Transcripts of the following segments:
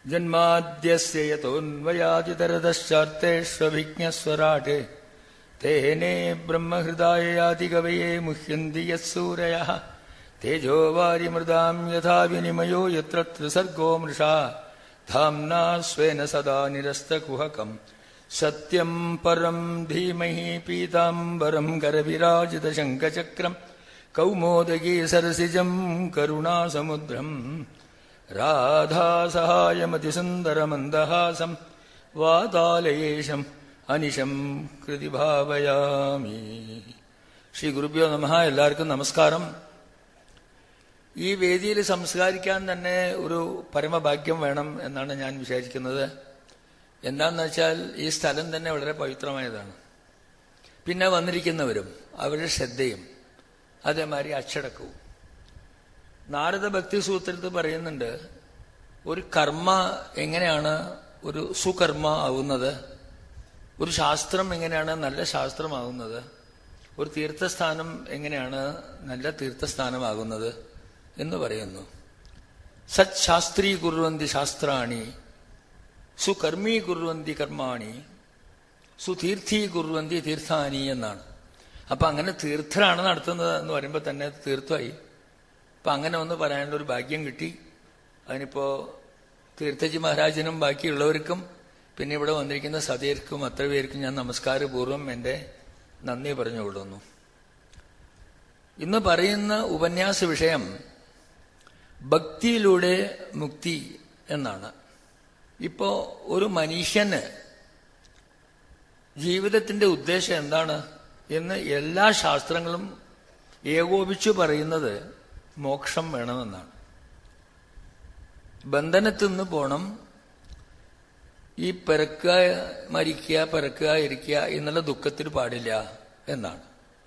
ജന്മാദ്യസ്യ യതോന്വയാദിതരതശ്ചാർത്തേഷ്വഭിജ്ഞസ്വരാഠേ തേനേ ബ്രഹ്മഹൃദായയാതികവയേ മുഹ്യന്തി യസ്സൂരയഃ തേജോ വാരിമൃതാം യഥാ വിനിമയോ യത്ര ത്രിസർഗോ മൃഷാ ധാംനാ സ്വേന സദാ നിരസ്തകുഹകം സത്യം പരം ധീമഹി പീതാംബരം കരവിരാജിതശംഖചക്രം കൗമോദഗീ സരസിജം കരുണാസമുദ്രം രാധാസഹായമതിസുന്ദരമന്ദഹാസം വാതാലയേശം അനിശം കൃതി ഭാവയാമി. ശ്രീ ഗുരുഭ്യോ നമഃ. എല്ലാവർക്കും നമസ്കാരം. ഈ വേദിയിൽ സംസ്കാരിക്കാൻ തന്നെ ഒരു പരമഭാഗ്യം വേണം എന്നാണ് ഞാൻ വിചാരിക്കുന്നത്. എന്താണെന്ന് വെച്ചാൽ ഈ സ്ഥലം തന്നെ വളരെ പവിത്രമായതാണ്. പിന്നെ വന്നിരിക്കുന്നവരും അവരുടെ ശ്രദ്ധയും അതേമാതിരി അച്ചടക്കവും. നാരദ ഭക്തി സൂത്രത്തിൽ പറയുന്നുണ്ട്, ഒരു കർമ്മ എങ്ങനെയാണ് ഒരു സുകർമ്മ ആവുന്നത്, ഒരു ശാസ്ത്രം എങ്ങനെയാണ് നല്ല ശാസ്ത്രമാകുന്നത്, ഒരു തീർത്ഥസ്ഥാനം എങ്ങനെയാണ് നല്ല തീർത്ഥസ്ഥാനമാകുന്നത് എന്ന് പറയുന്നു. സത് ശാസ്ത്രീ കുർവന്തി ശാസ്ത്രാണി, സുകർമ്മീ കുർവന്തി കർമാണി, സുതീർത്ഥീ കുർവന്തി തീർത്ഥാനി എന്നാണ്. അപ്പൊ അങ്ങനെ തീർത്ഥരാണ് നടത്തുന്നത് എന്ന് പറയുമ്പോൾ തന്നെ തീർത്ഥമായി. അപ്പൊ അങ്ങനെ ഒന്ന് പറയാനുള്ള ഒരു ഭാഗ്യം കിട്ടി. അതിനിപ്പോ തീർത്ഥജി മഹാരാജനും ബാക്കിയുള്ളവർക്കും പിന്നെ ഇവിടെ വന്നിരിക്കുന്ന സതീർക്കും അത്ര പേർക്കും ഞാൻ നമസ്കാരപൂർവ്വം എന്റെ നന്ദി പറഞ്ഞുകൊള്ളുന്നു. ഇന്ന് പറയുന്ന ഉപന്യാസ വിഷയം ഭക്തിയിലൂടെ മുക്തി എന്നാണ്. ഇപ്പോ ഒരു മനുഷ്യന് ജീവിതത്തിന്റെ ഉദ്ദേശം എന്താണ് എന്ന് എല്ലാ ശാസ്ത്രങ്ങളും ഏകോപിച്ചു പറയുന്നത് മോക്ഷം വേണമെന്നാണ്. ബന്ധനത്തിൽ നിന്ന് പോണം. ഈ പിറക്കുക മരിക്കുക പിറക്കുക ഇരിക്കുക എന്നുള്ള ദുഃഖത്തിൽ പാടില്ല എന്നാണ്.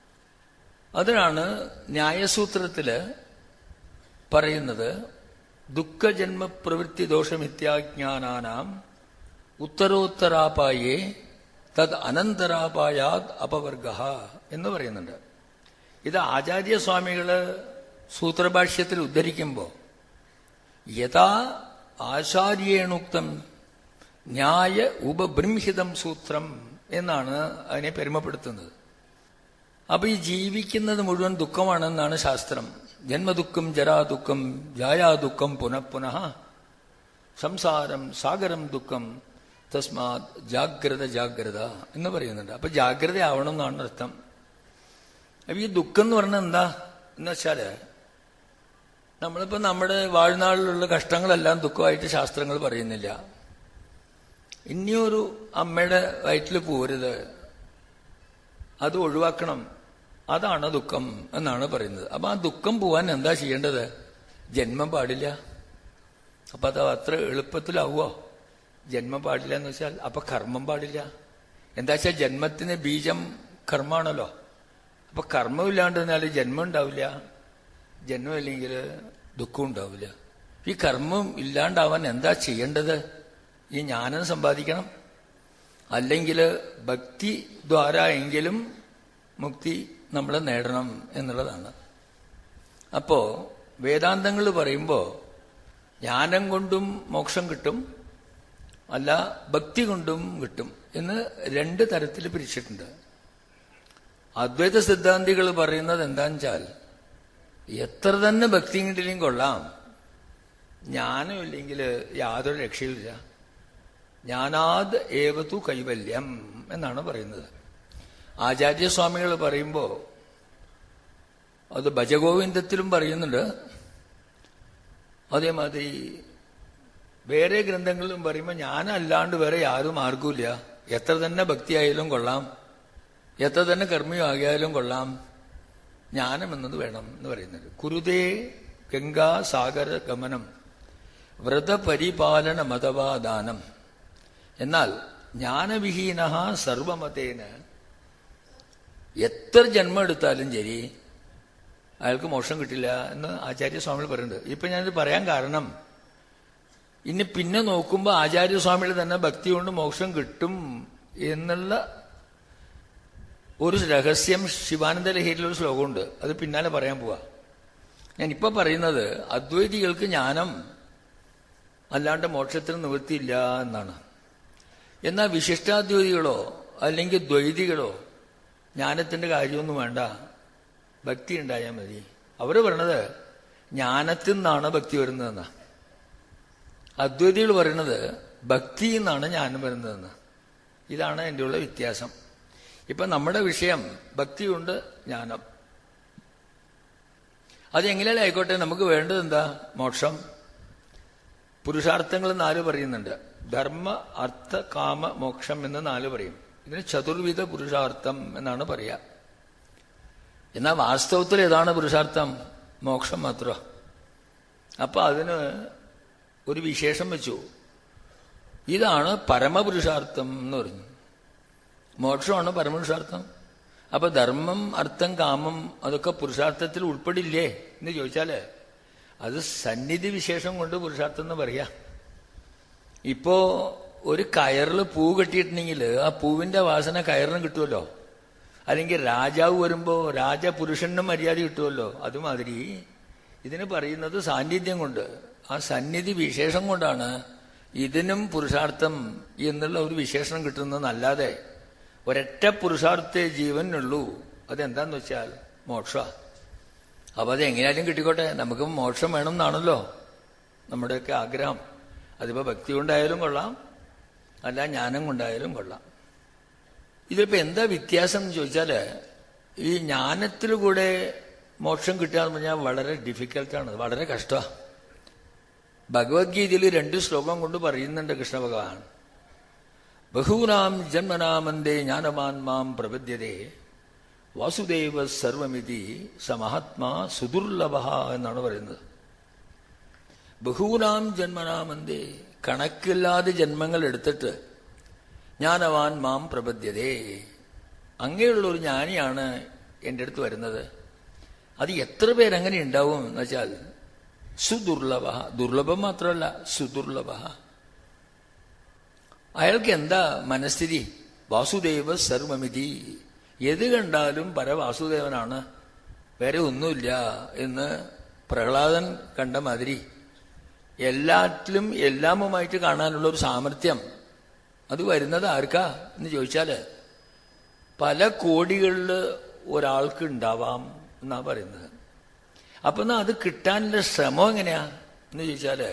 അതിനാണ് ന്യായസൂത്രത്തില് പറയുന്നത്, ദുഃഖജന്മ പ്രവൃത്തി ദോഷമിത്യാജ്ഞാനാനാം ഉത്തരോത്തരാപായേ തദ് അനന്തരാപായാത് അപവർഗ എന്ന് പറയുന്നുണ്ട്. ഇത് ആചാര്യസ്വാമികള് സൂത്രഭാഷ്യത്തിൽ ഉദ്ധരിക്കുമ്പോൾ യഥാ ആചാര്യേണുക്തം ന്യായ ഉപബൃംഹിതം സൂത്രം എന്നാണ് അതിനെ പെരുമപ്പെടുത്തുന്നത്. അപ്പൊ ഈ ജീവിക്കുന്നത് മുഴുവൻ ദുഃഖമാണെന്നാണ് ശാസ്ത്രം. ജന്മദുഃഖം ജരാദുഃഖം ജായാദുഃഖം പുനഃപുനഃ സംസാരം സാഗരം ദുഃഖം തസ്മാത് ജാഗ്രത ജാഗ്രത എന്ന് പറയുന്നുണ്ട്. അപ്പൊ ജാഗ്രത ആവണം എന്നാണ് അർത്ഥം. അപ്പൊ ഈ ദുഃഖം എന്ന് പറഞ്ഞാൽ എന്താ എന്ന് വെച്ചാല്, നമ്മളിപ്പോ നമ്മുടെ வாழ்நாളിലുള്ള കഷ്ടങ്ങളെല്ലാം ദുഃഖമായിട്ട് ശാസ്ത്രങ്ങൾ പറയുന്നില്ല. ഇനിയൊരു അമ്മയുടെ വയറ്റിൽ പോരുത്, അത് ഒഴിവാക്കണം, അതാണ് ദുഃഖം എന്നാണ് പറയുന്നത്. അപ്പൊ ആ ദുഃഖം പോവാൻ എന്താ ചെയ്യേണ്ടത്? ജന്മം പാടില്ല. അപ്പൊ അത് അത്ര എളുപ്പത്തിലാവുമോ? ജന്മം പാടില്ല എന്ന് വെച്ചാൽ അപ്പൊ കർമ്മം പാടില്ല. എന്താ വെച്ചാൽ ജന്മത്തിന് ബീജം കർമ്മമാണല്ലോ. അപ്പൊ കർമ്മമില്ലാണ്ട് വന്നാൽ ജന്മം ഉണ്ടാവില്ല, ജന്മം ഇല്ലെങ്കിൽ ദുഃഖം ഉണ്ടാവില്ല. ഈ കർമ്മം ഇല്ലാണ്ടാവാൻ എന്താ ചെയ്യേണ്ടത്? ഈ ജ്ഞാനം സമ്പാദിക്കണം, അല്ലെങ്കിൽ ഭക്തി ദ്വാര എങ്കിലും മുക്തി നമ്മൾ നേടണം എന്നുള്ളതാണ്. അപ്പോ വേദാന്തങ്ങൾ പറയുമ്പോ ജ്ഞാനം കൊണ്ടും മോക്ഷം കിട്ടും, അല്ല ഭക്തി കൊണ്ടും കിട്ടും എന്ന് രണ്ട് തരത്തിൽ പിരിച്ചിട്ടുണ്ട്. അദ്വൈത സിദ്ധാന്തികൾ പറയുന്നത് എന്താന്ന് വെച്ചാൽ, എത്ര തന്നെ ഭക്തി കിട്ടിയും കൊള്ളാം, ജ്ഞാനം ഇല്ലെങ്കിൽ യാതൊരു രക്ഷയില്ല. ജ്ഞാനാദ് ഏവതു കൈവല്യം എന്നാണ് പറയുന്നത്. ആചാര്യസ്വാമികൾ പറയുമ്പോ അത് ഭജഗോവിന്ദത്തിലും പറയുന്നുണ്ട്. അതേമാതിരി വേറെ ഗ്രന്ഥങ്ങളിലും പറയുമ്പോൾ ജ്ഞാനമല്ലാണ്ട് വേറെ യാതൊരു മാർഗവുമില്ല. എത്ര തന്നെ ഭക്തിയായാലും കൊള്ളാം, എത്ര തന്നെ കർമ്മിയാകിയാലും കൊള്ളാം, ജ്ഞാനം എന്നത് വേണം എന്ന് പറയുന്നത്. കുരുതേ ഗംഗാ സാഗര ഗമനം വ്രതപരിപാലന മതവാദാനം. എന്നാൽ ജ്ഞാനവിഹീന സർവമതേന, എത്ര ജന്മം എടുത്താലും ശരി അയാൾക്ക് മോക്ഷം കിട്ടില്ല എന്ന് ആചാര്യസ്വാമികൾ പറയുന്നുണ്ട്. ഇപ്പൊ ഞാനിത് പറയാൻ കാരണം, ഇനി പിന്നെ നോക്കുമ്പോൾ ആചാര്യസ്വാമികൾ തന്നെ ഭക്തി കൊണ്ട് മോക്ഷം കിട്ടും എന്നുള്ള ഒരു രഹസ്യം ശിവാനന്ദ ലഹരിയിലൊരു ശ്ലോകമുണ്ട്. അത് പിന്നാലെ പറയാൻ പോവാ. ഞാനിപ്പോ പറയുന്നത് അദ്വൈതികൾക്ക് ജ്ഞാനം അല്ലാണ്ട് മോക്ഷത്തിന് നിവൃത്തിയില്ല എന്നാണ്. എന്നാൽ വിശിഷ്ടാദ്വൈതികളോ അല്ലെങ്കിൽ ദ്വൈതികളോ ജ്ഞാനത്തിന്റെ കാര്യമൊന്നും വേണ്ട, ഭക്തി ഉണ്ടായാൽ മതി. അവർ പറയണത് ജ്ഞാനത്തിൽ നിന്നാണ് ഭക്തി വരുന്നതെന്ന്. അദ്വൈതികൾ പറയണത് ഭക്തിയിൽ നിന്നാണ് ജ്ഞാനം വരുന്നതെന്ന്. ഇതാണ് എൻ്റെ ഉള്ള വ്യത്യാസം. ഇപ്പൊ നമ്മുടെ വിഷയം ഭക്തിയുണ്ട് ജ്ഞാനം. അതെങ്ങനെയല്ലേ ആയിക്കോട്ടെ, നമുക്ക് വേണ്ടത് എന്താ? മോക്ഷം. പുരുഷാർത്ഥങ്ങൾ 4 പറയുന്നുണ്ട്. ധർമ്മ, അർത്ഥ, കാമ, മോക്ഷം എന്ന് 4 പറയും. ഇതിന് ചതുർവിധ പുരുഷാർത്ഥം എന്നാണ് പറയുക. എന്നാൽ വാസ്തവത്തിൽ ഏതാണ് പുരുഷാർത്ഥം? മോക്ഷം മാത്രം. അപ്പൊ അതിന് ഒരു വിശേഷം വെച്ചു. ഇതാണ് പരമപുരുഷാർത്ഥം എന്ന് പറഞ്ഞു. മോക്ഷമാണ് പരമപുരുഷാർത്ഥം. അപ്പൊ ധർമ്മം, അർത്ഥം, കാമം അതൊക്കെ പുരുഷാർത്ഥത്തിൽ ഉൾപ്പെടില്ലേ എന്ന് ചോദിച്ചാല് അത് സന്നിധി വിശേഷം കൊണ്ട് പുരുഷാർത്ഥം എന്ന് പറയാ. ഇപ്പോ ഒരു കയറിൽ പൂ കെട്ടിയിട്ടുണ്ടെങ്കിൽ ആ പൂവിന്റെ വാസന കയറിന് കിട്ടുമല്ലോ. അല്ലെങ്കിൽ രാജാവ് വരുമ്പോ രാജപുരുഷനും മര്യാദ കിട്ടുമല്ലോ. അതുമാതിരി ഇതിന് പറയുന്നത് സാന്നിധ്യം കൊണ്ട്, ആ സന്നിധി വിശേഷം കൊണ്ടാണ് ഇതിനും പുരുഷാർത്ഥം എന്നുള്ള ഒരു വിശേഷണം കിട്ടുന്നതല്ലാതെ ഒരൊറ്റ പുരുഷാർത്ഥേ ജീവനുള്ളൂ. അതെന്താന്ന് വെച്ചാൽ മോക്ഷ. അപ്പൊ അത് എങ്ങനെയാലും കിട്ടിക്കോട്ടെ, നമുക്ക് മോക്ഷം വേണം എന്നാണല്ലോ നമ്മുടെയൊക്കെ ആഗ്രഹം. അതിപ്പോ ഭക്തി കൊണ്ടായാലും കൊള്ളാം, അല്ല ജ്ഞാനം കൊണ്ടായാലും കൊള്ളാം. ഇതിപ്പോ എന്താ വ്യത്യാസം എന്ന് ചോദിച്ചാല്, ഈ ജ്ഞാനത്തിൽ കൂടെ മോക്ഷം കിട്ടുക എന്ന് പറഞ്ഞാൽ വളരെ ഡിഫിക്കൽട്ടാണ്, വളരെ കഷ്ടമാണ്. ഭഗവത്ഗീതയിൽ 2 ശ്ലോകം കൊണ്ട് പറയുന്നുണ്ട് കൃഷ്ണ ഭഗവാൻ. ബഹൂനാം ജന്മനാമന്തേ ജ്ഞാനവാൻ മാം പ്രപദ്യതേ വാസുദേവ സർവമിതി സമഹാത്മാ സുദുർലഭ എന്നാണ് പറയുന്നത്. ബഹൂനാം ജന്മനാമന്തേ, കണക്കില്ലാതെ ജന്മങ്ങൾ എടുത്തിട്ട് ജ്ഞാനവാൻ മാം പ്രപദ്യതേ, അങ്ങനെയുള്ള ഒരു ജ്ഞാനിയാണ് എൻ്റെ അടുത്ത് വരുന്നത്. അത് എത്ര പേരങ്ങനെ ഉണ്ടാവും എന്ന് വെച്ചാൽ സുദുർലഭ. ദുർലഭം മാത്രമല്ല, സുദുർലഭ. അയാൾക്ക് എന്താ മനസ്ഥിതി? വാസുദേവ സർവമിതി, എത് കണ്ടാലും പരവാസുദേവനാണ്, വേറെ ഒന്നുമില്ല എന്ന് പ്രഹ്ലാദൻ കണ്ട മാതിരി എല്ലാറ്റിലും എല്ലാമുമായിട്ട് കാണാനുള്ള ഒരു സാമർഥ്യം അത് വരുന്നത് ആർക്കാ എന്ന് ചോദിച്ചാല് പല കോടികളിൽ ഒരാൾക്ക് ഉണ്ടാവാം എന്നാ പറയുന്നത്. അപ്പൊ എന്നാ അത് കിട്ടാനുള്ള ശ്രമം എങ്ങനെയാ എന്ന് ചോദിച്ചാല്,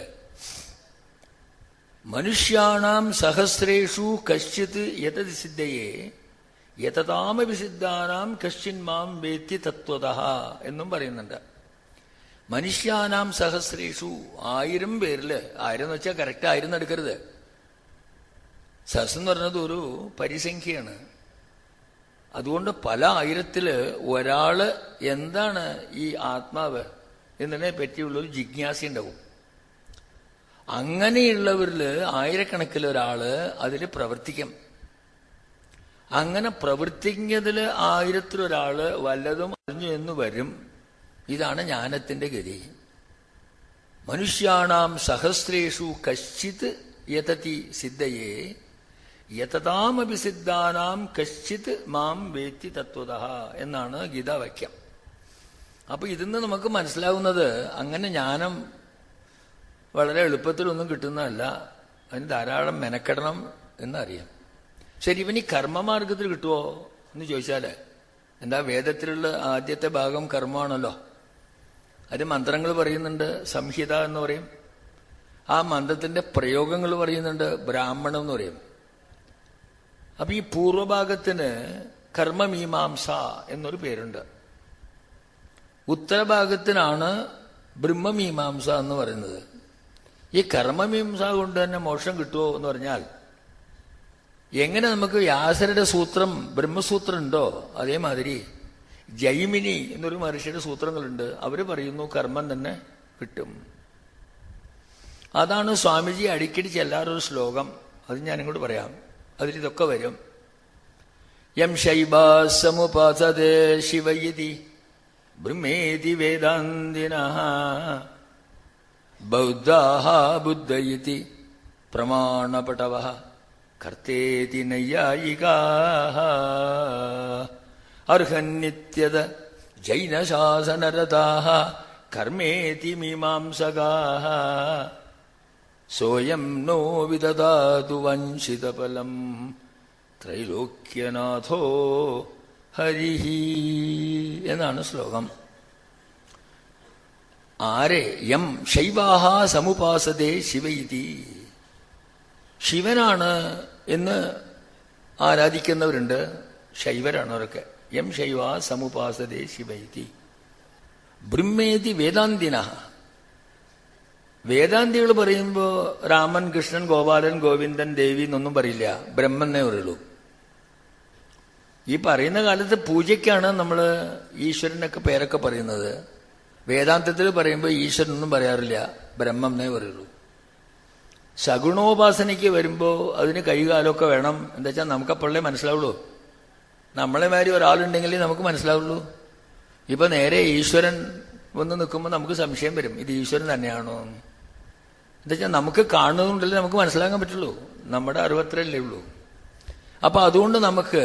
മനുഷ്യാണാം സഹസ്രേഷു കശ്ചിത് യതതി സിദ്ധയേ യതതാമവിസിദ്ധാനാം കശ്ചിൻ മാം വേത്തി തത്വതഃ എന്നും പറയുന്നുണ്ട്. മനുഷ്യാനാം സഹസ്രേഷു, 1000 പേരില്, 1000 എന്ന് വെച്ചാൽ കറക്റ്റ് 1000 എടുക്കരുത്. സഹസ്രം എന്ന് പറഞ്ഞത് ഒരു പരിസംഖ്യയാണ്. അതുകൊണ്ട് പല 1000-ല് ഒരാള് എന്താണ് ഈ ആത്മാവ് എന്നതിനെ പറ്റിയുള്ളൊരു ജിജ്ഞാസ ഉണ്ടാവും. അങ്ങനെയുള്ളവരില് 1000കണക്കിൽ ഒരാള് അതിൽ പ്രവർത്തിക്കും. അങ്ങനെ പ്രവർത്തിക്കുന്നതില് 1000-ൽ ഒരാള് വല്ലതും അറിഞ്ഞു എന്ന് വരും. ഇതാണ് ജ്ഞാനത്തിന്റെ ഗതി. മനുഷ്യാണാം സഹസ്രേഷു കശ്ചിത് യതതി സിദ്ധയേ യതതാമഭിസിദ്ധാനാം കശ്ചിത് മാം വേത്തി തത്വതഃ എന്നാണ് ഗീതാവാക്യം. അപ്പൊ ഇതിന്ന് നമുക്ക് മനസ്സിലാവുന്നത് അങ്ങനെ ജ്ഞാനം വളരെ എളുപ്പത്തിലൊന്നും കിട്ടുന്നതല്ല, അതിന് ധാരാളം മെനക്കെടണം എന്നറിയാം. ശരി, ഇവന് ഈ കർമ്മമാർഗത്തിൽ കിട്ടുമോ എന്ന് ചോദിച്ചാല് എന്താ, വേദത്തിലുള്ള ആദ്യത്തെ ഭാഗം കർമ്മമാണല്ലോ. അത് മന്ത്രങ്ങൾ പറയുന്നുണ്ട്, സംഹിത എന്ന് പറയും. ആ മന്ത്രത്തിന്റെ പ്രയോഗങ്ങൾ പറയുന്നുണ്ട്, ബ്രാഹ്മണം എന്ന് പറയും. അപ്പൊ ഈ പൂർവഭാഗത്തിന് കർമ്മമീമാംസ എന്നൊരു പേരുണ്ട്. ഉത്തരഭാഗത്തിനാണ് ബ്രഹ്മമീമാംസ എന്ന് പറയുന്നത്. ഈ കർമ്മമീമാംസ കൊണ്ട് തന്നെ മോക്ഷം കിട്ടുമോ എന്ന് പറഞ്ഞാൽ, എങ്ങനെ നമുക്ക് വ്യാസരുടെ സൂത്രം ബ്രഹ്മസൂത്രം ഉണ്ടോ അതേമാതിരി ജൈമിനി എന്നൊരു മഹർഷിയുടെ സൂത്രങ്ങളുണ്ട്. അവര് പറയുന്നു കർമ്മം തന്നെ കിട്ടും. അതാണ് സ്വാമിജി അടിക്കടി ചെല്ലാറൊരു ശ്ലോകം. അത് ഞാനിങ്ങോട്ട് പറയാം, അതിലിതൊക്കെ വരും. യം ശൈവാസമുപാസതേ ശിവയിതി ബ്രഹ്മേതി വേദാന്തിനഃ ബൗദ്ധാഃ ബുദ്ധയിതി പ്രമാണപടവഃ കർത്തേതി നൈയായികാഃ അർഹന്നിത്യത ജൈനശാസനരതാഃ കർമ്മേതി മീമാംസകാഃ സോയം നോ വിദദാതു വഞ്ചിതഫലം ത്രൈലോക്യനാഥോ ഹരിഹി എന്നാണ് ശ്ലോകം. ആരെ യം ശൈവാഹ സമുപാസതേ ശിവൈതി, ശിവനാണ് എന്ന് ആരാധിക്കുന്നവരുണ്ട്, ശൈവരാണ് അവരൊക്കെ. യം ശൈവ സമുപാസതേ ശിവൈതി. ബ്രഹ്മേതി വേദാന്തിന, വേദാന്തികൾ പറയുമ്പോൾ രാമൻ, കൃഷ്ണൻ, ഗോപാലൻ, ഗോവിന്ദൻ, ദേവി എന്നൊന്നും പറയില്ല, ബ്രഹ്മന്നേ പറയുള്ളൂ. ഈ പറയുന്ന കാലത്ത് പൂജയ്ക്കാണ് നമ്മൾ ഈശ്വരനൊക്കെ പേരൊക്കെ പറയുന്നത്. വേദാന്തത്തിൽ പറയുമ്പോൾ ഈശ്വരനൊന്നും പറയാറില്ല, ബ്രഹ്മന്നേ പറയുള്ളൂ. സഗുണോപാസനയ്ക്ക് വരുമ്പോൾ അതിന് കൈകാലമൊക്കെ വേണം. എന്താ വെച്ചാൽ നമുക്കപ്പോഴേ മനസ്സിലാവുള്ളൂ. നമ്മളെ മാതിരി ഒരാളുണ്ടെങ്കിലേ നമുക്ക് മനസ്സിലാവുള്ളൂ. ഇപ്പൊ നേരെ ഈശ്വരൻ വന്ന് നിൽക്കുമ്പോൾ നമുക്ക് സംശയം വരും, ഇത് ഈശ്വരൻ തന്നെയാണോ? എന്താ വെച്ചാൽ നമുക്ക് കാണുന്നതുകൊണ്ടല്ലേ നമുക്ക് മനസ്സിലാക്കാൻ പറ്റുള്ളൂ, നമ്മുടെ അറിവത്രല്ലേ ഉള്ളൂ. അപ്പൊ അതുകൊണ്ട് നമുക്ക്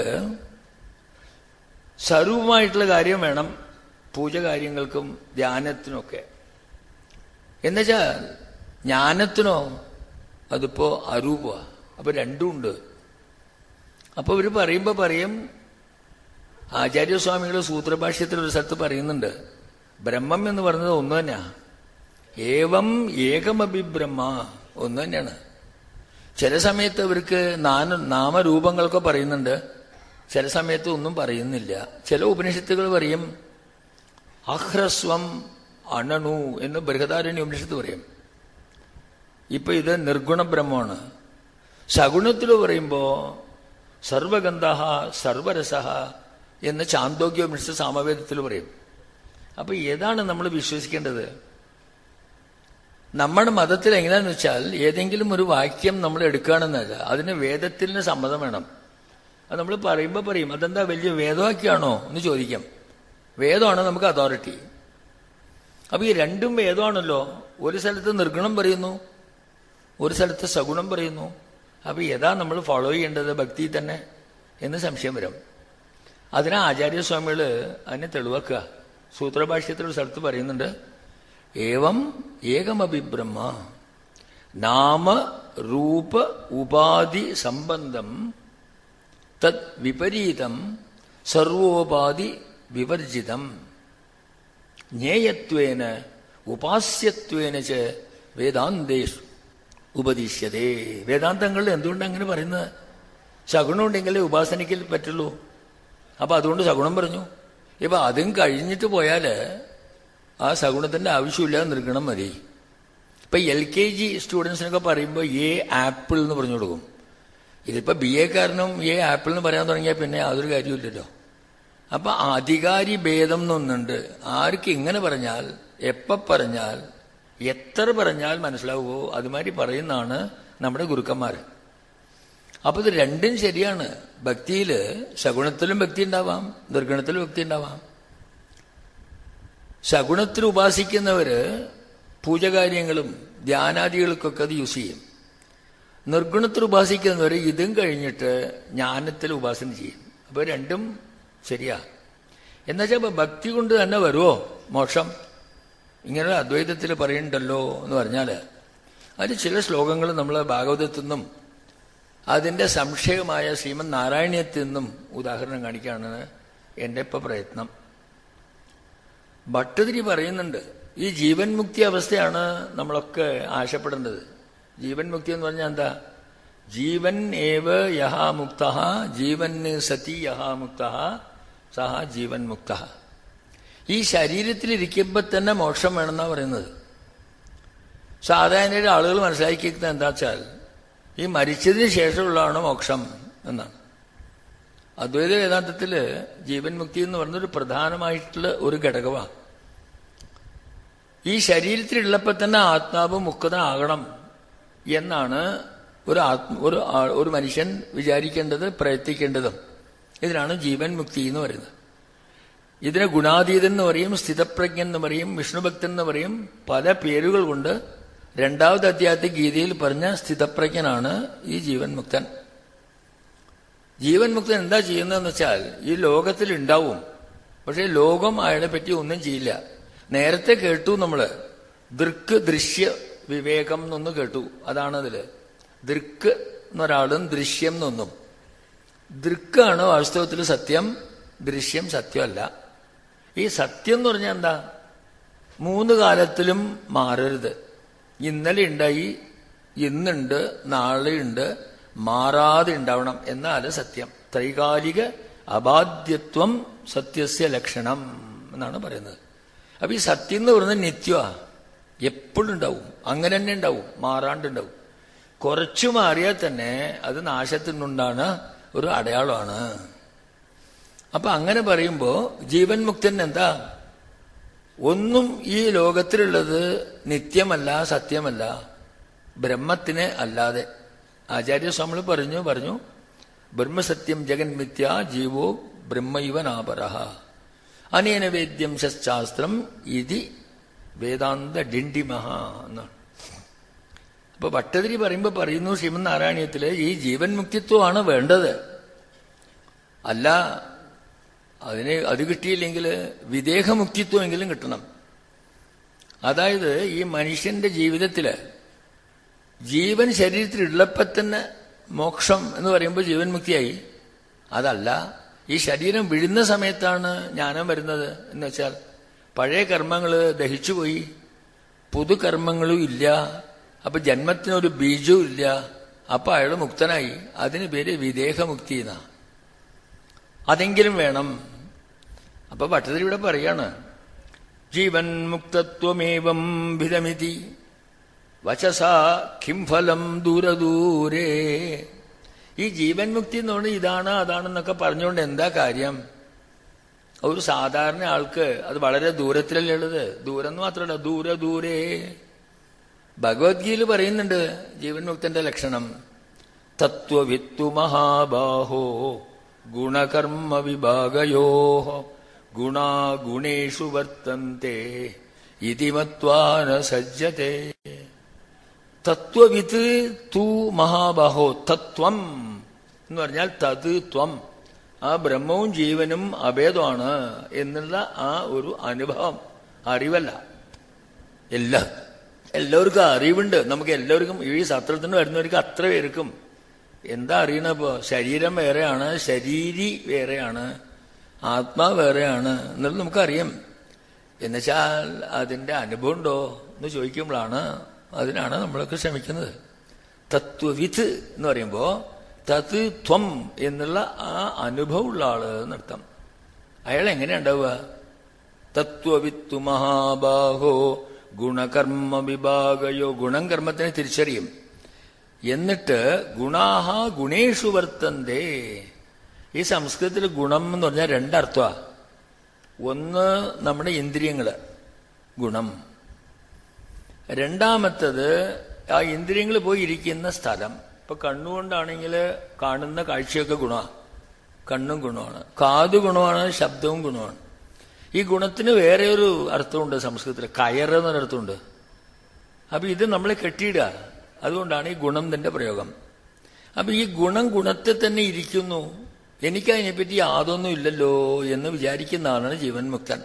സ്വരൂപമായിട്ടുള്ള കാര്യം വേണം പൂജ കാര്യങ്ങൾക്കും ധ്യാനത്തിനൊക്കെ. എന്നുവെച്ചാൽ ജ്ഞാനത്തിനോ അതിപ്പോ അരൂപമാണ്. അപ്പൊ രണ്ടുമുണ്ട്. അപ്പൊ ഇവര് പറയുമ്പോ പറയും, ആചാര്യസ്വാമികൾ സൂത്രഭാഷ്യത്തിൽ ഒരു സ്ഥലത്ത് പറയുന്നുണ്ട്, ബ്രഹ്മം എന്ന് പറയുന്നത് ഒന്ന് തന്നെയാ. ഏവം ഏകമഭിബ്രഹ്മ, ഒന്ന് തന്നെയാണ്. ചില സമയത്ത് അവർക്ക് നാമരൂപങ്ങളൊക്കെ പറയുന്നുണ്ട്, ചില സമയത്ത് ഒന്നും പറയുന്നില്ല. ചില ഉപനിഷത്തുകൾ പറയും അഹ്രസ്വം അണണു എന്ന് ബൃഹദാരണ്യ ഉപനിഷത്ത് പറയും. ഇപ്പൊ ഇത് നിർഗുണ ബ്രഹ്മമാണ്. സഗുണത്തിൽ പറയുമ്പോ സർവഗന്ധ സർവരസ എന്ന് ചാന്തോക്യ ഉപനിഷത്ത് സാമവേദത്തിൽ പറയും. അപ്പൊ ഏതാണ് നമ്മൾ വിശ്വസിക്കേണ്ടത്? നമ്മുടെ മതത്തിൽ എങ്ങനെയാന്ന് വെച്ചാൽ ഏതെങ്കിലും ഒരു വാക്യം നമ്മൾ എടുക്കുകയാണെന്നല്ല, അതിന് വേദത്തിന് സമ്മതം വേണം. അത് നമ്മൾ പറയുമ്പോൾ പറയും, അതെന്താ വലിയ വേദവാക്യമാണോ എന്ന് ചോദിക്കാം. വേദമാണ് നമുക്ക് അതോറിറ്റി. അപ്പൊ ഈ രണ്ടും വേദമാണല്ലോ. ഒരു സ്ഥലത്ത് നിർഗുണം പറയുന്നു, ഒരു സ്ഥലത്ത് സഗുണം പറയുന്നു. അപ്പൊ ഏതാ നമ്മൾ ഫോളോ ചെയ്യേണ്ടത് ഭക്തി തന്നെ എന്ന് സംശയം വരും. അതിനാ ആചാര്യസ്വാമികൾ അതിനെ തെളിവാക്കുക. സൂത്രഭാഷ്യത്തിൽ ഒരു സ്ഥലത്ത് പറയുന്നുണ്ട്, ഏവം ഏകമഭിബ്രഹ്മ നാമ രൂപ ഉപാധി സംബന്ധം തത് വിപരീതം സർവോപാധി വിവർജിതം ജ്ഞേയത്വേന ഉപാസ്യത്വേന ച വേദാന്തേഷു ഉപദിശ്യതേ. വേദാന്തങ്ങളിൽ എന്തുകൊണ്ട് അങ്ങനെ പറയുന്നത്? സഗുണം ഉണ്ടെങ്കിലേ ഉപാസനയ്ക്ക് പറ്റുള്ളൂ. അപ്പൊ അതുകൊണ്ട് സഗുണം പറഞ്ഞു. ഇപ്പൊ അതും കഴിഞ്ഞിട്ട് പോയാല് ആ സഗുണത്തിന്റെ ആവശ്യമില്ല, നിർഗുണം മതി. ഇപ്പൊ LKG സ്റ്റുഡൻസിനൊക്കെ പറയുമ്പോൾ ആപ്പിൾ എന്ന് പറഞ്ഞു കൊടുക്കും. ഇതിപ്പോ BA കാരനും ആപ്പിൾ എന്ന് പറയാൻ തുടങ്ങിയാൽ പിന്നെ യാതൊരു കാര്യമില്ലല്ലോ. അപ്പൊ അധികാരി ഭേദം എന്നൊന്നുണ്ട്. ആർക്ക് ഇങ്ങനെ പറഞ്ഞാൽ, എപ്പ പറഞ്ഞാൽ, എത്ര പറഞ്ഞാൽ മനസ്സിലാവുമോ അതുമാതിരി പറയുന്നതാണ് നമ്മുടെ ഗുരുക്കന്മാര്. അപ്പൊ ഇത് രണ്ടും ശരിയാണ്. ഭക്തിയില് സഗുണത്തിലും ഭക്തി ഉണ്ടാവാം, നിർഗുണത്തിലും ഭക്തി ഉണ്ടാവാം. സഗുണത്തിൽ ഉപാസിക്കുന്നവര് പൂജകാര്യങ്ങളും ധ്യാനാദികൾക്കൊക്കെ അത് യൂസ് ചെയ്യും. നിർഗുണത്തിൽ ഉപാസിക്കുന്നവര് ഇതും കഴിഞ്ഞിട്ട് ജ്ഞാനത്തിൽ ഉപാസന ചെയ്യും. അപ്പൊ രണ്ടും ശരിയാ. എന്നുവെച്ചാൽ ഇപ്പൊ ഭക്തി കൊണ്ട് തന്നെ വരുമോ മോക്ഷം? ഇങ്ങനെ അദ്വൈതത്തിൽ പറയുന്നുണ്ടല്ലോ എന്ന് പറഞ്ഞാല് അതിൽ ചില ശ്ലോകങ്ങൾ നമ്മൾ ഭാഗവതത്തിൽ നിന്നും അതിന്റെ സംശയമായ ശ്രീമദ് നാരായണീയത്തിൽ നിന്നും ഉദാഹരണം കാണിക്കുകയാണ് എന്റെ ഇപ്പൊ പ്രയത്നം. ഭട്ടതിരി പറയുന്നുണ്ട്, ഈ ജീവൻ മുക്തി അവസ്ഥയാണ് നമ്മളൊക്കെ ആശപ്പെടേണ്ടത്. ജീവൻ മുക്തി എന്ന് പറഞ്ഞാൽ എന്താ? ജീവൻ ഏവ യഹാ മുക്ത, ജീവൻ സതി യഹാ മുക്ത സഹ ജീവൻ മുക്ത. ഈ ശരീരത്തിലിരിക്കുമ്പോ തന്നെ മോക്ഷം വേണമെന്നാണ് പറയുന്നത്. സാധാരണ ആളുകൾ മനസ്സിലാക്കിയിരിക്കുന്നത് എന്താ വെച്ചാൽ ഈ മരിച്ചതിന് ശേഷമുള്ളതാണ് മോക്ഷം എന്നാണ്. അദ്വൈത വേദാന്തത്തില് ജീവൻ മുക്തി എന്ന് പറയുന്നൊരു പ്രധാനമായിട്ടുള്ള ഒരു ഘടകമാണ്. ഈ ശരീരത്തിലുള്ളപ്പോൾ തന്നെ ആത്മാവ് മുക്തനാകണം എന്നാണ് ഒരു മനുഷ്യൻ വിചാരിക്കേണ്ടത്, പ്രയത്നിക്കേണ്ടതും. ഇതിനാണ് ജീവൻ മുക്തി എന്ന് പറയുന്നത്. ഇതിനെ ഗുണാതീതൻ എന്ന് പറയും, സ്ഥിതപ്രജ്ഞൻ എന്ന് പറയും, വിഷ്ണുഭക്തൻ എന്ന് പറയും, പല പേരുകൾ കൊണ്ട്. രണ്ടാമത്തെ അധ്യായത്തിൽ ഗീതയിൽ പറഞ്ഞ സ്ഥിതപ്രജ്ഞനാണ് ഈ ജീവൻ മുക്തൻ. ജീവൻ മുക്തൻ എന്താ ചെയ്യുന്നതെന്ന് വെച്ചാൽ ഈ ലോകത്തിൽ ഉണ്ടാവും, പക്ഷെ ലോകം അയാളെ പറ്റി ഒന്നും ചെയ്യില്ല. നേരത്തെ കേട്ടു നമ്മള് ദൃക്ക് ദൃശ്യ വിവേകം എന്നൊന്ന് കേട്ടു, അതാണതില്. ദൃക്ക് എന്നൊരാളും ദൃശ്യം എന്നൊന്നും. ദൃക്കാണ് വാസ്തവത്തിൽ സത്യം, ദൃശ്യം സത്യമല്ല. ഈ സത്യം എന്ന് പറഞ്ഞാൽ എന്താ? 3 കാലത്തിലും മാറരുത്. ഇന്നലെ ഉണ്ടായി, ഇന്നുണ്ട്, നാളെയുണ്ട്, മാറാതെ ഉണ്ടാവണം. എന്നാൽ സത്യം. ത്രൈകാലിക അബാധ്യത്വം സത്യസ്യ ലക്ഷണം എന്നാണ് പറയുന്നത്. അപ്പൊ ഈ സത്യം എന്ന് പറയുന്നത് നിത്യമാണ്, എപ്പോഴും ഉണ്ടാവും, അങ്ങനെ തന്നെ ഉണ്ടാവും, മാറാണ്ടുണ്ടാവും. കുറച്ചു മാറിയാൽ തന്നെ അത് നാശത്തിനുണ്ടാണ് ഒരു അടയാളമാണ്. അപ്പൊ അങ്ങനെ പറയുമ്പോ ജീവൻ മുക്തൻ എന്താ? ഒന്നും ഈ ലോകത്തിലുള്ളത് നിത്യമല്ല, സത്യമല്ല, ബ്രഹ്മത്തിന് അല്ലാതെ. ആചാര്യസ്വാമികൾ പറഞ്ഞു ബ്രഹ്മസത്യം ജഗൻ മിഥ്യ ജീവോ ബ്രഹ്മൈവ നാപരഃ അനേന വേദ്യം ശാസ്ത്രം ഇതി വേദാന്ത ഡിണ്ടിമഹ എന്നാണ്. അപ്പൊ ഭട്ടതിരി പറയുന്നു ശ്രീമദ് നാരായണീയത്തില് ഈ ജീവൻ മുക്തിത്വമാണ് വേണ്ടത്. അല്ല, അത് കിട്ടിയില്ലെങ്കിൽ വിദേഹമുക്തിത്വമെങ്കിലും കിട്ടണം. അതായത് ഈ മനുഷ്യന്റെ ജീവിതത്തില് ജീവൻ ശരീരത്തിലുള്ളപ്പോ തന്നെ മോക്ഷം എന്ന് പറയുമ്പോൾ ജീവൻ മുക്തിയായി. അതല്ല, ഈ ശരീരം വിഴുന്ന സമയത്താണ് ജ്ഞാനം വരുന്നത്. എന്ന് വെച്ചാൽ പഴയ കർമ്മങ്ങള് ദഹിച്ചുപോയി, പുതുകർമ്മങ്ങളും ഇല്ല, അപ്പൊ ജന്മത്തിനൊരു ബീജവും ഇല്ല, അപ്പൊ അയാൾ മുക്തനായി. അതിന് പേര് വിദേഹമുക്തി എന്നാ. അതെങ്കിലും വേണം. അപ്പൊ ഭട്ടതിരി ഇവിടെ പറയാണ്, ജീവൻ മുക്തത്വമേവം ഭിതമിതി വചസാ കിം ഫലം ദൂരദൂരേ. ഈ ജീവൻ മുക്തി എന്ന് പറഞ്ഞാൽ ഇതാണ് അതാണെന്നൊക്കെ പറഞ്ഞുകൊണ്ട് എന്താ കാര്യം? ഒരു സാധാരണ ആൾക്ക് അത് വളരെ ദൂരത്തിലല്ലേ ഉള്ളത്. ദൂരം എന്ന് മാത്രമല്ല, ദൂരേ. ഭഗവത്ഗീതയിൽ പറയുന്നുണ്ട് ജീവൻ മുക്തന്റെ ലക്ഷണം. തത്വവിത്തു മഹാബാഹോ ഗുണകർമ്മ വിഭാഗയോ ഗുണാ ഗുണേഷു വർത്തന്തെ ഇതി മത്വാ ന സജ്ജതേ. തത്വവിത്ത് തു മഹാബാഹോ. തത്വം എന്ന് പറഞ്ഞാൽ തത് ത്വം, ആ ബ്രഹ്മവും ജീവനും അഭേദമാണ് എന്നുള്ള ആ ഒരു അനുഭവം, അറിവല്ല. എല്ലാവർക്കും അറിവുണ്ട്. നമുക്ക് എല്ലാവർക്കും ഈ സത്രത്തിന് വരുന്നവർക്ക് അത്ര പേർക്കും എന്താ അറിയണപ്പോ? ശരീരം വേറെയാണ്, ശരീരി വേറെയാണ്, ആത്മാ വേറെയാണ് എന്നുള്ളത് നമുക്കറിയാം. എന്നുവെച്ചാൽ അതിന്റെ അനുഭവം ഉണ്ടോ എന്ന് ചോദിക്കുമ്പോഴാണ്, അതിനാണ് നമ്മളൊക്കെ ശ്രമിക്കുന്നത്. തത്വവിത്ത് എന്ന് പറയുമ്പോ തത് ത്വം എന്നുള്ള ആ അനുഭവമുള്ള ആള് എന്നർത്ഥം. അയാൾ എങ്ങനെയാ ഉണ്ടാവുക? തത്വവിത്തു മഹാബാഹോ ഗുണകർമ്മ വിഭാഗയോ. ഗുണം കർമ്മത്തിനെ തിരിച്ചറിയും. എന്നിട്ട് ഗുണാഹ ഗുണേഷു വർത്തന്തേ. ഈ സംസ്കൃതത്തിൽ ഗുണം എന്ന് പറഞ്ഞാൽ 2 അർത്ഥമാണ്. ഒന്ന് നമ്മുടെ ഇന്ദ്രിയങ്ങള് ഗുണം, രണ്ടാമത്തത് ആ ഇന്ദ്രിയങ്ങൾ പോയി ഇരിക്കുന്ന സ്ഥലം. ഇപ്പൊ കണ്ണുകൊണ്ടാണെങ്കിൽ കാണുന്ന കാഴ്ചയൊക്കെ ഗുണമാണ്, കണ്ണും ഗുണമാണ്, കാത് ഗുണമാണ്, ശബ്ദവും ഗുണമാണ്. ഈ ഗുണത്തിന് വേറെ ഒരു അർത്ഥമുണ്ട് സംസ്കൃതത്തിൽ, കയറ് എന്നൊരർത്ഥമുണ്ട്. അപ്പൊ ഇത് നമ്മളെ കെട്ടിയിടുക, അതുകൊണ്ടാണ് ഈ ഗുണം തന്റെ പ്രയോഗം. അപ്പൊ ഈ ഗുണം ഗുണത്തെ തന്നെ ഇരിക്കുന്നു, എനിക്കതിനെപ്പറ്റി യാതൊന്നും ഇല്ലല്ലോ എന്ന് വിചാരിക്കുന്ന ആളാണ് ജീവൻ മുക്തൻ.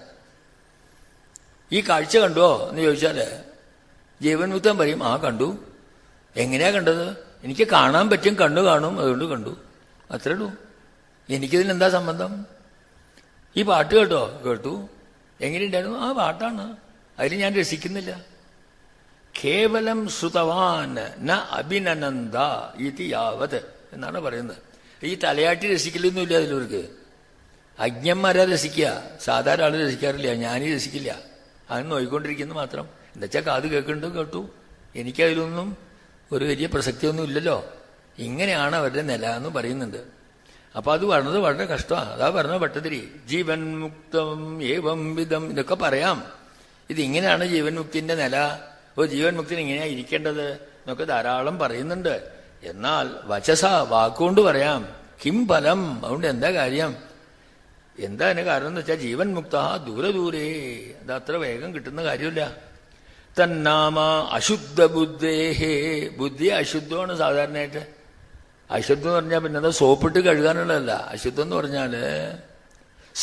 ഈ കാഴ്ച കണ്ടോ എന്ന് ചോദിച്ചാല് ജീവൻ മുക്തൻ പറയും, ആ കണ്ടു. എങ്ങനെയാ കണ്ടത്? എനിക്ക് കാണാൻ പറ്റും, കണ്ണു കാണും, അതുകൊണ്ട് കണ്ടു, അത്രേ ഉള്ളൂ. എനിക്കിതിനെന്താ സംബന്ധം? ഈ പാട്ട് കേട്ടു, എങ്ങനെയുണ്ടായിരുന്നു? ആ പാട്ടാണ്, അതിൽ ഞാൻ രസിക്കുന്നില്ല. കേവലം ശ്രുതവാൻ ന അഭിനന്ദ ഇതി യാവത് എന്നാണ് പറയുന്നത്. ഈ തലയാട്ടി രസിക്കലൊന്നുമില്ല അതിലവർക്ക്. അജ്ഞന്മാരാ രസിക്കുക, സാധാരണ ആള് രസിക്കാറില്ല. ഞാനീ രസിക്കില്ല, അത് നോയിക്കൊണ്ടിരിക്കുന്നു മാത്രം. എന്നുവെച്ചാൽ കാത് കേൾക്കുന്നുണ്ട്, കേട്ടു, എനിക്കതിലൊന്നും ഒരു വലിയ പ്രസക്തിയൊന്നും ഇല്ലല്ലോ. ഇങ്ങനെയാണ് അവരുടെ നില എന്ന് പറയുന്നുണ്ട്. അപ്പൊ അത് പറഞ്ഞത് വളരെ കഷ്ടമാണ്. അതാ പറഞ്ഞ ഭട്ടതിരി, ജീവൻ മുക്തം ഏവം വിധം. ഇതൊക്കെ പറയാം, ഇതിങ്ങനെയാണ് ജീവൻ മുക്തിന്റെ നില, ജീവൻ മുക്തിന് ഇങ്ങനെയാ ഇരിക്കേണ്ടത് എന്നൊക്കെ ധാരാളം പറയുന്നുണ്ട്. എന്നാൽ വചസ വാക്കുകൊണ്ട് പറയാം, കിം ഫലം, അതുകൊണ്ട് എന്താ കാര്യം? എന്താ അതിന് കാരണം എന്ന് വെച്ചാൽ ജീവൻ മുക്ത ദൂരേ, അത് അത്ര വേഗം കിട്ടുന്ന കാര്യമില്ല. തന്നാമ അശുദ്ധ ബുദ്ധേഹേ. ബുദ്ധി അശുദ്ധമാണ് സാധാരണയായിട്ട്. അശുദ്ധം എന്ന് പറഞ്ഞാൽ പിന്നെ അത് സോപ്പിട്ട് കഴുകാനുള്ളതല്ല. അശുദ്ധം എന്ന് പറഞ്ഞാല്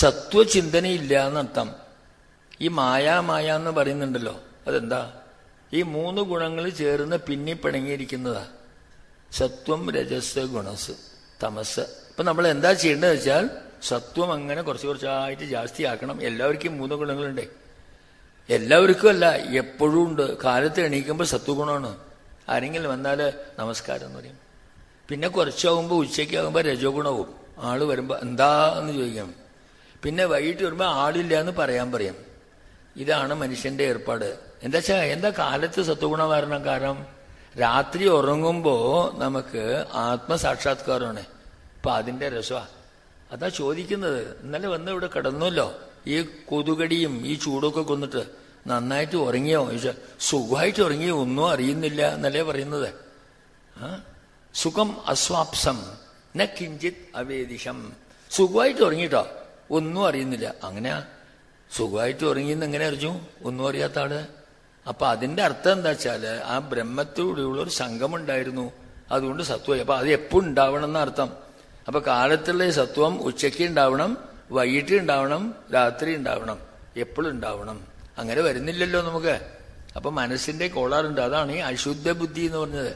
സത്വചിന്തനയില്ല എന്നർത്ഥം. ഈ മായ എന്ന് പറയുന്നുണ്ടല്ലോ, അതെന്താ? ഈ 3 ഗുണങ്ങൾ ചേർന്ന് പിന്നിപ്പിണങ്ങിയിരിക്കുന്നതാ സത്വം, രജസ്, ഗുണസ്, തമസ്. ഇപ്പൊ നമ്മൾ എന്താ ചെയ്യേണ്ടത് വെച്ചാൽ സത്വം അങ്ങനെ കുറച്ചായിട്ട് ജാസ്തിയാക്കണം. എല്ലാവർക്കും 3 ഗുണങ്ങളുണ്ട്. എല്ലാവർക്കും അല്ല, എപ്പോഴും ഉണ്ട്. കാലത്ത് എണീക്കുമ്പോൾ സത്വഗുണമാണ്. ആരെങ്കിലും വന്നാല് നമസ്കാരം എന്ന് പറയും. പിന്നെ കുറച്ചാകുമ്പോൾ ഉച്ചയ്ക്കാകുമ്പോൾ രജോ ഗുണവും. ആള് വരുമ്പോ എന്താ എന്ന് ചോദിക്കാം. പിന്നെ വൈകിട്ട് വരുമ്പോ ആളില്ല എന്ന് പറയാം. ഇതാണ് മനുഷ്യന്റെ ഏർപ്പാട്. എന്താ കാലത്ത് സത്വഗുണം വരണം? കാരണം രാത്രി ഉറങ്ങുമ്പോ നമുക്ക് ആത്മസാക്ഷാത്കാരമാണ്. ഇപ്പൊ അതിന്റെ രസമാണ്. അതാ ചോദിക്കുന്നത്. ഇന്നലെ വന്ന് ഇവിടെ കിടന്നല്ലോ, ഈ കൊതുകടിയും ഈ ചൂടൊക്കെ കൊന്നിട്ട് നന്നായിട്ട് ഉറങ്ങിയോ ചോദിച്ചാൽ സുഖമായിട്ട് ഉറങ്ങിയോ, ഒന്നും അറിയുന്നില്ല എന്നല്ലേ പറയുന്നത്. സുഖം അസ്വാപ്സം ന കിഞ്ചിത് അവേദിഷം. സുഖമായിട്ട് ഉറങ്ങിട്ടോ, ഒന്നും അറിയുന്നില്ല. അങ്ങനെയാ സുഖമായിട്ട് ഉറങ്ങിയെന്ന് എങ്ങനെ അറിഞ്ഞു? ഒന്നും അറിയാത്ത ആള്. അപ്പൊ അതിന്റെ അർത്ഥം എന്താ വെച്ചാല് ആ ബ്രഹ്മത്തോടെയുള്ള ഒരു സംഗമം ഉണ്ടായിരുന്നു, അതുകൊണ്ട് സത്വമായി. അപ്പൊ അത് എപ്പോഴും ഉണ്ടാവണം എന്ന അർത്ഥം. അപ്പൊ കാലത്തുള്ള ഈ സത്വം ഉച്ചയ്ക്ക് ഉണ്ടാവണം, വൈകിട്ട് ഉണ്ടാവണം, രാത്രി ഉണ്ടാവണം, എപ്പോഴും ഉണ്ടാവണം. അങ്ങനെ വരുന്നില്ലല്ലോ നമുക്ക്. അപ്പൊ മനസ്സിന്റെ കോളാറുണ്ട്. അതാണ് ഈ അശുദ്ധ ബുദ്ധി എന്ന് പറഞ്ഞത്.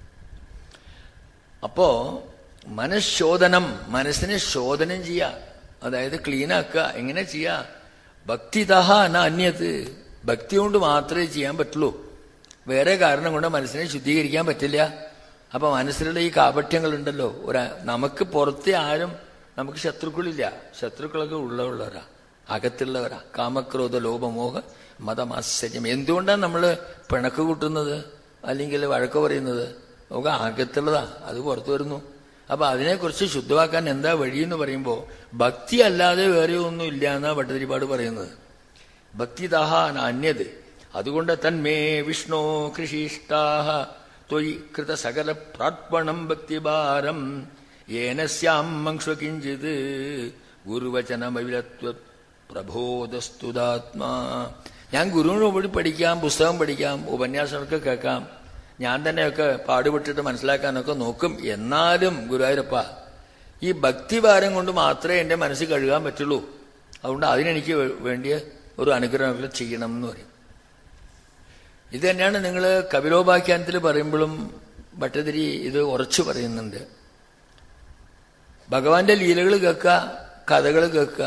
അപ്പോ മനഃശോധനം, മനസ്സിനെ ശോധനം ചെയ്യുക, അതായത് ക്ലീനാക്കുക. എങ്ങനെ ചെയ്യാ? ഭക്തിതഹ ന അന്യത്. ഭക്തി കൊണ്ട് മാത്രമേ ചെയ്യാൻ പറ്റുള്ളൂ. വേറെ കാരണം കൊണ്ട് മനസ്സിനെ ശുദ്ധീകരിക്കാൻ പറ്റില്ല. അപ്പൊ മനസ്സിലുള്ള ഈ കാപട്യങ്ങളുണ്ടല്ലോ, നമുക്ക് പുറത്തെ ആരും നമുക്ക് ശത്രുക്കളില്ല. ശത്രുക്കളൊക്കെ ഉള്ളവരാ, അകത്തുള്ളവരാ. കാമക്രോധ ലോപമോഹ മതമാശ്ചര്യം. എന്തുകൊണ്ടാണ് നമ്മൾ പിണക്ക് കൂട്ടുന്നത് അല്ലെങ്കിൽ വഴക്ക് പറയുന്നത്? നമുക്ക് അകത്തുള്ളതാ, അത് പുറത്തു വരുന്നു. അപ്പൊ അതിനെക്കുറിച്ച് ശുദ്ധമാക്കാൻ എന്താ വഴിയെന്ന് പറയുമ്പോ ഭക്തി അല്ലാതെ വേറെ ഒന്നും ഇല്ല എന്നാ ഭട്ടതിരിപ്പാട് പറയുന്നത്. ഭക്തിദാഹ അന്യത്. അതുകൊണ്ട് തന്മേ വിഷ്ണു കൃഷിഷ്ടാഹ ത്വയി കൃത സകല പ്രാർപ്പണം ഭക്തിഭാരം ഏനസ്യാം മങ്ഷ്വ കിഞ്ചിത് ഗുരുവചനമവിലത്വ പ്രബോധസ്തുതാത്മാ. ഞാൻ ഗുരുവിനോട് പോയി പഠിക്കാം, പുസ്തകം പഠിക്കാം, ഉപന്യാസമൊക്കെ കേൾക്കാം, ഞാൻ തന്നെയൊക്കെ പാടുപെട്ടിട്ട് മനസ്സിലാക്കാനൊക്കെ നോക്കും. എന്നാലും ഗുരുവായൂരപ്പ, ഈ ഭക്തിഭാരം കൊണ്ട് മാത്രമേ എന്റെ മനസ്സ് കഴുകാൻ പറ്റുള്ളൂ. അതുകൊണ്ട് അതിനെനിക്ക് വേണ്ടിയ ഒരു അനുഗ്രഹം ചെയ്യണം എന്ന് പറയും. ഇത് തന്നെയാണ് നിങ്ങൾ കപിലോപാഖ്യാനത്തിൽ പറയുമ്പോഴും ഭട്ടതിരി ഇത് ഉറച്ചു പറയുന്നുണ്ട്. ഭഗവാന്റെ ലീലകൾ കേൾക്കുക, കഥകൾ കേൾക്കുക.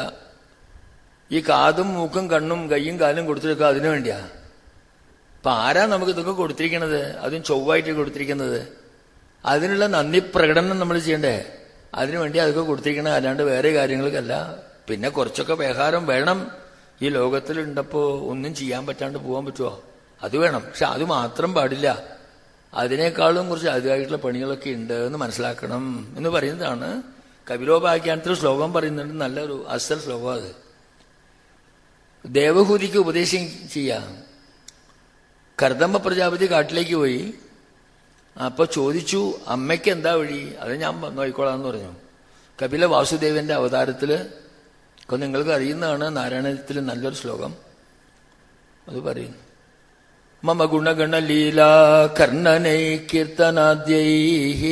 ഈ കാതും മൂക്കും കണ്ണും കയ്യും കാലും കൊടുത്തിരിക്കുക അതിനു വേണ്ടിയാ. അപ്പൊ ആരാ നമുക്ക് ഇതൊക്കെ കൊടുത്തിരിക്കണത്? അതും ചൊവ്വായിട്ട് കൊടുത്തിരിക്കുന്നത്. അതിനുള്ള നന്ദി പ്രകടനം നമ്മൾ ചെയ്യണ്ടേ? അതിനുവേണ്ടി അതൊക്കെ കൊടുത്തിരിക്കണേ, അല്ലാണ്ട് വേറെ കാര്യങ്ങൾക്കല്ല. പിന്നെ കുറച്ചൊക്കെ വ്യവഹാരം വേണം. ഈ ലോകത്തിലുണ്ടപ്പോ ഒന്നും ചെയ്യാൻ പറ്റാണ്ട് പോകാൻ പറ്റുമോ? അത് വേണം. പക്ഷെ അത് മാത്രം പാടില്ല. അതിനേക്കാളും കുറച്ച് അതിയായിട്ടുള്ള പണികളൊക്കെ ഉണ്ട് എന്ന് മനസ്സിലാക്കണം എന്ന് പറയുന്നതാണ്. കപിലോപാഖ്യാനത്തിൽ ശ്ലോകം പറയുന്നുണ്ട്, നല്ലൊരു അസൽ ശ്ലോകം അത്. ദേവഹൂതിക്ക് ഉപദേശം ചെയ്യാം. കർദമ്മ പ്രജാപതി കാട്ടിലേക്ക് പോയി. അപ്പൊ ചോദിച്ചു, അമ്മയ്ക്ക് എന്താ വഴി? അത് ഞാൻ നോക്കിക്കോളാന്ന് പറഞ്ഞു. കപില വാസുദേവന്റെ അവതാരത്തില് നിങ്ങൾക്ക് അറിയുന്നതാണ്, നാരായണത്തിൽ നല്ലൊരു ശ്ലോകം അത് പറയുന്നു. മമ ഗുണഗണ ലീലാ കർണനൈ കീർത്തനാദ്യൈ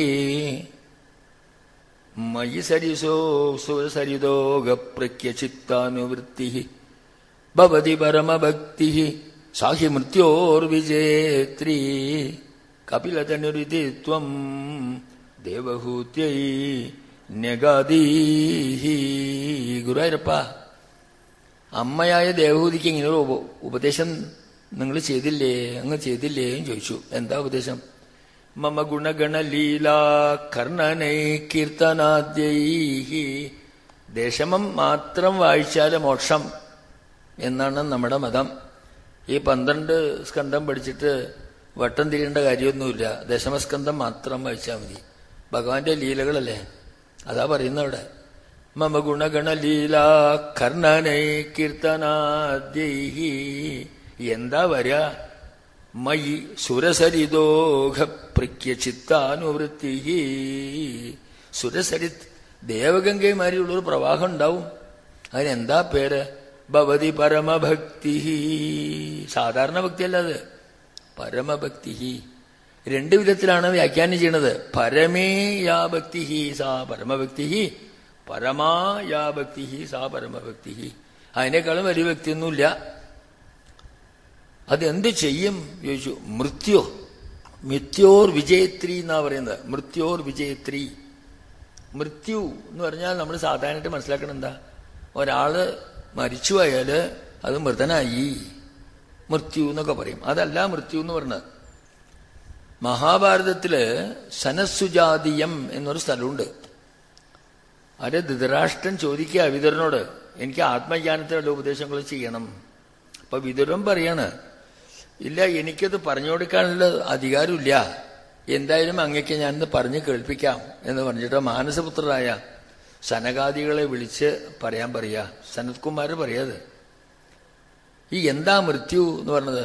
മയി സരിസോ സുരസരിതോഗ പ്രഖ്യചിത്താനുവൃത്തി ഭവതി പരമഭക്തി സാഹി മൃത്യോർവിജേത്രീ കപിലതനുരിതി ത്വം ദേവഹൂത്യൈ ന്യഗാദീഹി. ഗുരുവായൂരപ്പ, അമ്മയായ ദേവഹൂതിക്ക് ഇങ്ങനെ ഒരു ഉപദേശം നിങ്ങൾ ചെയ്തില്ലേ, അങ്ങ് ചെയ്തില്ലേ എന്ന് ചോദിച്ചു. എന്താ ഉപദേശം? മമ ഗുണഗണ ലീലാ കർണനൈ കീർത്തനാദ്യൈ. ദശമം മാത്രം വായിച്ചാല് മോക്ഷം എന്നാണ് നമ്മുടെ മതം. ഈ 12 സ്കന്ധം പഠിച്ചിട്ട് വട്ടം തിരിയേണ്ട കാര്യമൊന്നുമില്ല. ദശമസ്കന്ധം മാത്രം വായിച്ചാൽ മതി. ഭഗവാന്റെ ലീലകളല്ലേ, അതാ പറയുന്നവിടെ. മമ ഗുണഗണ ലീലാ കർണനൈ കീർത്തനാദ്യൈ. എന്താ വരിക? മയി സുരസരിതോഘ പ്രഖ്യചിത്താനുവൃത്തി. സുരസരിത്, ദേവഗംഗമാരിയുള്ളൊരു പ്രവാഹം ഉണ്ടാവും. അതിനെന്താ പേര്? ഭവതി പരമഭക്തി. സാധാരണ ഭക്തിയല്ല അത്, പരമഭക്തി. 2 വിധത്തിലാണ് വ്യാഖ്യാനം ചെയ്യണത്. പരമേയാ ഭക്തി സാ പരമഭക്തി, പരമായാ ഭക്തി സാ പരമഭക്തി. അതിനേക്കാളും വലിയ ഭക്തിയൊന്നുമില്ല. അതെന്ത് ചെയ്യും ചോദിച്ചു. മൃത്യോർ വിജയത്രി എന്നാ പറയുന്നത്. മൃത്യോർ വിജയത്രി. മൃത്യു എന്ന് പറഞ്ഞാൽ നമ്മൾ സാധാരണയായിട്ട് മനസ്സിലാക്കണം എന്താ, ഒരാള് മരിച്ചു പോയാല് അത് മൃതനായി, മൃത്യു എന്നൊക്കെ പറയും. അതല്ല മൃത്യു എന്ന് പറഞ്ഞത്. മഹാഭാരതത്തില് സനസുജാതീയം എന്നൊരു സ്ഥലമുണ്ട്. അത് ധൃതരാഷ്ട്രൻ ചോദിക്കുക വിതുരനോട്, എനിക്ക് ആത്മജ്ഞാനത്തിനുള്ള ഉപദേശങ്ങൾ ചെയ്യണം. അപ്പൊ വിതുരൻ പറയാണ്, ഇല്ല, എനിക്കത് പറഞ്ഞു കൊടുക്കാനുള്ള അധികാരമില്ല, എന്തായാലും അങ്ങക്ക് ഞാനിന്ന് പറഞ്ഞു കേൾപ്പിക്കാം എന്ന് പറഞ്ഞിട്ട് മാനസപുത്രരായ സനകാദികളെ വിളിച്ച് പറയാൻ പറയാ. സനത്കുമാർ പറയാത്, ഈ എന്താ മൃത്യു എന്ന് പറഞ്ഞത്?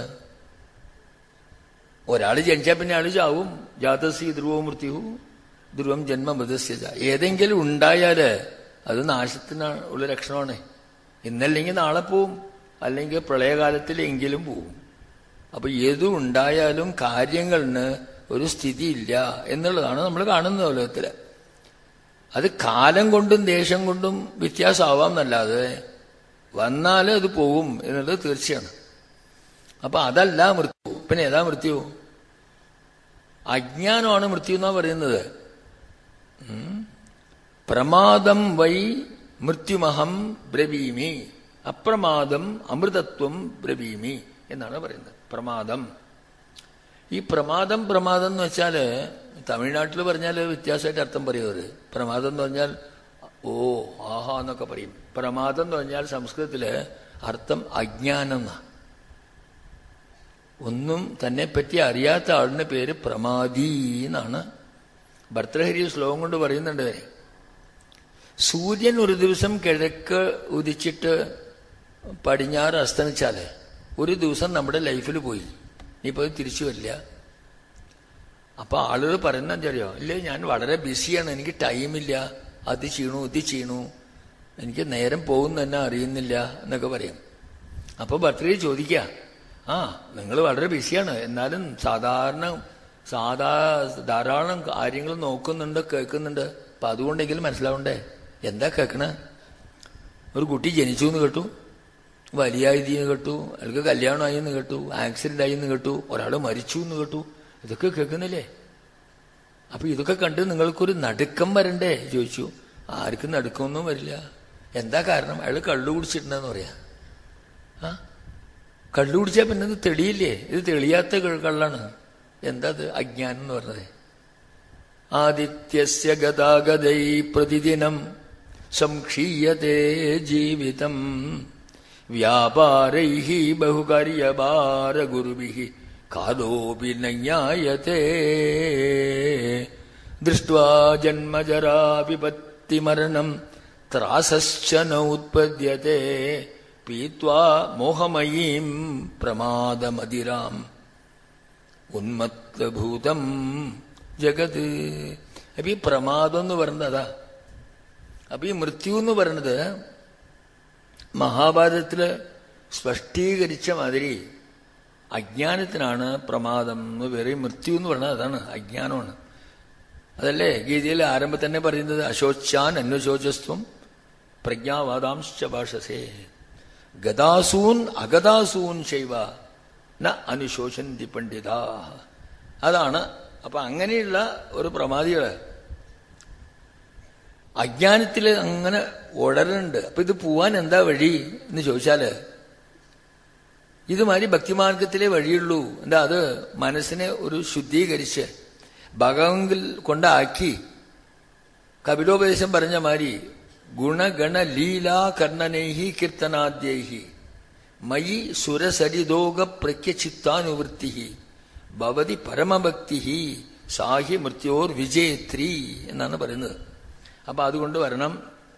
ഒരാൾ ജനിച്ചാൽ പിന്നെ ആള് ചാവും. ജാതസി ധ്രുവോ മൃത്യു ധ്രുവം ജന്മ മൃതസ്യജ. ഏതെങ്കിലും ഉണ്ടായാല് അത് നാശത്തിന് ഉള്ള ലക്ഷണമാണ്. ഇന്നല്ലെങ്കിൽ നാളെ പോവും, അല്ലെങ്കിൽ പ്രളയകാലത്തിൽ എങ്കിലും പോവും. അപ്പൊ ഏതും ഉണ്ടായാലും കാര്യങ്ങളിന് ഒരു സ്ഥിതിയില്ല എന്നുള്ളതാണ് നമ്മൾ കാണുന്ന ലോകത്തില്. അത് കാലം കൊണ്ടും ദേശം കൊണ്ടും വ്യത്യാസമാവാം എന്നല്ലാതെ വന്നാല് അത് പോവും എന്നുള്ളത് തീർച്ചയാണ്. അപ്പൊ അതല്ല മൃത്യു. പിന്നെ ഏതാ മൃത്യു? അജ്ഞാനമാണ് മൃത്യു എന്നാ പറയുന്നത്. പ്രമാദം വൈ മൃത്യുമഹം ബ്രവീമി, അപ്രമാദം അമൃതത്വം ബ്രവീമി എന്നാണ് പറയുന്നത്. പ്രമാദം. ഈ പ്രമാദം എന്ന് വെച്ചാല് തമിഴ്നാട്ടിൽ പറഞ്ഞാൽ വ്യത്യാസമായിട്ട് അർത്ഥം പറയുന്നത്. പ്രമാദം എന്ന് പറഞ്ഞാൽ ഓ ആഹാ എന്നൊക്കെ പറയും. പ്രമാദം എന്ന് പറഞ്ഞാൽ സംസ്കൃതത്തില് അർത്ഥം അജ്ഞാനം എന്നാ. ഒന്നും തന്നെ പറ്റി അറിയാത്ത ആളിന് പേര് പ്രമാദി എന്നാണ്. ഭർത്തൃഹരി ശ്ലോകം കൊണ്ട് പറയുന്നുണ്ട്, സൂര്യൻ ഒരു ദിവസം കിഴക്ക് ഉദിച്ചിട്ട് പടിഞ്ഞാറ് അസ്തമിച്ചാല് ഒരു ദിവസം നമ്മുടെ ലൈഫിൽ പോയി, ഇനിയിപ്പോ അത് തിരിച്ചു വരില്ല. അപ്പൊ ആളുകൾ പറയുന്നറിയോ, ഇല്ലേ ഞാൻ വളരെ ബിസിയാണ്, എനിക്ക് ടൈമില്ല, അത് ചെയ്യണു ഇത് ചെയ്യണു, എനിക്ക് നേരം പോകുന്ന തന്നെ അറിയുന്നില്ല എന്നൊക്കെ പറയും. അപ്പൊ ഭർത്തൃഹരി ചോദിക്കുക, നിങ്ങൾ വളരെ ബിസിയാണ്, എന്നാലും ധാരാളം കാര്യങ്ങൾ നോക്കുന്നുണ്ട്, കേൾക്കുന്നുണ്ട്. അപ്പൊ അതുകൊണ്ടെങ്കിലും മനസ്സിലാവണ്ടേ എന്താ കേൾക്കണേ? ഒരു കുട്ടി ജനിച്ചു എന്ന് കേട്ടു, വലിയായി എന്ന് കേട്ടു, അയാൾക്ക് കല്യാണമായി എന്ന് കേട്ടു, ആക്സിഡന്റ് ആയി എന്ന് കേട്ടു, ഒരാൾ മരിച്ചു എന്ന് കേട്ടു, ഇതൊക്കെ കേൾക്കുന്നില്ലേ? അപ്പൊ ഇതൊക്കെ കണ്ട് നിങ്ങൾക്കൊരു നടുക്കം വരണ്ടേ ചോദിച്ചു. ആർക്കും നടുക്കമൊന്നും വരില്ല. എന്താ കാരണം? അയാൾ കള്ളു കുടിച്ചിട്ടുണ്ടെന്ന് പറയാ. കള്ളു കുടിച്ചാൽ പിന്നെ ഇത് തെളിയില്ലേ? ഇത് തെളിയാത്ത കള്ളാണ്. എന്താ അത്? അജ്ഞാനം എന്ന് പറഞ്ഞത്. ആദിത്യസ്യ ഗതാഗതൈ പ്രതിദിനം സംക്ഷീയതേ ജീവിതം വ്യാപാരൈഃ ബഹുകാര്യഭാരഗുരുഭിഃ കാലോപി നജ്ഞായതേ ദൃഷ്ട്വാ ജന്മജരാ വിപത്തിമരണം ത്രാസശ്ച ന ഉത്പദ്യത്തെ പീത്വാ മോഹമയീം പ്രമാദമതിരാം ഉന്മത്തഭൂതം ജഗത്. അപ്പൊ ഈ പ്രമാദം എന്ന് പറയുന്നത് അതാ. അപ്പൊ ഈ മൃത്യു എന്ന് പറയുന്നത് മഹാഭാരതത്തില് സ്പഷ്ടീകരിച്ച മാതിരി അജ്ഞാനത്തിനാണ് പ്രമാദം എന്ന് പേര്. മൃത്യു എന്ന് പറയുന്നത് അതാണ്, അജ്ഞാനമാണ്. അതല്ലേ ഗീതയിൽ ആരംഭം തന്നെ പറയുന്നത്, അശോച്ചാൻ അന്വശോചസ്ത്വം പ്രജ്ഞാവാദാംശ്ച ഭാഷസേ ഗതാസൂൻ അഗതാസൂൻ ശൈവ ന അനുശോചന്തി പണ്ഡിതാ. അതാണ്. അപ്പൊ അങ്ങനെയുള്ള ഒരു പ്രമാദികള് അജ്ഞാനത്തില് അങ്ങനെ ഉടരുന്നുണ്ട്. അപ്പൊ ഇത് പോവാൻ എന്താ വഴി എന്ന് ചോദിച്ചാല് ഇതുമാതിരി ഭക്തിമാർഗത്തിലെ വഴിയുള്ളൂ. എന്താ? അത് മനസ്സിനെ ഒരു ശുദ്ധീകരിച്ച് ഭഗവങ്കിൽ കൊണ്ടാക്കി കപിലോപദേശം പറഞ്ഞ മാതിരി ഗുണഗണ ലീലാ കർണനൈഹി കീർത്തനാദ്യൈഹി മയി സുരസരിദോഗ പ്രഖ്യചിത്താനുവൃത്തി ഭവതി പരമഭക്തി സാഹി മൃത്യോർ വിജയത്രി എന്നാണ് പറയുന്നത്. അപ്പൊ അതുകൊണ്ട് വരണം.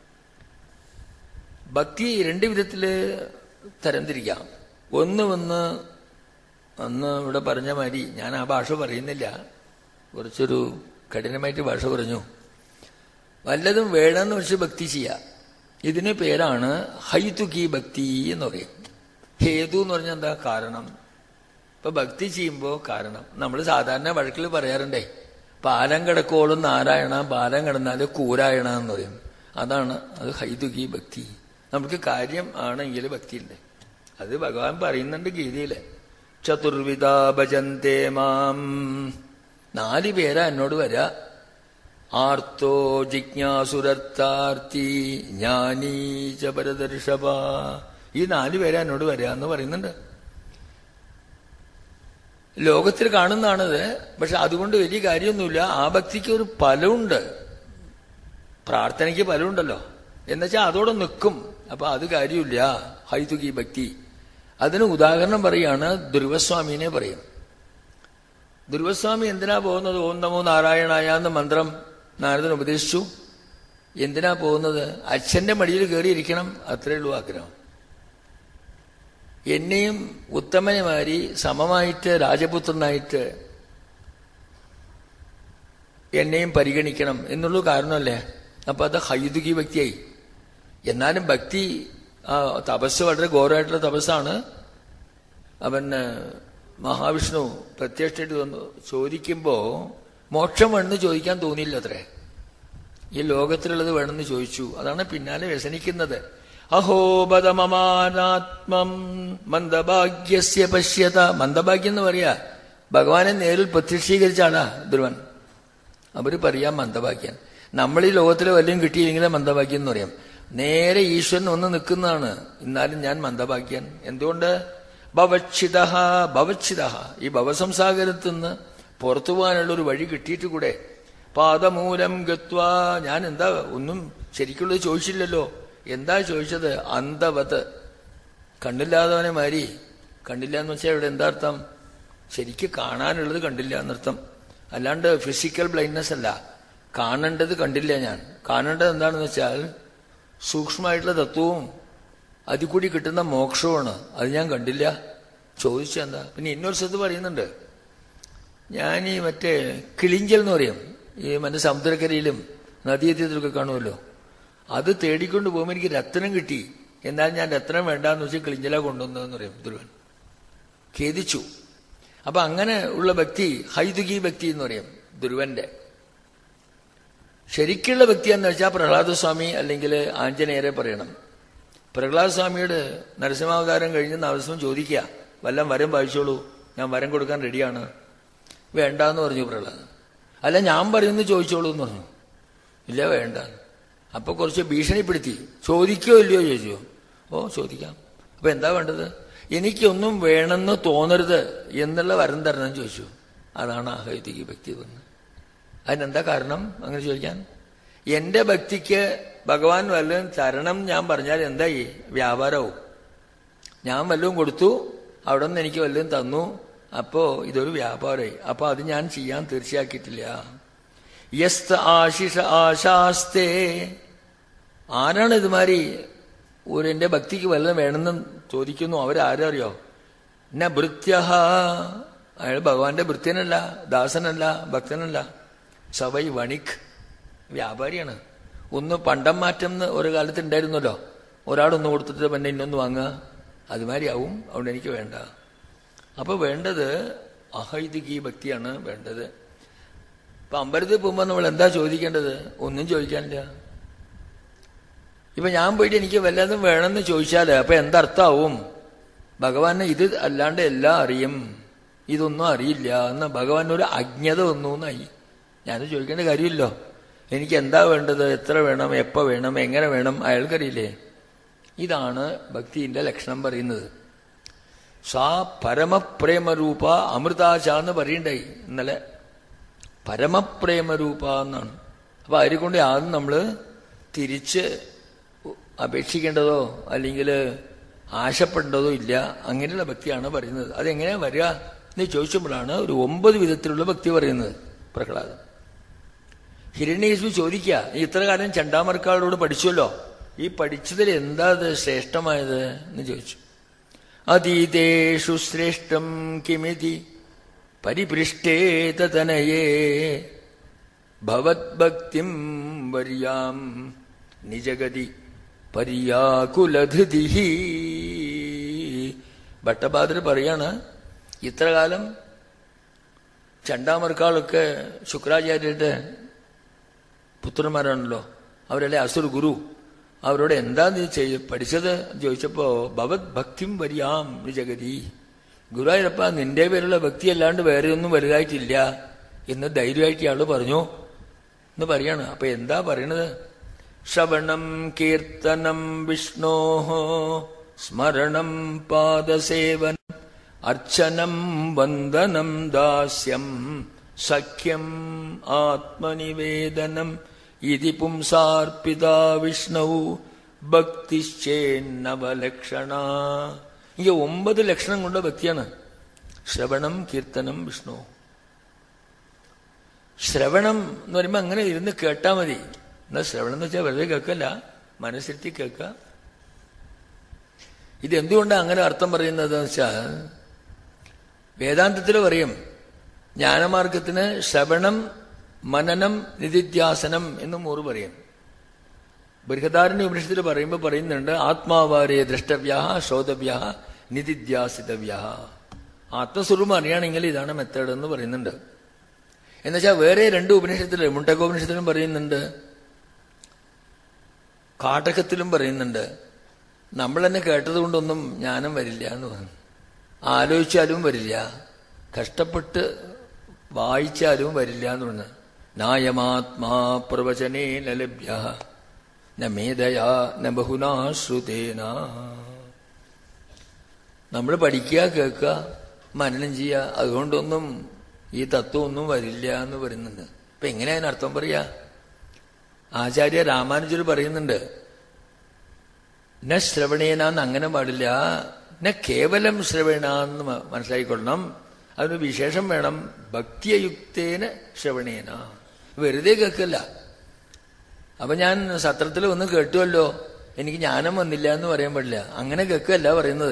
ഭക്തി രണ്ട് വിധത്തില് തരംതിരിക്കാം. ഒന്ന് അന്ന് ഇവിടെ പറഞ്ഞ മാതിരി, ഞാൻ ആ ഭാഷ പറയുന്നില്ല, കുറച്ചൊരു കഠിനമായിട്ട് ഭാഷ പറഞ്ഞു. വല്ലതും വേണമെന്ന് വെച്ച് ഭക്തി ചെയ്യാം. ഇതിന് പേരാണ് ഹൈതുകി ഭക്തി എന്ന് പറയും. ഹേതു എന്ന് പറഞ്ഞാൽ എന്താ? കാരണം. ഇപ്പൊ ഭക്തി ചെയ്യുമ്പോ കാരണം. നമ്മൾ സാധാരണ വഴക്കിൽ പറയാറുണ്ടേ, പാലം കിടക്കോളും നാരായണ, പാലം കിടന്നാല് കൂരായണ എന്ന് പറയും. അതാണ് അത് ഹൈതുകി ഭക്തി. നമുക്ക് കാര്യം ആണെങ്കിൽ ഭക്തിയുണ്ട്. അത് ഭഗവാൻ പറയുന്നുണ്ട് ഗീതയില്. ചതുർവിധാ ഭജന്തേ മാം. 4 പേരാ എന്നോട് വരാ. ആർത്തോ ജിജ്ഞാസുരർത്ഥാർത്തി ജ്ഞാനീ ച പരദർശഭ. ഈ 4 പേരാ എന്നോട് വരാ എന്ന് പറയുന്നുണ്ട്. ലോകത്തിൽ കാണുന്നതാണത്. പക്ഷെ അതുകൊണ്ട് വലിയ കാര്യമൊന്നുമില്ല. ആ ഭക്തിക്ക് ഒരു ഫലമുണ്ട്. പ്രാർത്ഥനയ്ക്ക് ഫലമുണ്ടല്ലോ. എന്നുവെച്ചാൽ അതോടെ നിൽക്കും. അപ്പൊ അത് കാര്യമില്ല ഹൈതുകി ഭക്തി. അതിന് ഉദാഹരണം പറയാണ് ദുർവസ്വാമിനെ പറയും. ദുർവസ്വാമി എന്തിനാ പോകുന്നത്? ഓം നമോ നാരായണായ എന്ന മന്ത്രം നാരദൻ ഉപദേശിച്ചു. എന്തിനാ പോകുന്നത്? അച്ഛന്റെ മടിയിൽ കയറിയിരിക്കണം, അത്രേ ഉള്ളൂ ആഗ്രഹം. എന്നെയും ഉത്തമനുമാരി സമമായിട്ട് രാജപുത്രനായിട്ട് എന്നെയും പരിഗണിക്കണം എന്നുള്ള കാരണമല്ലേ. അപ്പൊ അത് ഹൈതുകി ഭക്തിയായി. എന്നാലും ഭക്തി തപസ് വളരെ ഘോരമായിട്ടുള്ള തപസ്സാണ്. അവൻ മഹാവിഷ്ണു പ്രത്യക്ഷമായിട്ട് വന്നു ചോദിക്കുമ്പോ മോക്ഷം വേണമെന്ന് ചോദിക്കാൻ തോന്നിയില്ല അത്രേ. ഈ ലോകത്തിലുള്ളത് വേണമെന്ന് ചോദിച്ചു. അതാണ് പിന്നാലെ വ്യസനിക്കുന്നത്. അഹോബതമമാനാത്മം മന്ദഭാഗ്യസ്യ പശ്യത. മന്ദഭാഗ്യം എന്ന് പറയാ ഭഗവാനെ നേരിൽ പ്രത്യക്ഷീകരിച്ച ആളാ ധ്രുവൻ. അവര് പറയാം മന്ദഭാഗ്യൻ. നമ്മൾ ഈ ലോകത്തിലെ വല്ലതും കിട്ടിയില്ലെങ്കിലേ മന്ദഭാഗ്യം എന്ന് പറയാം. നേരെ ഈശ്വരൻ ഒന്ന് നിൽക്കുന്നതാണ്. എന്നാലും ഞാൻ മന്ദഭാഗ്യൻ. എന്തുകൊണ്ട്? ഭവച്ഛിത ഭവച്ഛിത. ഈ ഭവസംസാഗരത്തിൽ നിന്ന് പുറത്തു പോകാനുള്ളൊരു വഴി കിട്ടിയിട്ട് കൂടെ. പാദമൂലം ഗത്വാ. ഞാൻ എന്താ ഒന്നും ശരിക്കുള്ളത് ചോദിച്ചില്ലല്ലോ. എന്താ ചോദിച്ചത്? അന്ധവത്. കണ്ണില്ലാത്തവനെ മാരി. കണ്ടില്ല എന്ന് വെച്ചാൽ ഇവിടെ എന്താ അർത്ഥം? ശരിക്ക് കാണാനുള്ളത് കണ്ടില്ല എന്നർത്ഥം. അല്ലാണ്ട് ഫിസിക്കൽ ബ്ലൈൻഡ്നെസ് അല്ല. കാണേണ്ടത് കണ്ടില്ല ഞാൻ. കാണേണ്ടത് എന്താണെന്ന് വെച്ചാൽ സൂക്ഷ്മമായിട്ടുള്ള തത്വവും അതിൽ കൂടി കിട്ടുന്ന മോക്ഷവുമാണ്. അത് ഞാൻ കണ്ടില്ല. ചോദിച്ചെന്താ? പിന്നെ ഇന്നൊരു സ്ഥലത്ത് പറയുന്നുണ്ട്. ഞാൻ ഈ മറ്റേ കിളിഞ്ചൽ എന്ന് പറയും. ഈ മറ്റേ സമുദ്രക്കരയിലും നദീതീരത്തിലൊക്കെ കാണുമല്ലോ. അത് തേടിക്കൊണ്ട് പോകുമ്പോൾ എനിക്ക് രത്നം കിട്ടി. എന്നാൽ ഞാൻ രത്നം വേണ്ടാന്ന് വെച്ചാൽ കിളിഞ്ചല കൊണ്ടുവന്നതെന്ന് പറയും ധ്രുവൻ. ഖേദിച്ചു. അപ്പൊ അങ്ങനെ ഉള്ള ഭക്തി ഹൈതുകി ഭക്തി എന്ന് പറയും ധ്രുവന്റെ. ശരിക്കുള്ള ഭക്തി എന്ന് വെച്ചാൽ പ്രഹ്ലാദസ്വാമി അല്ലെങ്കിൽ ആഞ്ജനേയരെ പറയണം. പ്രഹ്ലാദസ്വാമിയോട് നരസിംഹാവതാരം കഴിഞ്ഞ് നരസിംഹം ചോദിക്കുക, വല്ലം വരം വായിച്ചോളൂ, ഞാൻ വരം കൊടുക്കാൻ റെഡിയാണ്. വേണ്ടാന്ന് പറഞ്ഞു പ്രഹ്ലാദൻ. അല്ല ഞാൻ പറയുന്നു ചോദിച്ചോളൂ എന്ന് പറഞ്ഞു. ഇല്ല വേണ്ട. അപ്പൊ കുറച്ച് ഭീഷണിപ്പെടുത്തി. ചോദിക്കോ ഇല്ലയോ ചോദിച്ചു. ഓ ചോദിക്കാം. അപ്പൊ എന്താ വേണ്ടത്? എനിക്കൊന്നും വേണമെന്ന് തോന്നരുത് എന്നുള്ള വരം തരണം ചോദിച്ചു. അതാണ് ഹൈതുകി ഭക്തി പറഞ്ഞത്. അതിനെന്താ കാരണം അങ്ങനെ ചോദിക്കാൻ? എന്റെ ഭക്തിക്ക് ഭഗവാൻ വല്ലതും തരണം ഞാൻ പറഞ്ഞാൽ എന്തായി? വ്യാപാരവും. ഞാൻ വല്ലതും കൊടുത്തു, അവിടെ നിന്ന് എനിക്ക് വല്ലതും തന്നു, അപ്പോ ഇതൊരു വ്യാപാരമായി. അപ്പൊ അത് ഞാൻ ചെയ്യാൻ തീർച്ചയാക്കിയിട്ടില്ല. യസ്ത ആശിഷ ആശാസ്തേ. ആരാണ് ഇതുമാതിരി എന്റെ ഭക്തിക്ക് വല്ലതും വേണമെന്ന് ചോദിക്കുന്നു? അവരാരറിയോ? ന ഭൃത്യ. അയാൾ ഭഗവാന്റെ ഭൃത്യനല്ല, ദാസനല്ല, ഭക്തനല്ല. സവൈ വണിക്. വ്യാപാരിയാണ്. ഒന്ന് പണ്ടം മാറ്റം എന്ന് ഒരു കാലത്ത് ഉണ്ടായിരുന്നല്ലോ. ഒരാളൊന്ന് കൊടുത്തിട്ട് പിന്നെ ഇന്നൊന്ന് വാങ്ങുക. അതുമാതിരി ആവും. അതുകൊണ്ട് എനിക്ക് വേണ്ട. അപ്പൊ വേണ്ടത് അഹൈതുകി ഭക്തിയാണ് വേണ്ടത്. ഇപ്പൊ അമ്പലത്തിൽ പോകുമ്പോൾ നമ്മൾ എന്താ ചോദിക്കേണ്ടത്? ഒന്നും ചോദിക്കാനില്ല. ഇപ്പൊ ഞാൻ പോയിട്ട് എനിക്ക് വല്ലതും വേണമെന്ന് ചോദിച്ചാല് അപ്പൊ എന്തർത്ഥമാവും? ഭഗവാന് ഇത് അല്ലാണ്ട് എല്ലാം അറിയും, ഇതൊന്നും അറിയില്ല എന്ന് ഭഗവാൻ ഒരു അജ്ഞത വന്നു എന്നായി. ഞാൻ ചോദിക്കേണ്ട കാര്യമില്ലോ. എനിക്ക് എന്താ വേണ്ടത്, എത്ര വേണം, എപ്പോ വേണം, എങ്ങനെ വേണം അയാൾക്കറിയില്ലേ. ഇതാണ് ഭക്തിന്റെ ലക്ഷണം പറയുന്നത്. സാ പരമപ്രേമരൂപ അമൃതാചാന്ന് പറയണ്ടായി ഇന്നലെ. പരമപ്രേമരൂപ എന്നാണ്. അപ്പൊ അതിനെ കൊണ്ട് ആദ്യം നമ്മള് തിരിച്ച് അപേക്ഷിക്കേണ്ടതോ അല്ലെങ്കിൽ ആശപ്പെടേണ്ടതോ ഇല്ല. അങ്ങനെയുള്ള ഭക്തിയാണ് പറയുന്നത്. അതെങ്ങനെയാ വരിക എന്ന് ചോദിച്ചപ്പോഴാണ് ഒരു 9 വിധത്തിലുള്ള ഭക്തി പറയുന്നത് പ്രഹ്ലാദൻ. ഹിരണ്യകശിപു ചോദിക്കുക, ഇത്ര കാലം ചണ്ടാമർക്കാളോട് പഠിച്ചല്ലോ, ഈ പഠിച്ചതിൽ എന്താ അത് ശ്രേഷ്ഠമായത് എന്ന് ചോദിച്ചു. അതീതേഷു ശ്രേഷ്ഠം കിമിതി പരിപൃഷ്ടേത തനയേ ഭവദ്ഭക്തിം വര്യാം നിജഗതി പര്യാകുലധൃതി. ഭട്ടബാദ്ര പറയാണ്, ഇത്ര കാലം ചണ്ടാമർക്കാളൊക്കെ ശുക്രാചാര്യരുടെ പുത്രന്മാരാണല്ലോ, അവരല്ലേ അസുർ ഗുരു. അവരോട് എന്താ നീ പഠിച്ചത് ചോദിച്ചപ്പോ ഭവത് ഭക്തിം വരിയാം നിജഗതി, ഗുരുവായൂരപ്പ നിന്റെ പേരുള്ള ഭക്തി അല്ലാണ്ട് വേറെ ഒന്നും വലുതായിട്ടില്ല എന്ന് ധൈര്യമായിട്ട് ഇയാള് പറഞ്ഞു എന്ന് പറയാണ്. അപ്പൊ എന്താ പറയണത്? ശ്രവണം കീർത്തനം വിഷ്ണോഹോ സ്മരണം പാദസേവനം അർച്ചനം വന്ദനം ദാസ്യം സഖ്യം ആത്മനിവേദനം ഇതി പുംസാർപ്പിതാ വിഷ്ണു ഭക്തിശ്ചേന്നവലക്ഷണ. ഈ 9 ലക്ഷണം കൊണ്ട ഭക്തിയാണ്. ശ്രവണം കീർത്തനം വിഷ്ണു. ശ്രവണം എന്ന് പറയുമ്പോ അങ്ങനെ ഇരുന്ന് കേട്ടാ മതി. എന്നാൽ ശ്രവണം എന്ന് വെച്ചാൽ വെറുതെ കേൾക്കല്ല, മനസ്സിരുത്തി കേൾക്ക. ഇതെന്തുകൊണ്ടാണ് അങ്ങനെ അർത്ഥം പറയുന്നത് വെച്ചാൽ വേദാന്തത്തിൽ പറയും ജ്ഞാനമാർഗത്തിന് ശ്രവണം മനനം നിധിധ്യാസനം എന്നും 3 പറയും. ബൃഹദാരണ്യ ഉപനിഷത്തിൽ പറയുമ്പോൾ പറയുന്നുണ്ട് ആത്മാവാരേ ദ്രഷ്ടവ്യ ശ്രോതവ്യ നിധിധ്യാസിതവ്യ. ആത്മസ്വരൂപം അറിയുകയാണെങ്കിൽ ഇതാണ് മെത്തേഡ് എന്ന് പറയുന്നുണ്ട്. എന്നുവെച്ചാൽ വേറെ 2 ഉപനിഷത്തില് മുണ്ടകോപനിഷത്തിലും പറയുന്നുണ്ട്, കാട്ടകത്തിലും പറയുന്നുണ്ട് നമ്മൾ തന്നെ കേട്ടത് കൊണ്ടൊന്നും ജ്ഞാനം വരില്ല എന്ന് പറഞ്ഞു. ആലോചിച്ചാലും വരില്ല, കഷ്ടപ്പെട്ട് വായിച്ചാലും വരില്ല എന്ന് പറഞ്ഞു. നായമാത്മാ പ്രവചനേന ലഭ്യ ന മേധയാ ന ബഹുനാ ശ്രുതേന. നമ്മൾ പഠിക്കുക, കേൾക്കുക, മനനം ചെയ്യുക, അതുകൊണ്ടൊന്നും ഈ തത്വം ഒന്നും വരില്ല എന്ന് പറയുന്നുണ്ട്. അപ്പൊ എങ്ങനെയാണ് അർത്ഥം പറയാ? ആചാര്യ രാമാനുജർ പറയുന്നുണ്ട് ന ശ്രവണേനാന്ന് അങ്ങനെ പാടില്ല, ന കേവലം ശ്രവണാന്ന് മനസ്സിലാക്കിക്കൊള്ളണം. അതിന് വിശേഷം വേണം, ഭക്തിയുക്തേന ശ്രവണേന. വെറുതെ കേൾക്കല്ല. അപ്പൊ ഞാൻ സത്രത്തിൽ ഒന്ന് കേട്ടുവല്ലോ എനിക്ക് ജ്ഞാനം വന്നില്ല എന്ന് പറയാൻ പാടില്ല. അങ്ങനെ കേൾക്കല്ല പറയുന്നത്.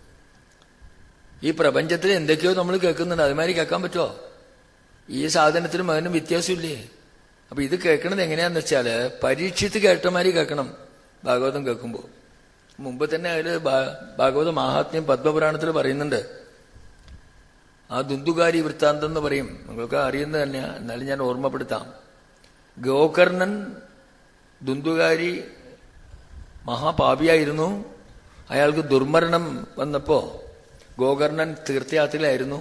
ഈ പ്രപഞ്ചത്തിൽ എന്തൊക്കെയോ നമ്മൾ കേൾക്കുന്നുണ്ട്, അതുമാതിരി കേൾക്കാൻ പറ്റുമോ? ഈ സാധനത്തിനും അതിനും വ്യത്യാസമില്ലേ? അപ്പൊ ഇത് കേൾക്കണത് എങ്ങനെയാന്ന് വെച്ചാല് പരീക്ഷിച്ച് കേട്ടമാതിരി കേൾക്കണം. ഭാഗവതം കേൾക്കുമ്പോൾ മുമ്പ് തന്നെ അതില് ഭാഗവത മഹാത്മ്യം പത്മപുരാണത്തിൽ പറയുന്നുണ്ട്. ആ ദുന്ദുകാരി വൃത്താന്തം എന്ന് പറയും, നിങ്ങൾക്ക് അറിയുന്നത് തന്നെയാ, എന്നാലും ഞാൻ ഓർമ്മപ്പെടുത്താം. ഗോകർണൻ ദുന്ദുകാരി മഹാപാപിയായിരുന്നു. അയാൾക്ക് ദുർമരണം വന്നപ്പോ ഗോകർണൻ തീർത്ഥയാത്രയിലായിരുന്നു.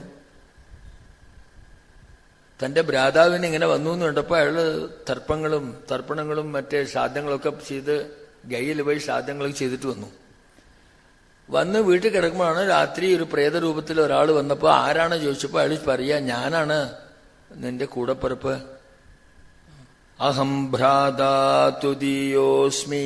തന്റെ ഭ്രാതാവിന് ഇങ്ങനെ വന്നു എന്ന് കണ്ടപ്പോ അയാള് തർപ്പണങ്ങളും മറ്റേ ശ്രാദ്ധങ്ങളൊക്കെ ചെയ്ത് ഗയയിൽ പോയി ശ്രാദ്ധങ്ങളൊക്കെ ചെയ്തിട്ട് വന്ന് വീട്ടിൽ കിടക്കുമ്പോഴാണ് രാത്രി ഒരു പ്രേതരൂപത്തിൽ ഒരാൾ വന്നപ്പോ ആരാണ് ചോദിച്ചപ്പോ അയാൾ പറയാ ഞാനാണ് നിന്റെ കൂടപ്പിറപ്പ്. അഹം ഭ്രാതാ തുദിയോസ്മി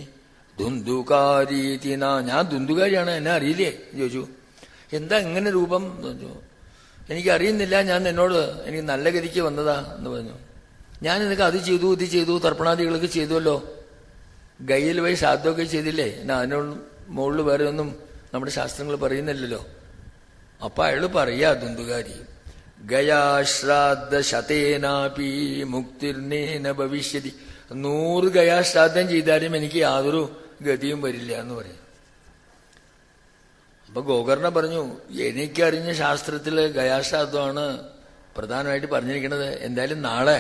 ദുന്ദുകാരീതിന. ഞാൻ ദുന്ദുകാരിയാണ്, എന്നെ അറിയില്ലേ ചോദിച്ചു. എന്താ ഇങ്ങനെ രൂപം ചോദിച്ചു. എനിക്കറിയുന്നില്ല, ഞാൻ എന്നോട് എനിക്ക് നല്ല ഗതിക്ക് വന്നതാ എന്ന് പറഞ്ഞു. ഞാൻ നിനക്ക് അത് ചെയ്തു ഇത് ചെയ്തു തർപ്പണാദികളൊക്കെ ചെയ്തുവല്ലോ, ഗയയിൽ പോയി ശ്രാദ്ധമൊക്കെ ചെയ്തില്ലേ, എന്നാ അതിനോട് മുകളിൽ വേറെ ഒന്നും നമ്മുടെ ശാസ്ത്രങ്ങൾ പറയുന്നില്ലല്ലോ. അപ്പൊ അയാള് പറയാ ദുന്ദുകാരി ഗയാശ്രാദ്ധ ശതേനാപി മുക്തിർനേന ഭവിഷ്യതി. 100 ഗയാശ്രാദ്ധം ചെയ്താലും എനിക്ക് യാതൊരു ഗതിയും വരില്ല എന്ന് പറയും. അപ്പൊ ഗോകർണ പറഞ്ഞു എനിക്കറിഞ്ഞ ശാസ്ത്രത്തില് ഗയാശ്രാദ്ധമാണ് പ്രധാനമായിട്ട് പറഞ്ഞിരിക്കുന്നത്. എന്തായാലും നാളെ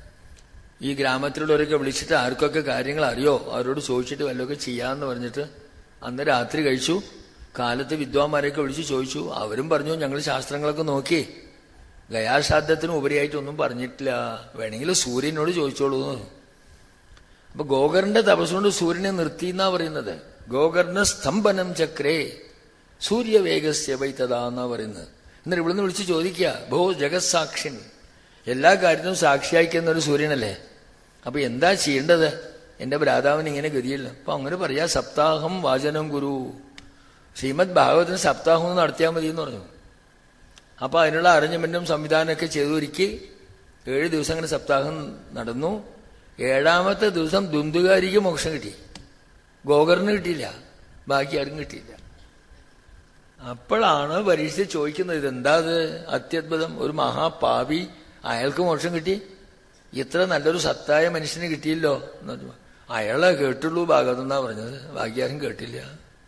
ഈ ഗ്രാമത്തിലുള്ളവരൊക്കെ വിളിച്ചിട്ട് ആർക്കൊക്കെ കാര്യങ്ങൾ അറിയോ അവരോട് ചോദിച്ചിട്ട് വല്ലതൊക്കെ ചെയ്യാന്ന് പറഞ്ഞിട്ട് അന്ന് രാത്രി കഴിച്ചു. കാലത്ത് വിദ്വാന്മാരെയൊക്കെ വിളിച്ച് ചോദിച്ചു. അവരും പറഞ്ഞു ഞങ്ങൾ ശാസ്ത്രങ്ങളൊക്കെ നോക്കി ഗയാശ്രാദ്ധത്തിന് ഉപരിയായിട്ടൊന്നും പറഞ്ഞിട്ടില്ല, വേണമെങ്കിൽ സൂര്യനോട് ചോദിച്ചോളൂ എന്ന് പറഞ്ഞു. അപ്പൊ ഗോകർണന്റെ തപസ്സുകൊണ്ട് സൂര്യനെ നിർത്തി എന്നാ പറയുന്നത്. ഗോകർണ സ്തംഭനം ചക്രേ സൂര്യവേഗസ്യ വൈതദാ എന്നാ പറയുന്നത്. എന്നിട്ട് ഇവിടുന്ന് വിളിച്ച് ചോദിക്കുക ഭോ ജഗത് സാക്ഷിൻ, എല്ലാ കാര്യത്തിനും സാക്ഷിയായിക്കുന്ന ഒരു സൂര്യനല്ലേ, അപ്പൊ എന്താ ചെയ്യേണ്ടത്? എന്റെ ഭ്രാതാവിന് ഇങ്ങനെ ഗതിയില്ല. അപ്പൊ അങ്ങനെ പറയാ സപ്താഹം വാചനം ഗുരു, ശ്രീമദ് ഭാഗവതത്തിന് സപ്താഹം നടത്തിയാൽ മതി എന്ന് പറഞ്ഞു. അപ്പൊ അതിനുള്ള അറേഞ്ച്മെന്റും സംവിധാനമൊക്കെ ചെയ്തൊരുക്കി 7 ദിവസം അങ്ങനെ സപ്താഹം നടന്നു. 7ാമത്തെ ദിവസം ദുന്ദുകാരിക്ക് മോക്ഷം കിട്ടി, ഗോകർണ് കിട്ടിയില്ല, ബാക്കി ആർക്കും കിട്ടിയില്ല. അപ്പോഴാണ് പരീക്ഷിച്ച് ചോദിക്കുന്നത് ഇതെന്താ അത് അത്യത്ഭുതം, ഒരു മഹാപാപി അയാൾക്ക് മോക്ഷം കിട്ടി, ഇത്ര നല്ലൊരു സത്തായ മനുഷ്യന് കിട്ടിയില്ലോ എന്ന് പറഞ്ഞു. അയാളെ കേട്ടുള്ളൂ ഭാഗവതം എന്നാ പറഞ്ഞത്, ബാക്കി ആരും കേട്ടില്ല.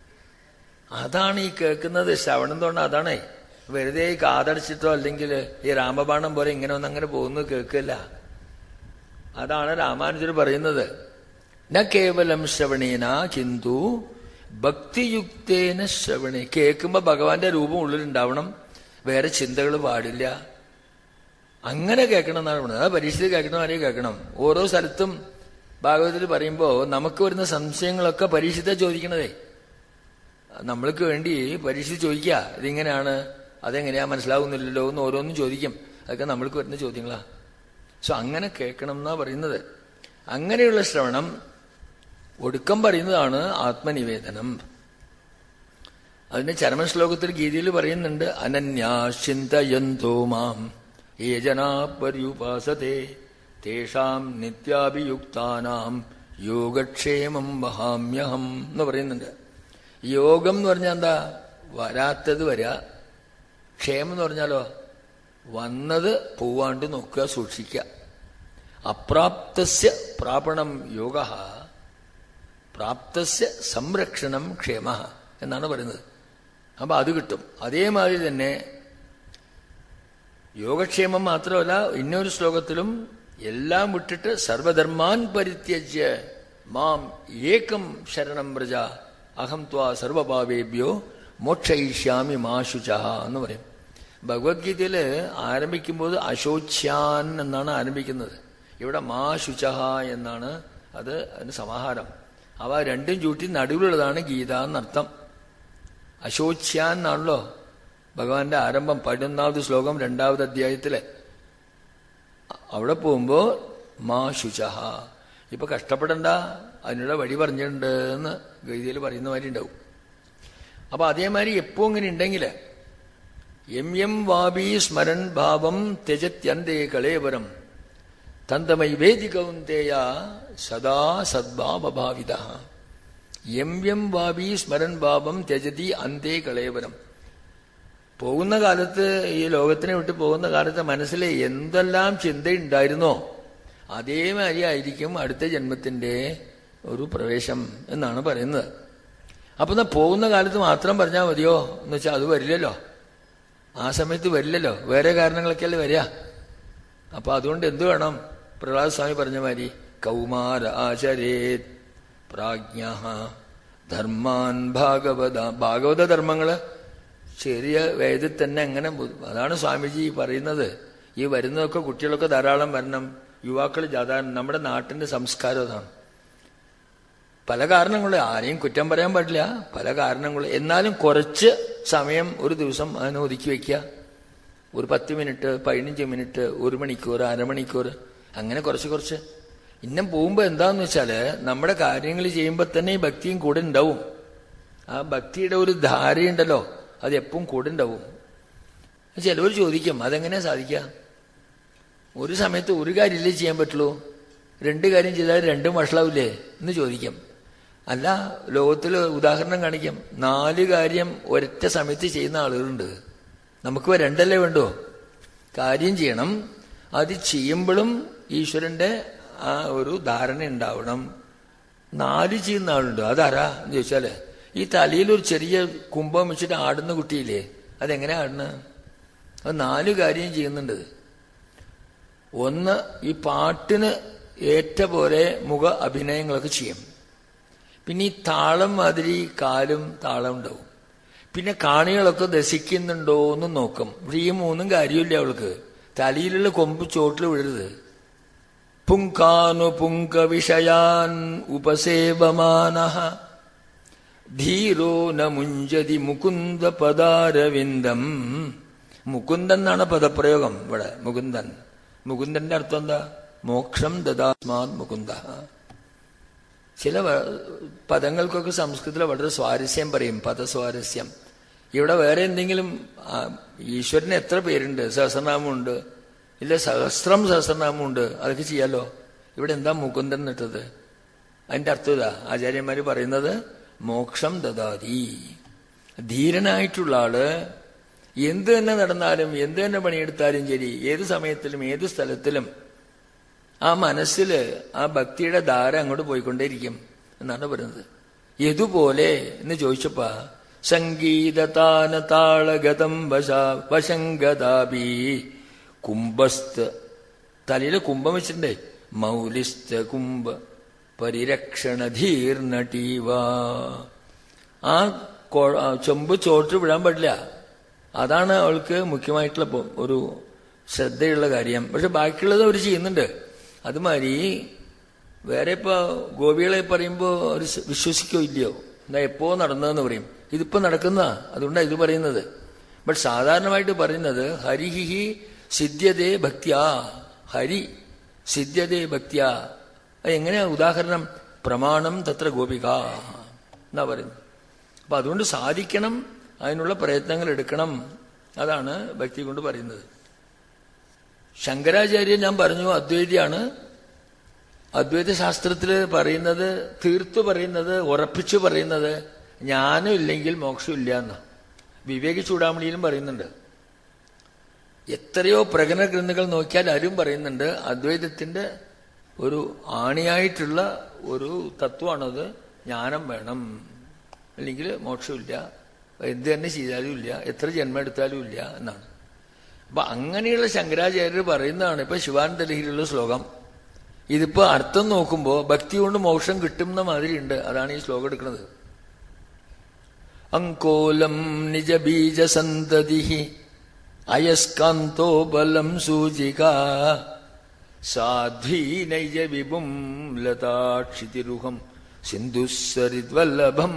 അതാണ് ഈ കേൾക്കുന്നത്. ശ്രവണം തോന്നുന്നത് അതാണേ. വെറുതെ കാതടച്ചിട്ടോ അല്ലെങ്കിൽ ഈ രാമബാണം പോലെ ഇങ്ങനെ ഒന്നങ്ങനെ പോകുന്നത് കേൾക്കില്ല. അതാണ് രാമാനുജർ പറയുന്നത് ന കേവലം ശ്രവണേന കിന്തു ഭക്തിയുക്തേന ശ്രവണേ. കേൾക്കുമ്പോ ഭഗവാന്റെ രൂപം ഉള്ളിലുണ്ടാവണം, വേറെ ചിന്തകൾ പാടില്ല. അങ്ങനെ കേൾക്കണം എന്നാണ് പറയുന്നത്. അത് പരീക്ഷയിൽ കേൾക്കണം, ആരെയും കേൾക്കണം. ഓരോ സ്ഥലത്തും ഭാഗവതത്തിൽ പറയുമ്പോൾ നമുക്ക് വരുന്ന സംശയങ്ങളൊക്കെ പരീക്ഷത്തെ ചോദിക്കണതേ. നമ്മൾക്ക് വേണ്ടി പരീക്ഷ ചോദിക്കുക, ഇതിങ്ങനെയാണ്, അതെങ്ങനെയാ മനസ്സിലാവുന്നില്ലല്ലോ എന്ന് ഓരോന്നും ചോദിക്കും. അതൊക്കെ നമ്മൾക്ക് വരുന്ന ചോദ്യങ്ങളാ. സോ അങ്ങനെ കേൾക്കണം എന്നാ പറയുന്നത്. അങ്ങനെയുള്ള ശ്രവണം ഒടുക്കം പറയുന്നതാണ് ആത്മനിവേദനം. അതിന്റെ ചരമ ശ്ലോകത്തിൽ ഗീതയിൽ പറയുന്നുണ്ട്, അനന്യാശ്ചിന്തയന്തോ മാം യേ ജനാ പര്യുപാസതേ തേഷാം നിത്യാഭിയുക്താനാം യോഗക്ഷേമം വഹാമ്യഹം എന്ന് പറയുന്നുണ്ട്. യോഗം എന്ന് പറഞ്ഞാൽ എന്താ? വരാത്തത് വരിക. ക്ഷേമം എന്ന് പറഞ്ഞാലോ വന്നത് പോവാണ്ട് നോക്കുക, സൂക്ഷിക്കുക. അപ്രാപ്തസ്യ പ്രാപണം യോഗ, പ്രാപ്തസ്യ സംരക്ഷണം ക്ഷേമ എന്നാണ് പറയുന്നത്. അപ്പൊ അത് കിട്ടും. അതേമാതിരി തന്നെ യോഗക്ഷേമം മാത്രമല്ല, ഇന്നൊരു ശ്ലോകത്തിലും എല്ലാം വിട്ടിട്ട് സർവധർമാൻ പരിത്യജ്യ മാം ഏകം ശരണം വ്രജ അഹം ത്വാ സർവപാവേഭ്യോ മോക്ഷയിഷ്യാമി മാ ശുചഃ എന്ന് പറയും. ഭഗവത്ഗീതയില് ആരംഭിക്കുമ്പോൾ അശോച്യാൻ എന്നാണ് ആരംഭിക്കുന്നത്. ഇവിടെ മാ ശുചഃ എന്നാണ് അതിന് സമാഹാരം. അവ രണ്ടും ചൂട്ടി നടുവിലുള്ളതാണ് ഗീത എന്നർത്ഥം. അശോച്യാൻ എന്നാണല്ലോ ഭഗവാന്റെ ആരംഭം. 11ാമത് ശ്ലോകം 2ാമത് അധ്യായത്തില്. അവിടെ പോകുമ്പോ മാ ശുചഃ. ഇപ്പൊ കഷ്ടപ്പെടണ്ട, അതിനുള്ള വഴി പറഞ്ഞിട്ടുണ്ട് എന്ന് ഗീതയിൽ പറയുന്ന മാതിരി ഉണ്ടാവും. അപ്പൊ അതേമാതിരി എപ്പോ ഇങ്ങനെ ഉണ്ടെങ്കില് എം വാബി സ്മരൺ ഭാവം ത്യജത്യന്തേ കളേവരം തന്തമൈവേദി കൗന്തേയ സദാ സദ്ഭാവഭാവിത. എം വാബി സ്മരൺ ഭാവം ത്യജതി അന്തേ കളേവരം. പോകുന്ന കാലത്ത്, ഈ ലോകത്തിനെ വിട്ട് പോകുന്ന കാലത്ത് മനസ്സിൽ എന്തെല്ലാം ചിന്തയുണ്ടായിരുന്നോ അതേമാതിരി ആയിരിക്കും അടുത്ത ജന്മത്തിന്റെ ഒരു പ്രവേശം എന്നാണ് പറയുന്നത്. അപ്പൊ പോകുന്ന കാലത്ത് മാത്രം പറഞ്ഞാൽ മതിയോ എന്ന് വെച്ചാൽ അത് വരില്ലല്ലോ. ആ സമയത്ത് വരില്ലല്ലോ, വേറെ കാരണങ്ങളൊക്കെയല്ലേ വരിക. അപ്പൊ അതുകൊണ്ട് എന്തു വേണം? പ്രഹ്ലാദ സ്വാമി പറഞ്ഞ മാതിരി കൗമാര ആചരേത് പ്രാജ്ഞ ധർമാൻ ഭാഗവത ധർമ്മങ്ങള് ചെറിയ വേദത്തിൽ തന്നെ എങ്ങനെ. അതാണ് സ്വാമിജി പറയുന്നത്. ഈ വരുന്നതൊക്കെ കുട്ടികളൊക്കെ ധാരാളം വരണം, യുവാക്കൾ സാധാരണ. നമ്മുടെ നാട്ടിന്റെ സംസ്കാരം അതാണ്. പല കാരണങ്ങൾ, ആരെയും കുറ്റം പറയാൻ പാടില്ല, പല കാരണങ്ങൾ. എന്നാലും കുറച്ച് സമയം ഒരു ദിവസം അതിനെ ഒതുക്കി വയ്ക്കുക. ഒരു 10 മിനിറ്റ്, 15 മിനിറ്റ്, 1 മണിക്കൂർ, അരമണിക്കൂർ, അങ്ങനെ കുറച്ച്. ഇന്നും പോകുമ്പോ എന്താന്ന് വെച്ചാല് നമ്മുടെ കാര്യങ്ങൾ ചെയ്യുമ്പോ തന്നെ ഈ ഭക്തിയും കൂടെ ഉണ്ടാവും. ആ ഭക്തിയുടെ ഒരു ധാരയുണ്ടല്ലോ, അത് എപ്പോഴും കൂടെ ഉണ്ടാവും. ചിലവർ ചോദിക്കും, അതെങ്ങനെയാ സാധിക്കുക? ഒരു സമയത്ത് ഒരു കാര്യമില്ലേ ചെയ്യാൻ പറ്റുള്ളൂ, 2 കാര്യം ചെയ്താൽ 2 വഷളാവില്ലേ എന്ന് ചോദിക്കും. അല്ല, ലോകത്തിൽ ഉദാഹരണം കാണിക്കാം. 4 കാര്യം ഒരൊറ്റ സമയത്ത് ചെയ്യുന്ന ആളുകളുണ്ട്. നമുക്ക് 2 വേണ്ടോ? കാര്യം ചെയ്യണം, അത് ചെയ്യുമ്പോഴും ഈശ്വരന്റെ ആ ഒരു ധാരണ ഉണ്ടാവണം. 4 ചെയ്യുന്ന ആളുണ്ട്. അതാരാ എന്ന് ചോദിച്ചാല്, ഈ തലയിൽ ഒരു ചെറിയ കുംഭം വെച്ചിട്ട് ആടുന്ന കുട്ടിയില്ലേ, അതെങ്ങനെ ആടുന്ന? അത് 4 കാര്യം ചെയ്യുന്നുണ്ട്. ഒന്ന്, ഈ പാട്ടിന് ഏറ്റ പോലെ മുഖ അഭിനയങ്ങളൊക്കെ ചെയ്യും. പിന്നെ ഈ താളം മാതിരി കാലും താളം ഉണ്ടാവും. പിന്നെ കാണികളൊക്കെ ദശിക്കുന്നുണ്ടോ എന്ന് നോക്കും. ഈ 3 കാര്യമില്ല അവൾക്ക്. തലയിലുള്ള കൊമ്പ് ചോട്ടിൽ വിടരുത്. പുങ്കാനു പുങ്ക വിഷയാൻ ഉപസേവമാനഃ ധീരോ ന മുഞ്ചതി മുകുന്ദ പദാരവിന്ദം. മുകുന്ദൻ എന്നാണ് പദപ്രയോഗം ഇവിടെ. മുകുന്ദന്റെ അർത്ഥം എന്താ? മോക്ഷം ദദാസ്മാത് മുകുന്ദ. ചില പദങ്ങൾക്കൊക്കെ സംസ്കൃതത്തിൽ വളരെ സ്വാരസ്യം പറയും, പദസ്വാരസ്യം. ഇവിടെ വേറെ എന്തെങ്കിലും, ഈശ്വരന് എത്ര പേരുണ്ട്? സഹസ്രനാമമുണ്ട്, ഇല്ല സഹസ്രനാമമുണ്ട്, അതൊക്കെ ചെയ്യാലോ. ഇവിടെ എന്താ മുകുന്ദൻ ഇട്ടത്? അതിന്റെ അർത്ഥം ഇതാ ആചാര്യന്മാര് പറയുന്നത്, മോക്ഷം ദദാതി. ധീരനായിട്ടുള്ള ആള് എന്ത് തന്നെ നടന്നാലും, എന്ത് തന്നെ പണിയെടുത്താലും ശരി, ഏത് സമയത്തിലും ഏത് സ്ഥലത്തിലും ആ മനസ്സിൽ ആ ഭക്തിയുടെ ധാര അങ്ങോട്ട് പോയിക്കൊണ്ടേയിരിക്കും എന്നാണ് പറയുന്നത്. ഏതുപോലെ എന്ന് ചോദിച്ചപ്പോ, സംഗീതതാന താളഗതം വശങ്കതാബി കുംഭസ്ഥ, തലയിൽ കുംഭം വെച്ചിട്ടുണ്ട്. മൗലിസ്ഥ കുംഭ പരിരക്ഷണധീർണടീവ. ആ ചെമ്പ് ചോട്ട് വിടാൻ പാടില്ല. അതാണ് അവൾക്ക് മുഖ്യമായിട്ടുള്ള ഒരു ശ്രദ്ധയുള്ള കാര്യം. പക്ഷെ ബാക്കിയുള്ളത് അവർ ചെയ്യുന്നുണ്ട്. അതുമാതിരി വേറെ ഇപ്പൊ ഗോപികളെ പറയുമ്പോൾ അവർ വിശ്വസിക്കോ ഇല്ലയോ, എന്താ എപ്പോ നടന്നതെന്ന് പറയും. ഇതിപ്പോ നടക്കുന്ന, അതുകൊണ്ടാണ് ഇത് പറയുന്നത്. ബട്ട് സാധാരണമായിട്ട് പറയുന്നത് ഹരിഹി സിദ്ധ്യതേ ഭക്തിയാ, ഹരി സിദ്ധ്യതേ ഭക്തിയാ. എങ്ങനെയാ ഉദാഹരണം? പ്രമാണം തത്ര ഗോപിക എന്നാ പറയുന്നത്. അപ്പൊ അതുകൊണ്ട് സാധിക്കണം, അതിനുള്ള പ്രയത്നങ്ങൾ എടുക്കണം. അതാണ് ഭക്തി കൊണ്ട് പറയുന്നത്. ശങ്കരാചാര്യൻ ഞാൻ പറഞ്ഞു അദ്വൈതിയാണ്. അദ്വൈത ശാസ്ത്രത്തിൽ പറയുന്നത്, തീർത്തു പറയുന്നത്, ഉറപ്പിച്ചു പറയുന്നത് ജ്ഞാനം ഇല്ലെങ്കിൽ മോക്ഷം ഇല്ല എന്നാ. വിവേക ചൂടാമണിയിലും പറയുന്നുണ്ട്. എത്രയോ പ്രകടന ഗ്രന്ഥങ്ങൾ നോക്കിയാൽ ആരും പറയുന്നുണ്ട് അദ്വൈതത്തിന്റെ ഒരു ആണിയായിട്ടുള്ള ഒരു തത്വമാണത്. ജ്ഞാനം വേണം, അല്ലെങ്കിൽ മോക്ഷമില്ല, എന്ത് തന്നെ ചെയ്താലും ഇല്ല, എത്ര ജന്മം എടുത്താലും ഇല്ല എന്നാണ്. അപ്പൊ അങ്ങനെയുള്ള ശങ്കരാചാര്യർ പറയുന്നതാണ് ഇപ്പൊ ശിവാനന്ദ ലഹരിയിലുള്ള ശ്ലോകം. ഇതിപ്പോ അർത്ഥം നോക്കുമ്പോ ഭക്തി കൊണ്ട് മോക്ഷം കിട്ടുന്ന മാതിരി ഉണ്ട്. അതാണ് ഈ ശ്ലോകം എടുക്കുന്നത്. അങ്കോലം നിജ ബീജ സന്തതി അയസ്കാന്തോ ബലം സൂചിക സാധ്വീ നൈജ വിഭും ലതാക്ഷിതിരുഹം സിന്ധുസരിദ്വല്ലഭം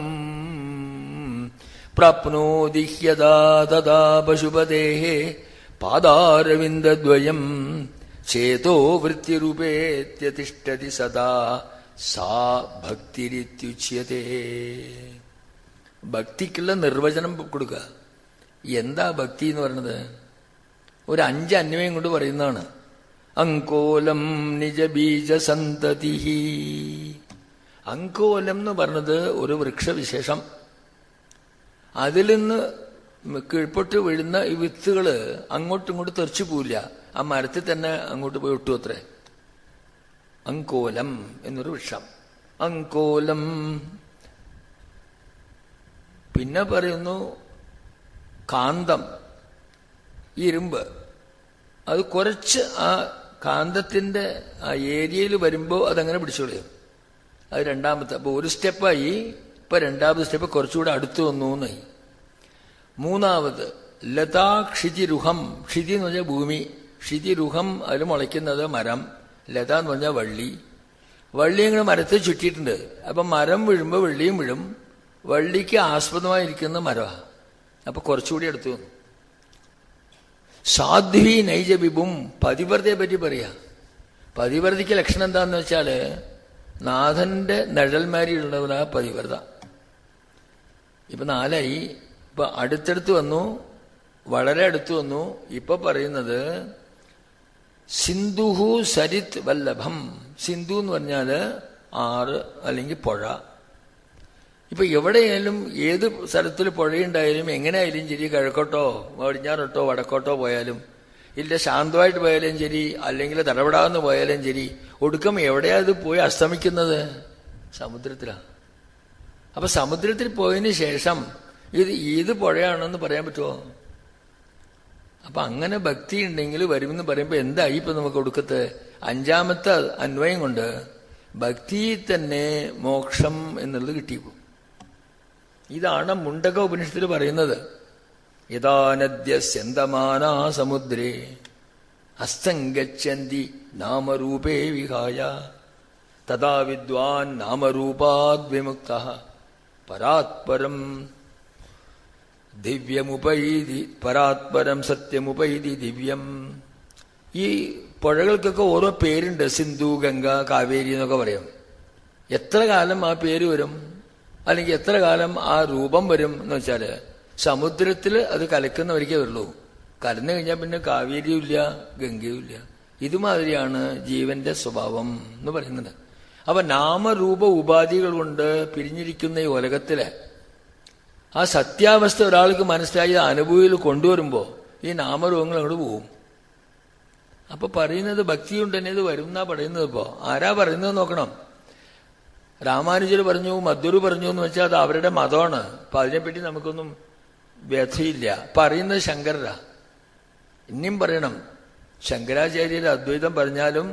പ്രാപ്നോതി ഹ്യദാ തദാ പശുപതേഃ പാദാരവിന്ദദ്വയം ചേതോ വൃത്തിരൂപേത്യതിഷ്ഠതി സദാ സാ ഭക്തിരിത്യുച്യതേ. ഭക്തിക്കുള്ള നിർവചനം കൊടുക്കുക. എന്താ ഭക്തി എന്ന് പറയുന്നത്? ഒരു 5 അന്വയം കൊണ്ട് പറയുന്നതാണ്. അങ്കോലം നിജ ബീജ സന്തതി. അങ്കോലം എന്ന് പറഞ്ഞത് ഒരു വൃക്ഷവിശേഷം. അതിൽ നിന്ന് കീഴ്പോട്ട് വീഴുന്ന ഈ വിത്തുകള് അങ്ങോട്ടും ഇങ്ങോട്ട് തെറിച്ചു പോവില്ല, ആ മരത്തിൽ തന്നെ അങ്ങോട്ട് പോയി ഒട്ടു അത്രേ. അങ്കോലം എന്നൊരു വൃക്ഷം. അങ്കോലം. പിന്നെ പറയുന്നു കാന്തം, ഇരുമ്പ്. അത് കുറച്ച് ആ കാന്തത്തിന്റെ ആ ഏരിയയിൽ വരുമ്പോൾ അതങ്ങനെ പിടിച്ചു കളയും. അത് രണ്ടാമത്തെ. അപ്പൊ ഒരു സ്റ്റെപ്പായി. ഇപ്പൊ രണ്ടാമത്തെ സ്റ്റെപ്പ് കുറച്ചുകൂടെ അടുത്ത് വന്നു എന്നായി. മൂന്നാമത് ലതാ ക്ഷിതിരുഹം. ക്ഷിതി എന്ന് പറഞ്ഞാൽ ഭൂമി, ക്ഷിതിരുഹം അതിൽ മുളയ്ക്കുന്നത് മരം. ലത എന്ന് പറഞ്ഞാൽ വള്ളി. വള്ളി ഇങ്ങനെ മരത്തിൽ ചുറ്റിയിട്ടുണ്ട്. അപ്പൊ മരം വീഴുമ്പോൾ വെള്ളിയും വീഴും. വള്ളിക്ക് ആസ്പദമായിരിക്കുന്ന മരമാണ്. അപ്പൊ കുറച്ചുകൂടി അടുത്ത് വന്നു. സാധ്വി നൈജ വിഭും. പതിവ്രതയെ പറ്റി പറയാ. പതിവ്രതയ്ക്ക് ലക്ഷണം എന്താന്ന് വെച്ചാല് നാഥന്റെ നിഴൽമാരിയുള്ളവരാ പതിവ്രത. ഇപ്പൊ 4ആയി. ഇപ്പൊ അടുത്തടുത്ത് വന്നു, വളരെ അടുത്ത് വന്നു. ഇപ്പൊ പറയുന്നത് സിന്ധുഹു സരിത് വല്ലഭം. സിന്ധു എന്ന് പറഞ്ഞാല് ആറ് അല്ലെങ്കിൽ പുഴ. ഇപ്പൊ എവിടെയായാലും ഏത് സ്ഥലത്തിൽ പുഴയുണ്ടായാലും എങ്ങനെയായാലും ശരി, കിഴക്കോട്ടോ പടിഞ്ഞാറോട്ടോ വടക്കോട്ടോ പോയാലും ഇല്ല, ശാന്തമായിട്ട് പോയാലും ശരി, അല്ലെങ്കിൽ തടപെടാന്ന് പോയാലും ശരി, ഒടുക്കം എവിടെയാ അത് പോയി അസ്തമിക്കുന്നത്? സമുദ്രത്തിലാണ്. അപ്പൊ സമുദ്രത്തിൽ പോയതിന് ശേഷം ഇത് ഏത് പുഴയാണെന്ന് പറയാൻ പറ്റുമോ? അപ്പൊ അങ്ങനെ ഭക്തി ഉണ്ടെങ്കിൽ വരുമെന്ന് പറയുമ്പോ എന്തായി ഇപ്പൊ നമുക്ക് ഒടുക്കത്ത് 5ാമത്തെ അന്വയം കൊണ്ട് ഭക്തി തന്നെ മോക്ഷം എന്നുള്ളത് കിട്ടിപ്പോ. ഇതാണ് മുണ്ടക ഉപനിഷത്തിൽ പറയുന്നത്. യഥാ നദ്യസ്യന്തമാനാ സമുദ്രേ അസ്തംഗച്ഛന്തി നാമരൂപേ വിഹായ തഥാ വിദ്വാൻ നാമരൂപാദ് വിമുക്തഃ പരാത്പരം ദിവ്യമുപൈതി പരാത്പരം സത്യമുപൈതി ദിവ്യം. ഈ പുഴകൾക്കൊക്കെ ഓരോ പേരുണ്ട്. സിന്ധു, ഗംഗ, കാവേരി എന്നൊക്കെ പറയും. എത്ര കാലം ആ പേര് വരും, അല്ലെങ്കിൽ എത്ര കാലം ആ രൂപം വരും എന്ന് വെച്ചാല് സമുദ്രത്തിൽ അത് കലക്കുന്നവരിക്കേ വരുള്ളൂ. കലന്നു കഴിഞ്ഞാൽ പിന്നെ കാവേരിയും ഇല്ല, ഗംഗയും ഇല്ല. ഇതുമാതിരിയാണ് ജീവന്റെ സ്വഭാവം എന്ന് പറയുന്നത്. അപ്പൊ നാമരൂപ ഉപാധികൾ കൊണ്ട് പിരിഞ്ഞിരിക്കുന്ന ഈ ഉലകത്തിലെ ആ സത്യാവസ്ഥ ഒരാൾക്ക് മനസ്സിലായി അനുഭൂതിയിൽ കൊണ്ടുവരുമ്പോ ഈ നാമരൂപങ്ങൾ അങ്ങോട്ട് പോവും. അപ്പൊ പറയുന്നത് ഭക്തി കൊണ്ട് തന്നെ ഇത് വരും എന്നാ പറയുന്നത്. ഇപ്പോ ആരാ പറയുന്നത് നോക്കണം. രാമാനുജർ പറഞ്ഞു, മധ്വര് പറഞ്ഞു എന്ന് വെച്ചാൽ അത് അവരുടെ മതമാണ്. അപ്പൊ അതിനെപ്പറ്റി നമുക്കൊന്നും വ്യഥയില്ല. പറയുന്നത് ശങ്കരരാ. ഇനിയും പറയണം, ശങ്കരാചാര്യർ അദ്വൈതം പറഞ്ഞാലും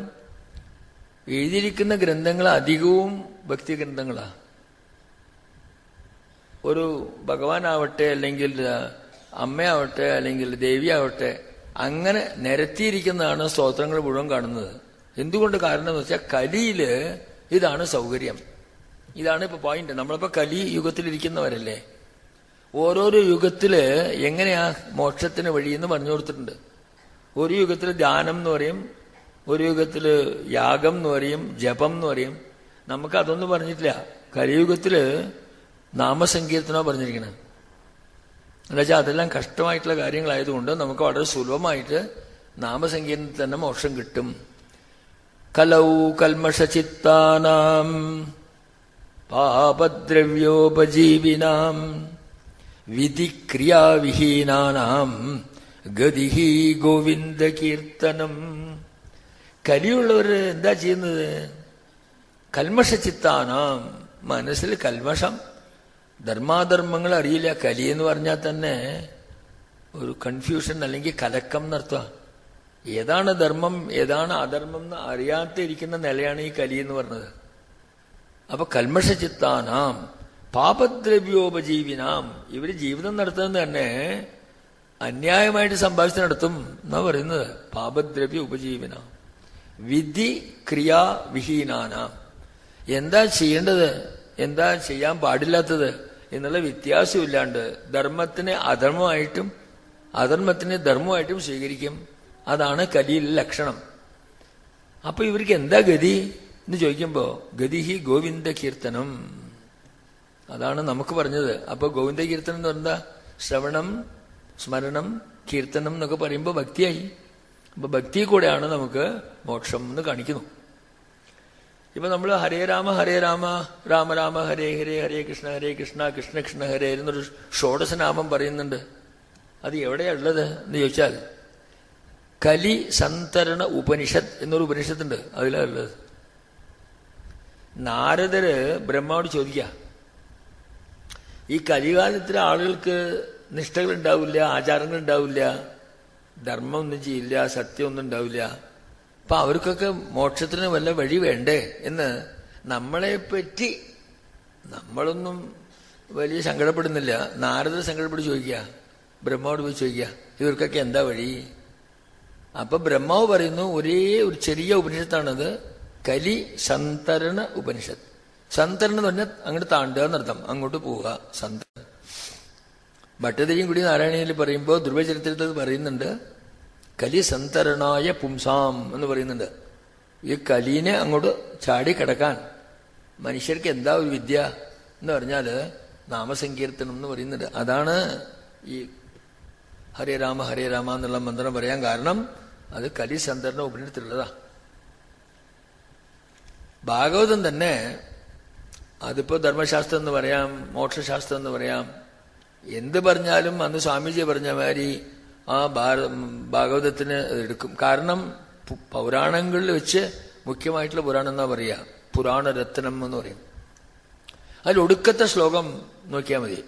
എഴുതിയിരിക്കുന്ന ഗ്രന്ഥങ്ങൾ അധികവും ഭക്തി ഗ്രന്ഥങ്ങളാ. ഒരു ഭഗവാനാവട്ടെ, അല്ലെങ്കിൽ അമ്മയാവട്ടെ, അല്ലെങ്കിൽ ദേവിയാവട്ടെ, അങ്ങനെ നിരത്തിയിരിക്കുന്നതാണ് സ്തോത്രങ്ങൾ മുഴുവൻ കാണുന്നത്. എന്തുകൊണ്ട്? കാരണം എന്ന് വെച്ചാൽ കലിയില് ഇതാണ് സൗകര്യം. ഇതാണ് ഇപ്പൊ പോയിന്റ്. നമ്മളിപ്പോ കലി യുഗത്തിലിരിക്കുന്നവരല്ലേ. ഓരോരോ യുഗത്തില് എങ്ങനെയാ മോക്ഷത്തിന് വഴിയെന്ന് പറഞ്ഞു കൊടുത്തിട്ടുണ്ട്. ഒരു യുഗത്തില് ധ്യാനം എന്ന് പറയും, ഒരു യുഗത്തില് യാഗം എന്ന് പറയും, ജപം എന്ന് പറയും. നമുക്ക് അതൊന്നും പറഞ്ഞിട്ടില്ല. കലിയുഗത്തില് നാമസങ്കീർത്തനോ പറഞ്ഞിരിക്കണം. എന്നുവെച്ചാൽ അതെല്ലാം കഷ്ടമായിട്ടുള്ള കാര്യങ്ങളായതുകൊണ്ട് നമുക്ക് വളരെ സുലഭമായിട്ട് നാമസങ്കീർത്തനത്തിൽ തന്നെ മോക്ഷം കിട്ടും. കലൗ കൽമഷചിത്താനാം പാപദ്രവ്യോപജീവിനാം വിധിക്രിയാവിഹീനാനാം ഗതിഹി ഗോവിന്ദ കീർത്തനം. കലിയുള്ളവർ എന്താ ചെയ്യുന്നത്? കൽമഷചിത്താനാം, മനസ്സിൽ കൽമഷം, ധർമാധർമ്മങ്ങൾ അറിയില്ല. കലി എന്ന് പറഞ്ഞാൽ തന്നെ ഒരു കൺഫ്യൂഷൻ അല്ലെങ്കിൽ കലക്കം എന്നർത്ഥം. ഏതാണ് ധർമ്മം ഏതാണ് അധർമ്മം എന്ന് അറിയാത്തിരിക്കുന്ന നിലയാണ് ഈ കലി എന്ന് പറഞ്ഞത്. അപ്പൊ കൽമഷചിത്താനാം പാപദ്രവ്യോപജീവിനാം, ഇവര് ജീവിതം നടത്തുന്നത് തന്നെ അന്യായമായിട്ട് സമ്പാദിച്ച് നടത്തും എന്നാ പറയുന്നത്. പാപദ്രവ്യ ഉപജീവനാം വിധി ക്രിയാ വിഹീനാനാം, എന്താ ചെയ്യേണ്ടത് എന്താ ചെയ്യാൻ പാടില്ലാത്തത് എന്നുള്ള വ്യത്യാസമില്ലാണ്ട് ധർമ്മത്തിനെ അധർമ്മമായിട്ടും അധർമ്മത്തിനെ ധർമ്മമായിട്ടും സ്വീകരിക്കും. അതാണ് കലിയിലെ ലക്ഷണം. അപ്പൊ ഇവർക്ക് എന്താ ഗതി എന്ന് ചോദിക്കുമ്പോ ഗതിഹി ഗോവിന്ദ കീർത്തനം, അതാണ് നമുക്ക് പറഞ്ഞത്. അപ്പൊ ഗോവിന്ദ കീർത്തനം എന്ന് പറഞ്ഞാൽ ശ്രവണം, സ്മരണം, കീർത്തനം എന്നൊക്കെ പറയുമ്പോൾ ഭക്തിയായി. അപ്പൊ ഭക്തി കൂടെയാണ് നമുക്ക് മോക്ഷം എന്ന് കാണിക്കുന്നു. ഇപ്പൊ നമ്മൾ ഹരേ രാമ രാമ രാമ ഹരേ ഹരേ ഹരേ കൃഷ്ണ കൃഷ്ണ കൃഷ്ണ ഹരേ എന്നൊരു ഷോഡശനാമം പറയുന്നുണ്ട്. അത് എവിടെയാ ഉള്ളത് എന്ന് ചോദിച്ചാൽ കലി സന്തരണ ഉപനിഷത്ത് എന്നൊരു ഉപനിഷത്തുണ്ട്, അതിലാ ഉള്ളത്. നാരദര് ബ്രഹ്മാവോട് ചോദിക്കുക, ഈ കലികാലത്തിലെ ആളുകൾക്ക് നിഷ്ഠകൾ ഉണ്ടാവില്ല, ആചാരങ്ങൾ ഉണ്ടാവില്ല, ധർമ്മം ഒന്നും ചെയ്യില്ല, സത്യം ഒന്നും ഉണ്ടാവില്ല. അപ്പൊ അവർക്കൊക്കെ മോക്ഷത്തിന് വല്ല വഴി വേണ്ടേ എന്ന് നമ്മളെപ്പറ്റി നമ്മളൊന്നും വലിയ സങ്കടപ്പെടുന്നില്ല. നാരദർ സങ്കടപ്പെട്ട് ചോദിക്കുക, ബ്രഹ്മാവോട് പോയി ചോദിക്കുക, ഇവർക്കൊക്കെ എന്താ വഴി? അപ്പൊ ബ്രഹ്മാവ് പറയുന്നു, ഒരേ ഒരു ചെറിയ ഉപനിഷത്താണത്, കലി സന്തരണ ഉപനിഷത്ത്. സന്തരണം എന്ന് പറഞ്ഞാൽ അങ്ങോട്ട് താണ്ടുക എന്നർത്ഥം, അങ്ങോട്ട് പോവുക. സന്തരണം ഭട്ടതിരിയും കൂടി നാരായണീയത്തിൽ പറയുമ്പോൾ ധ്രുവചരിത്രത്തിൽ പറയുന്നുണ്ട്, കലി സന്തരണായ പുംസാം എന്ന് പറയുന്നുണ്ട്. ഈ കലീനെ അങ്ങോട്ട് ചാടി കിടക്കാൻ മനുഷ്യർക്ക് എന്താ ഒരു വിദ്യ എന്ന് പറഞ്ഞാല് നാമസങ്കീർത്തനം എന്ന് പറയുന്നുണ്ട്. അതാണ് ഈ ഹരേ രാമ എന്നുള്ള മന്ത്രം പറയാൻ കാരണം അത് കലി സന്തരണ ഉപനിഷത്തിലുള്ളതാ. ഭാഗവതം തന്നെ അതിപ്പോ ധർമ്മശാസ്ത്രം എന്ന് പറയാം, മോക്ഷശാസ്ത്രം എന്ന് പറയാം, എന്ത് പറഞ്ഞാലും അന്ന് സ്വാമിജി പറഞ്ഞ മാതിരി ആ ഭാഗവതത്തിന് എടുക്കും. കാരണം പൗരാണങ്ങളിൽ വെച്ച് മുഖ്യമായിട്ടുള്ള പുരാണം എന്നാ പറയാ, പുരാണ രത്നം എന്ന് പറയും. അതിൽ ഒടുക്കത്തെ ശ്ലോകം നോക്കിയാൽ മതി.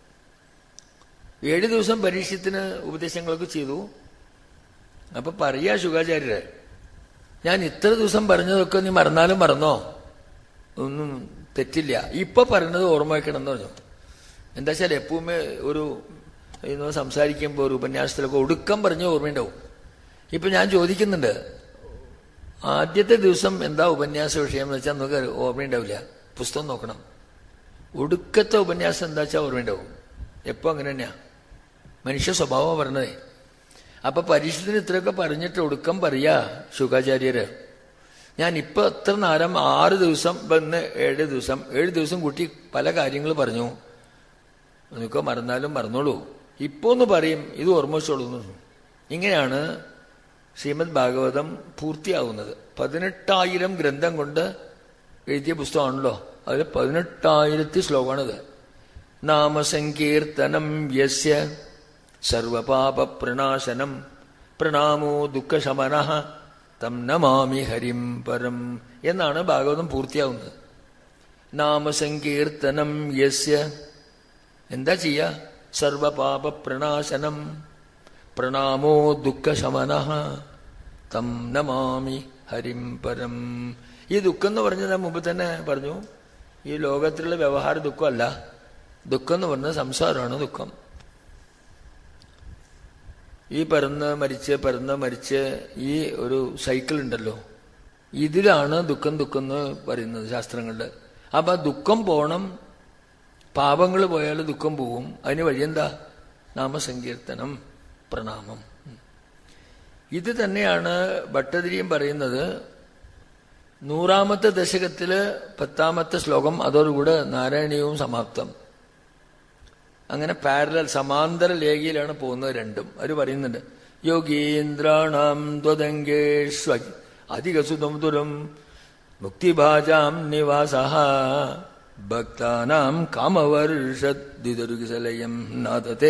7 ദിവസം പരീക്ഷത്തിന് ഉപദേശങ്ങളൊക്കെ ചെയ്തു. അപ്പൊ പറയാ ശുകാചാര്യര്, ഞാൻ ഇത്ര ദിവസം പറഞ്ഞതൊക്കെ നീ മറന്നാലും മറന്നോ, ഒന്നും തെറ്റില്ല, ഇപ്പൊ പറഞ്ഞത് ഓർമ്മ വയ്ക്കണം എന്ന് പറഞ്ഞു. എന്താ വെച്ചാൽ എപ്പോഴുമേ ഒരു സംസാരിക്കുമ്പോൾ ഒരു ഉപന്യാസത്തിലൊക്കെ ഒടുക്കം പറഞ്ഞ ഓർമ്മയുണ്ടാവും. ഇപ്പൊ ഞാൻ ചോദിക്കുന്നുണ്ട്, ആദ്യത്തെ ദിവസം എന്താ ഉപന്യാസ വിഷയം എന്ന് വെച്ചാൽ നമുക്ക് ഓർമ്മയുണ്ടാവില്ല, പുസ്തകം നോക്കണം. ഒടുക്കത്തെ ഉപന്യാസം എന്താ വെച്ചാൽ ഓർമ്മയുണ്ടാവും. എപ്പോ അങ്ങനെ തന്നെയാ മനുഷ്യ സ്വഭാവം പറഞ്ഞതേ. അപ്പൊ പരീക്ഷത്തിന് ഇത്രയൊക്കെ പറഞ്ഞിട്ട് ഒടുക്കം പറയാ ശുകാചാര്യര്, ഞാൻ ഇപ്പൊ എത്ര നേരം 6 ദിവസം വന്ന് 7 ദിവസം കൂട്ടി പല കാര്യങ്ങൾ പറഞ്ഞു, നിനക്ക് മറന്നാലും മറന്നോളൂ, ഇപ്പൊ ഒന്ന് പറയും, ഇത് ഓർമ്മ വെച്ചോളൂ. ഇങ്ങനെയാണ് ശ്രീമദ് ഭാഗവതം പൂർത്തിയാവുന്നത്. 18,000 ഗ്രന്ഥം കൊണ്ട് എഴുതിയ പുസ്തകമാണല്ലോ, അതിൽ 18,000 ശ്ലോകമാണിത്. നാമസങ്കീർത്തനം യസ്യ സർവപാപ പ്രണാശനം പ്രണാമോ ദുഃഖശമനഃ തം നമാമി ഹരിം പരം എന്നാണ് ഭാഗവതം പൂർത്തിയാവുന്നത്. നാമസങ്കീർത്തനം യസ്യ എന്താ ചെയ്യാ? സർവപാപ പ്രണാശനം പ്രണാമോ ദുഃഖശമനഃ തം നമാമി ഹരിം പരം. ഈ ദുഃഖം എന്ന് പറഞ്ഞത് ഞാൻ മുമ്പ് തന്നെ പറഞ്ഞു, ഈ ലോകത്തിലുള്ള വ്യവഹാര ദുഃഖമല്ല, ദുഃഖം എന്ന് പറഞ്ഞ സംസാരമാണ് ദുഃഖം. ഈ പിറന്ന് മരിച്ച് ഈ ഒരു സൈക്കിൾ ഉണ്ടല്ലോ, ഇതിലാണ് ദുഃഖം എന്ന് പറയുന്നത് ശാസ്ത്രങ്ങളിൽ. അപ്പൊ ദുഃഖം പോണം, പാപങ്ങൾ പോയാൽ ദുഃഖം പോവും. അതിന് വഴിയെന്താ? നാമസങ്കീർത്തനം, പ്രണാമം. ഇത് തന്നെയാണ് ഭട്ടതിരിയും പറയുന്നത്. 100ാമത്തെ ദശകത്തില് 10ാമത്തെ ശ്ലോകം, അതോടുകൂടെ നാരായണീയവും സമാപ്തം. അങ്ങനെ പാരലൽ സമാന്തര ലേഖയിലാണ് പോകുന്നത് രണ്ടും. അവർ പറയുന്നുണ്ട്, യോഗീന്ദ്രാണാം ത്വദംഗേഷ്വ അധികസുതം തുരം മുക്തിഭാജാം നിവാസഃ ഭക്താനാം കാമവർഷദ്വിദുർഗസലയം നാദതേ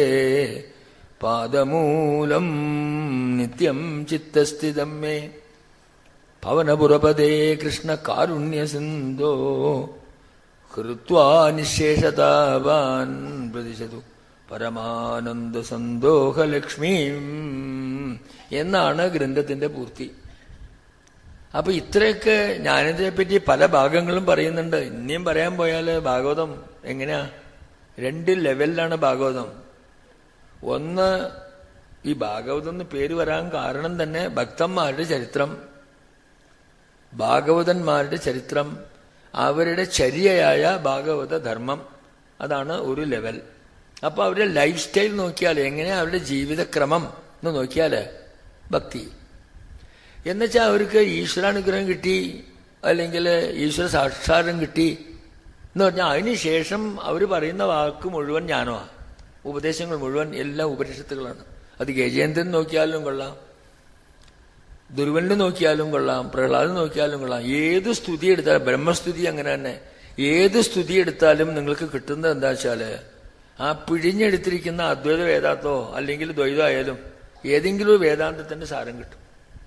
പാദമൂലം നിത്യം ചിത്തസ്ഥിതം മേ പവനപുരപദേ കൃഷ്ണ കാരുണ്യസിന്ധോ ഹൃത്വാ നിശേഷതാവാൻ പ്രതിശതു പരമാനന്ദ സന്തോഹലക്ഷ്മീം എന്നാണ് ഗ്രന്ഥത്തിന്റെ പൂർത്തി. അപ്പൊ ഇത്രയൊക്കെ ജ്ഞാനത്തെപ്പറ്റി പല ഭാഗങ്ങളും പറയുന്നുണ്ട്. ഇനിയും പറയാൻ പോയാൽ ഭാഗവതം എങ്ങനെയാ? 2 ലെവലിലാണ് ഭാഗവതം. ഒന്ന്, ഈ ഭാഗവതം എന്ന് പേര് വരാൻ കാരണം തന്നെ ഭക്തന്മാരുടെ ചരിത്രം, ഭാഗവതന്മാരുടെ ചരിത്രം, അവരുടെ ചര്യയായ ഭാഗവത ധർമ്മം, അതാണ് ഒരു ലെവൽ. അപ്പൊ അവരുടെ ലൈഫ് സ്റ്റൈൽ നോക്കിയാൽ, എങ്ങനെയാ അവരുടെ ജീവിതക്രമം എന്ന് നോക്കിയാൽ ഭക്തി. എന്നുവെച്ചാൽ അവർക്ക് ഈശ്വരാനുഗ്രഹം കിട്ടി, അല്ലെങ്കിൽ ഈശ്വര സാക്ഷാത്കാരം കിട്ടി എന്ന് പറഞ്ഞാൽ അതിനുശേഷം അവർ പറയുന്ന വാക്ക് മുഴുവൻ ജ്ഞാനമാണ്. ഉപദേശങ്ങൾ മുഴുവൻ എല്ലാം ഉപനിഷത്തുകളാണ്. അത് ഗജേന്ദ്രൻ നോക്കിയാലും കൊള്ളാം, ദുർവലിന് നോക്കിയാലും കൊള്ളാം, പ്രഹ്ലാദൻ നോക്കിയാലും കൊള്ളാം. ഏത് സ്തുതി എടുത്താലും, ബ്രഹ്മസ്തുതി അങ്ങനെ തന്നെ, ഏത് സ്തുതി എടുത്താലും നിങ്ങൾക്ക് കിട്ടുന്നത് എന്താ വെച്ചാല് ആ പിഴിഞ്ഞെടുത്തിരിക്കുന്ന അദ്വൈത വേദാന്തോ അല്ലെങ്കിൽ ദ്വൈതമായാലും ഏതെങ്കിലും ഒരു വേദാന്തത്തിന്റെ സാരം കിട്ടും.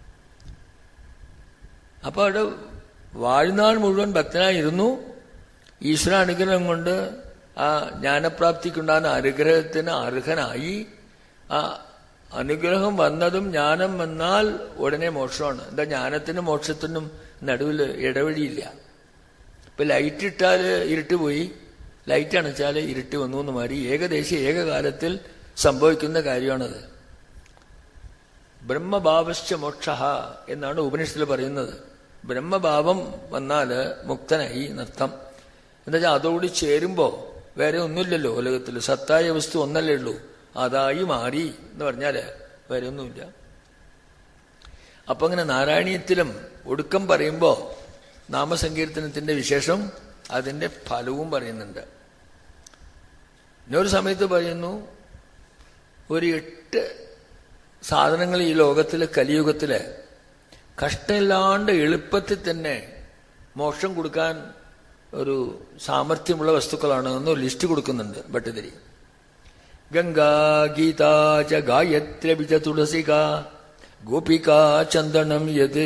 അപ്പൊ അവിടെ വാഴ്നാൾ മുഴുവൻ ഭക്തനായിരുന്നു. ഈശ്വര അനുഗ്രഹം കൊണ്ട് ആ ജ്ഞാനപ്രാപ്തിക്കുണ്ടാകുന്ന അനുഗ്രഹത്തിന് അർഹനായി. ആ അനുഗ്രഹം വന്നതും ജ്ഞാനം വന്നാൽ ഉടനെ മോക്ഷമാണ്. എന്താ, ജ്ഞാനത്തിനും മോക്ഷത്തിനും നടുവിൽ ഇടവഴിയില്ല. ഇപ്പൊ ലൈറ്റ് ഇട്ടാൽ ഇരുട്ട് പോയി, ലൈറ്റ് അണച്ചാൽ ഇരുട്ട് വന്നു എന്ന് മാറി. ഏകദേശം ഏകകാലത്തിൽ സംഭവിക്കുന്ന കാര്യമാണത്. ബ്രഹ്മഭാവശ്ച മോക്ഷ എന്നാണ് ഉപനിഷത്തിൽ പറയുന്നത്. ബ്രഹ്മഭാവം വന്നാൽ മുക്തനായി നർത്ഥം. എന്നുവെച്ചാൽ അതോട് ചേരുമ്പോ വേറെ ഒന്നുമില്ലല്ലോ ഉലകത്തിൽ, സത്തായ വസ്തു ഒന്നല്ലേ ഉള്ളൂ, അതായി മാറി എന്ന് പറഞ്ഞാല് വേറെ ഒന്നുമില്ല. അപ്പൊ അങ്ങനെ നാരായണീയത്തിലും ഒടുക്കം പറയുമ്പോ നാമസങ്കീർത്തനത്തിന്റെ വിശേഷം, അതിന്റെ ഫലവും പറയുന്നുണ്ട്. ഇന്നൊരു സമയത്ത് പറയുന്നു, ഒരു 8 സാധനങ്ങൾ ഈ ലോകത്തില് കലിയുഗത്തില് കഷ്ടമില്ലാണ്ട് എളുപ്പത്തിൽ തന്നെ മോക്ഷം കൊടുക്കാൻ ഒരു സാമർഥ്യമുള്ള വസ്തുക്കളാണ് എന്ന് ലിസ്റ്റ് കൊടുക്കുന്നുണ്ട് ഭട്ടതിരി. ഗംഗാ ഗീതാ ച ഗായത്രി ബിജ തുളസിക ഗോപികാ ചന്ദനം യത്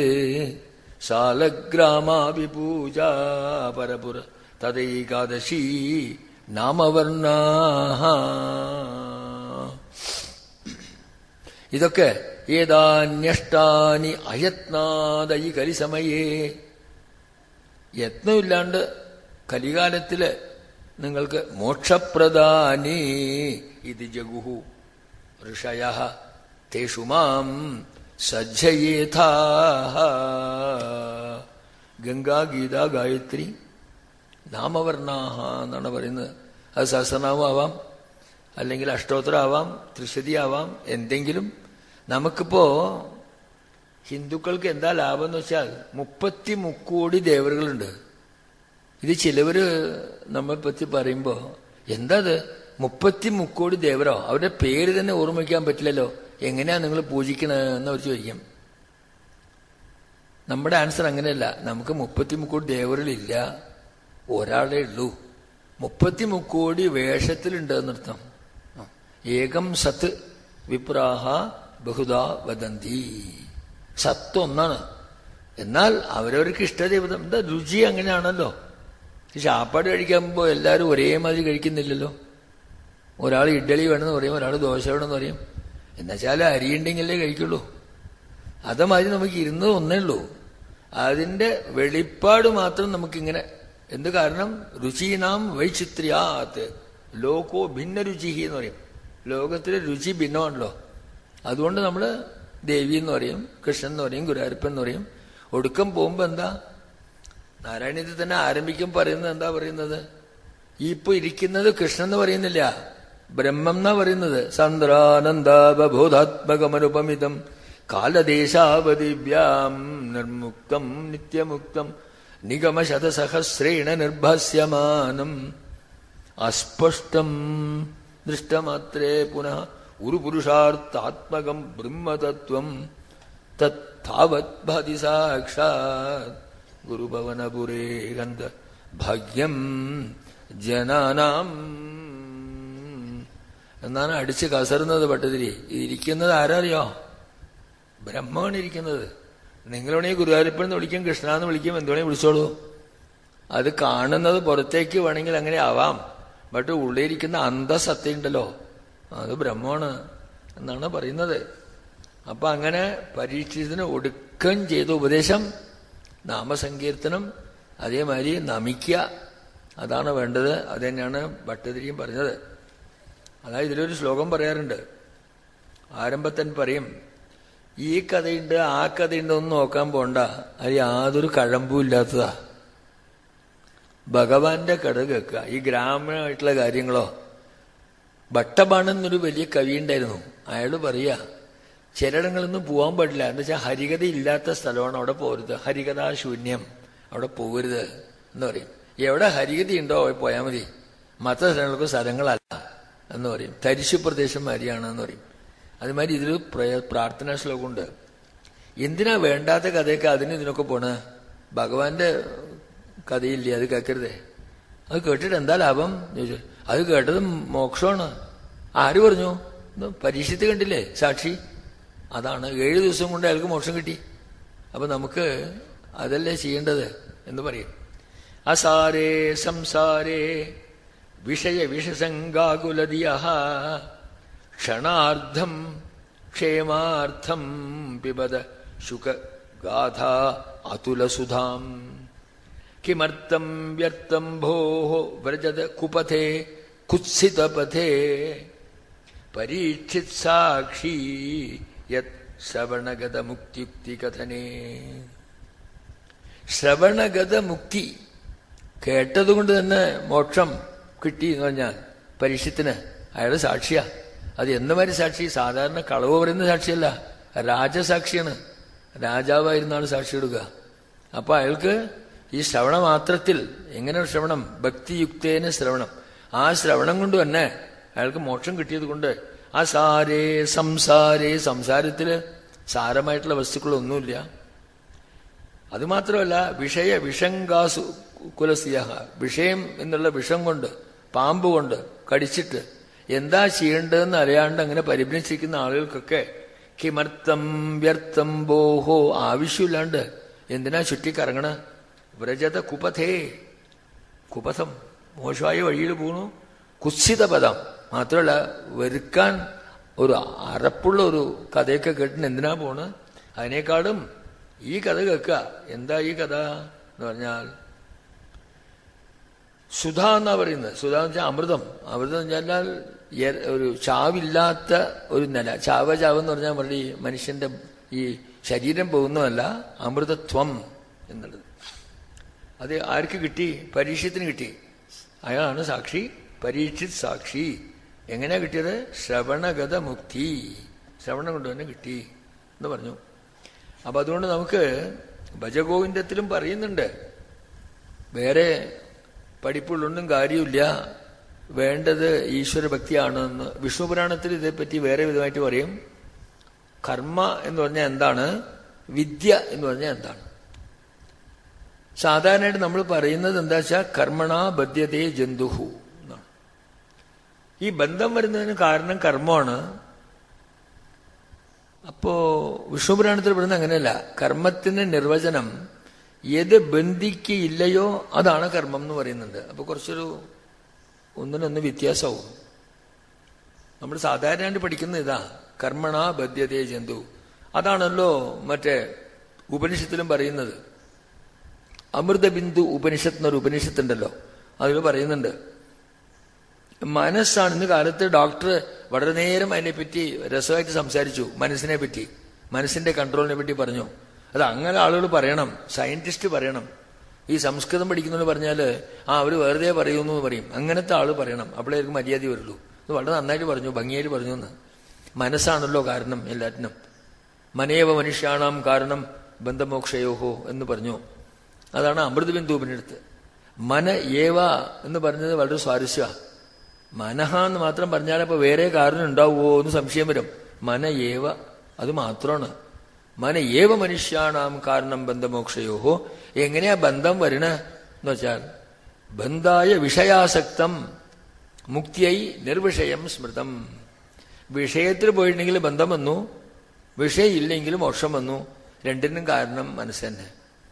ശാലഗ്രാമാഭിപൂജാ പരപുര തദൈകാദശി നാമവർണാ. ഇതൊക്കെ ഏതാന്യഷ്ടാനി അയത്നാദയി കലിസമയേ, യത്നമില്ലാണ്ട് കലികാലത്തില് നിങ്ങൾക്ക് മോക്ഷപ്രദാനി ഇത് ജഗുഹു ഋഷയഃ തേഷു മാം സജ്ജയേഥാ. ഗംഗാ ഗീത ഗായത്രി നാമവർണാഹ എന്നാണ് പറയുന്നത്. അത് സഹസ്രനാമം ആവാം, അല്ലെങ്കിൽ അഷ്ടോത്തരം ആവാം, ത്രിശതി ആവാം, എന്തെങ്കിലും. നമുക്കിപ്പോ ഹിന്ദുക്കൾക്ക് എന്താ ലാഭം എന്ന് വെച്ചാൽ 33 കോടി ദേവതകളുണ്ട്. ഇത് ചിലവര് നമ്മളെ പറ്റി പറയുമ്പോ എന്താ അത് 33 കോടി ദേവരോ, അവരുടെ പേര് തന്നെ ഓർമ്മിക്കാൻ പറ്റില്ലല്ലോ, എങ്ങനെയാ നിങ്ങൾ പൂജിക്കണെന്ന് അവർ ചോദിക്കും. നമ്മുടെ ആൻസർ അങ്ങനെയല്ല. നമുക്ക് 33 കോടി ദേവതകളില്ല, ഒരാളേ ഉള്ളൂ. 33 കോടി വേഷത്തിലുണ്ട് എന്നർത്ഥം. ഏകം സത്ത് വിപ്രാഹ ബഹുദാ വദന്തി. സത്ത് ഒന്നാണ്, എന്നാൽ അവരവർക്ക് ഇഷ്ടദേവതം. എന്താ രുചി അങ്ങനെയാണല്ലോ. ചാപ്പാട് കഴിക്കുമ്പോ എല്ലാവരും ഒരേമാതിരി കഴിക്കുന്നില്ലല്ലോ. ഒരാൾ ഇഡ്ഡലി വേണമെന്ന് പറയും, ഒരാൾ ദോശ വേണമെന്ന് പറയും. എന്നുവെച്ചാൽ അരിയുണ്ടെങ്കിലേ കഴിക്കുള്ളൂ. അതമാതിരി നമുക്ക് ഇരുന്നത് ഒന്നേ ഉള്ളൂ. അതിന്റെ വെളിപ്പാട് മാത്രം നമുക്കിങ്ങനെ. എന്ത് കാരണം? രുചീനാം വൈചിത്ര്യാത് ലോകോ ഭിന്ന രുചിഹി എന്ന് പറയും. ലോകത്തിലെ രുചി ഭിന്നമാണല്ലോ. അതുകൊണ്ട് നമ്മൾ ദേവി എന്ന് പറയും, കൃഷ്ണൻ എന്ന് പറയും, ഗുരുവായൂരപ്പൻ എന്ന് പറയും. ഒടുക്കം പോകുമ്പോൾ എന്താ, നാരായണീയത്തിൽ തന്നെ ആരംഭിക്കും പറയുന്നത് എന്താ പറയുന്നത്, ഈ ഇപ്പൊ ഇരിക്കുന്നത് കൃഷ്ണൻ എന്ന് പറയുന്നില്ല, ബ്രഹ്മം എന്നാ പറയുന്നത്. സന്ദ്രാനന്ദാവബോധാത്മകമനുപമിതം കാലദേശാവദിവ്യാം നിർമുക്തം നിത്യമുക്തം നിഗമശതസഹസ്രേണ നിർഭാസ്യമാനം അസ്പഷ്ടം ദൃഷ്ടമാത്രേ പുനഃ ഉരുപുരുഷാർത്ഥാത്മകം ബ്രഹ്മതത്വം തത്താവത് ഭാതി സാക്ഷാത് ഗുരുഭവനപുരേ ഗന്ധ ഭാഗ്യം ജനാനാം എന്നാണ് അടിച്ച് കസറുന്നത് ഭട്ടതിരി. ഇരിക്കുന്നത് ആരറിയോ? ബ്രഹ്മമാണ് ഇരിക്കുന്നത്. നിങ്ങളോണെങ്കിൽ ഗുരുവായൂരപ്പൻ എന്ന് വിളിക്കും, കൃഷ്ണ എന്ന് വിളിക്കും, എന്തുവേണേ വിളിച്ചോളൂ. അത് കാണുന്നത് പുറത്തേക്ക് വേണമെങ്കിൽ അങ്ങനെ ആവാം. ബട്ട് ഉള്ളിരിക്കുന്ന അന്തസത്ത ഉണ്ടല്ലോ, അത് ബ്രഹ്മമാണ് എന്നാണ് പറയുന്നത്. അപ്പൊ അങ്ങനെ പരീക്ഷിച്ചതിന് ഒടുക്കം ചെയ്ത ഉപദേശം നാമസങ്കീർത്തനം, അതേമാതിരി നമിക്കുക, അതാണ് വേണ്ടത്. അത് തന്നെയാണ് ഭട്ടതിരിയും പറഞ്ഞത്. അതായത് ഇതിലൊരു ശ്ലോകം പറയാറുണ്ട്, ആരംഭത്തിൽ പറയും, ഈ കഥയുണ്ട് ആ കഥയുണ്ട് ഒന്നും നോക്കാൻ പോണ്ട, അത് യാതൊരു കഴമ്പും ഇല്ലാത്തതാ. ഭഗവാന്റെ കഥ കേൾക്കുക. ഈ ഗ്രാമീണമായിട്ടുള്ള കാര്യങ്ങളോ. ഭട്ടബാണെന്നൊരു വലിയ കവി ഉണ്ടായിരുന്നു. അയാൾ പറയാ, ചിലയിടങ്ങളൊന്നും പോകാൻ പാടില്ല, എന്താ വെച്ചാൽ ഹരികഥ ഇല്ലാത്ത സ്ഥലമാണ്, അവിടെ പോകരുത്, ഹരികഥാ ശൂന്യം, അവിടെ പോകരുത് എന്ന് പറയും. എവിടെ ഹരികഥ ഉണ്ടോ പോയാൽ മതി, മറ്റു സ്ഥലങ്ങൾക്ക് സ്ഥലങ്ങളല്ല എന്ന് പറയും. തരിശു പ്രദേശം മാതിരിയാണ് എന്ന് പറയും. അതുമാതിരി ഇതിലൊരു പ്രാർത്ഥനാ ശ്ലോകമുണ്ട്. എന്തിനാ വേണ്ടാത്ത കഥയൊക്കെ അതിന് ഇതിനൊക്കെ പോണ്, ഭഗവാന്റെ കഥയില്ലേ, അത് കേൾക്കരുതേ. അത് കേട്ടിട്ട് എന്താ ലാഭം ചോദിച്ചു. അത് കേട്ടത് മോക്ഷമാണ്. ആര് പറഞ്ഞു? പരീക്ഷത്ത് കണ്ടില്ലേ സാക്ഷി, അതാണ്. 7 ദിവസം കൊണ്ട് അയാൾക്ക് മോക്ഷം കിട്ടി. അപ്പൊ നമുക്ക് അതല്ലേ ചെയ്യേണ്ടത് എന്ന് പറയും. അസാരേ സംസാരേ വിഷയ വിഷസംഗാകുലതിയ ക്ഷണാർദ്ധം ക്ഷേമാർത്ഥം പിബത ശുകഗാഥ അതുലസുധാം കിമർത്ഥം വ്യർത്ഥം ഭോഃ വ്രജത കുപഥേ കുത്സിതപഥേ പരീക്ഷിത് സാക്ഷി യത് ശ്രവണഗത മുക്തിയുക്തി കഥനേ. ശ്രവണഗത മുക്തി കേട്ടതുകൊണ്ട് തന്നെ മോക്ഷം കിട്ടി എന്ന് പറഞ്ഞാൽ പരീക്ഷത്തിന് അയാൾ സാക്ഷിയാ. അത് എന്നമാതിരി സാക്ഷി, സാധാരണ കളവ് പറയുന്ന സാക്ഷിയല്ല, രാജസാക്ഷിയാണ്. രാജാവായിരുന്നാണ് സാക്ഷി കൊടുക്കുക. അപ്പൊ അയാൾക്ക് ഈ ശ്രവണ മാത്രത്തിൽ, എങ്ങനെ ശ്രവണം, ഭക്തിയുക്തേന ശ്രവണം, ആ ശ്രവണം കൊണ്ട് തന്നെ അയാൾക്ക് മോക്ഷം കിട്ടിയത് കൊണ്ട് അസാരേ സംസാരേ, സംസാരത്തില് സാരമായിട്ടുള്ള വസ്തുക്കളൊന്നുമില്ല. അതുമാത്രമല്ല വിഷയ വിഷങ്കാസു കുലസിയ, വിഷയം എന്നുള്ള വിഷം കൊണ്ട്, പാമ്പ് കൊണ്ട് കടിച്ചിട്ട് എന്താ ചെയ്യേണ്ടതെന്ന് അറിയാണ്ട് അങ്ങനെ പരിഭ്രമിച്ചിരിക്കുന്ന ആളുകൾക്കൊക്കെ കിമർത്ഥം വ്യർത്ഥം ബോഹോ, ആവശ്യമില്ലാണ്ട് എന്തിനാ ചുറ്റിക്കറങ്ങണ, വ്രജത കുപഥേ, കുപഥം മോശമായ വഴിയിൽ പോണു, കുത്സിത പദം മാത്രമല്ല വെറുക്കാൻ ഒരു അറപ്പുള്ള ഒരു കഥയൊക്കെ കേട്ടിന് എന്തിനാ പോണ്, അതിനേക്കാളും ഈ കഥ കേൾക്കുക. എന്താ ഈ കഥ എന്ന് പറഞ്ഞാൽ സുധ എന്നാ പറയുന്നത്. സുധ എന്ന് വെച്ചാൽ അമൃതം. അമൃതം എന്ന് വെച്ചാൽ ഒരു ചാവില്ലാത്ത ഒരു നില. ചാവെന്ന് പറഞ്ഞാൽ നമ്മുടെ ഈ മനുഷ്യന്റെ ഈ ശരീരം പോകുന്നതല്ല, അമൃതത്വം എന്നുള്ളത്. അത് ആർക്ക് കിട്ടി? പരീക്ഷത്തിന് കിട്ടി. അയാളാണ് സാക്ഷി, പരീക്ഷിത് സാക്ഷി. എങ്ങനെയാ കിട്ടിയത്? ശ്രവണഗത മുക്തി, ശ്രവണം കൊണ്ട് തന്നെ കിട്ടി എന്ന് പറഞ്ഞു. അപ്പൊ അതുകൊണ്ട് നമുക്ക് ഭജഗോവിന്ദത്തിലും പറയുന്നുണ്ട്, വേറെ പഠിപ്പുള്ളൊന്നും കാര്യമില്ല, വേണ്ടത് ഈശ്വരഭക്തിയാണെന്ന്. വിഷ്ണു പുരാണത്തിൽ ഇതേപ്പറ്റി വേറെ വിധമായിട്ട് പറയും. കർമ്മ എന്ന് പറഞ്ഞാൽ എന്താണ്, വിദ്യ എന്ന് പറഞ്ഞാൽ എന്താണ്. സാധാരണയായിട്ട് നമ്മൾ പറയുന്നത് എന്താ വെച്ചാൽ കർമ്മണ ബദ്ധ്യതേ ജന്തുഹു എന്നാണ്. ഈ ബന്ധം വരുന്നതിന് കാരണം കർമ്മമാണ്. അപ്പോ വിഷ്ണു പുരാണത്തിൽ പറയുന്നത് അങ്ങനെയല്ല. കർമ്മത്തിന്റെ നിർവചനം ഏത് ബന്ധിക്കയില്ലയോ അതാണ് കർമ്മം എന്ന് പറയുന്നുണ്ട്. അപ്പൊ കുറച്ചൊരു ഒന്നിനൊന്ന് വ്യത്യാസവും. നമ്മൾ സാധാരണയായിട്ട് പഠിക്കുന്ന ഇതാ, കർമ്മണ ബദ്ധ്യതേ ജന്തു. അതാണല്ലോ മറ്റേ ഉപനിഷത്തിലും പറയുന്നത്. അമൃതബിന്ദു ഉപനിഷത്ത് എന്നൊരു ഉപനിഷത്തുണ്ടല്ലോ, അതിൽ പറയുന്നുണ്ട് മനസ്സാണ്. ഇന്ന് കാലത്ത് ഡോക്ടർ വളരെ നേരം അതിനെപ്പറ്റി രസമായിട്ട് സംസാരിച്ചു. മനസ്സിനെ പറ്റി, മനസ്സിന്റെ കൺട്രോളിനെ പറ്റി പറഞ്ഞു. അത് അങ്ങനെ ആളുകൾ പറയണം, സയന്റിസ്റ്റ് പറയണം. ഈ സംസ്കൃതം പഠിക്കുന്നവർ പറഞ്ഞാല് അവര് വെറുതെ പറയുന്നു പറയും. അങ്ങനത്തെ ആള് പറയണം, അപ്പോഴേ അവർക്ക് മര്യാദ വരുള്ളൂ. ഇത് വളരെ നന്നായിട്ട് പറഞ്ഞു, ഭംഗിയായിട്ട് പറഞ്ഞു എന്ന്. മനസ്സാണല്ലോ കാരണം എല്ലാറ്റിനും. മനേവ മനുഷ്യാണാം കാരണം ബന്ധമോക്ഷയോഹോ എന്ന് പറഞ്ഞു. അതാണ് അമൃതബിന്ദുവിനടുത്ത്. മന ഏവ എന്ന് പറഞ്ഞത് വളരെ സ്വാരസ്യമാണ്. മനഃ എന്ന് മാത്രം പറഞ്ഞാൽ അപ്പൊ വേറെ കാരണം ഉണ്ടാവുമോ എന്ന് സംശയം വരും. മന ഏവ അത് മാത്രമാണ്. മന ഏവ മനുഷ്യാണാം കാരണം ബന്ധമോക്ഷയോഹോ. എങ്ങനെയാ ബന്ധം വരണ എന്ന് വെച്ചാൽ ബന്ധായ വിഷയാസക്തം മുക്തിയായി നിർവിഷയം സ്മൃതം. വിഷയത്തിൽ പോയിട്ടുണ്ടെങ്കിൽ ബന്ധം വന്നു, വിഷയമില്ലെങ്കിൽ മോക്ഷം വന്നു. രണ്ടിനും കാരണം മനസ്സ് തന്നെ.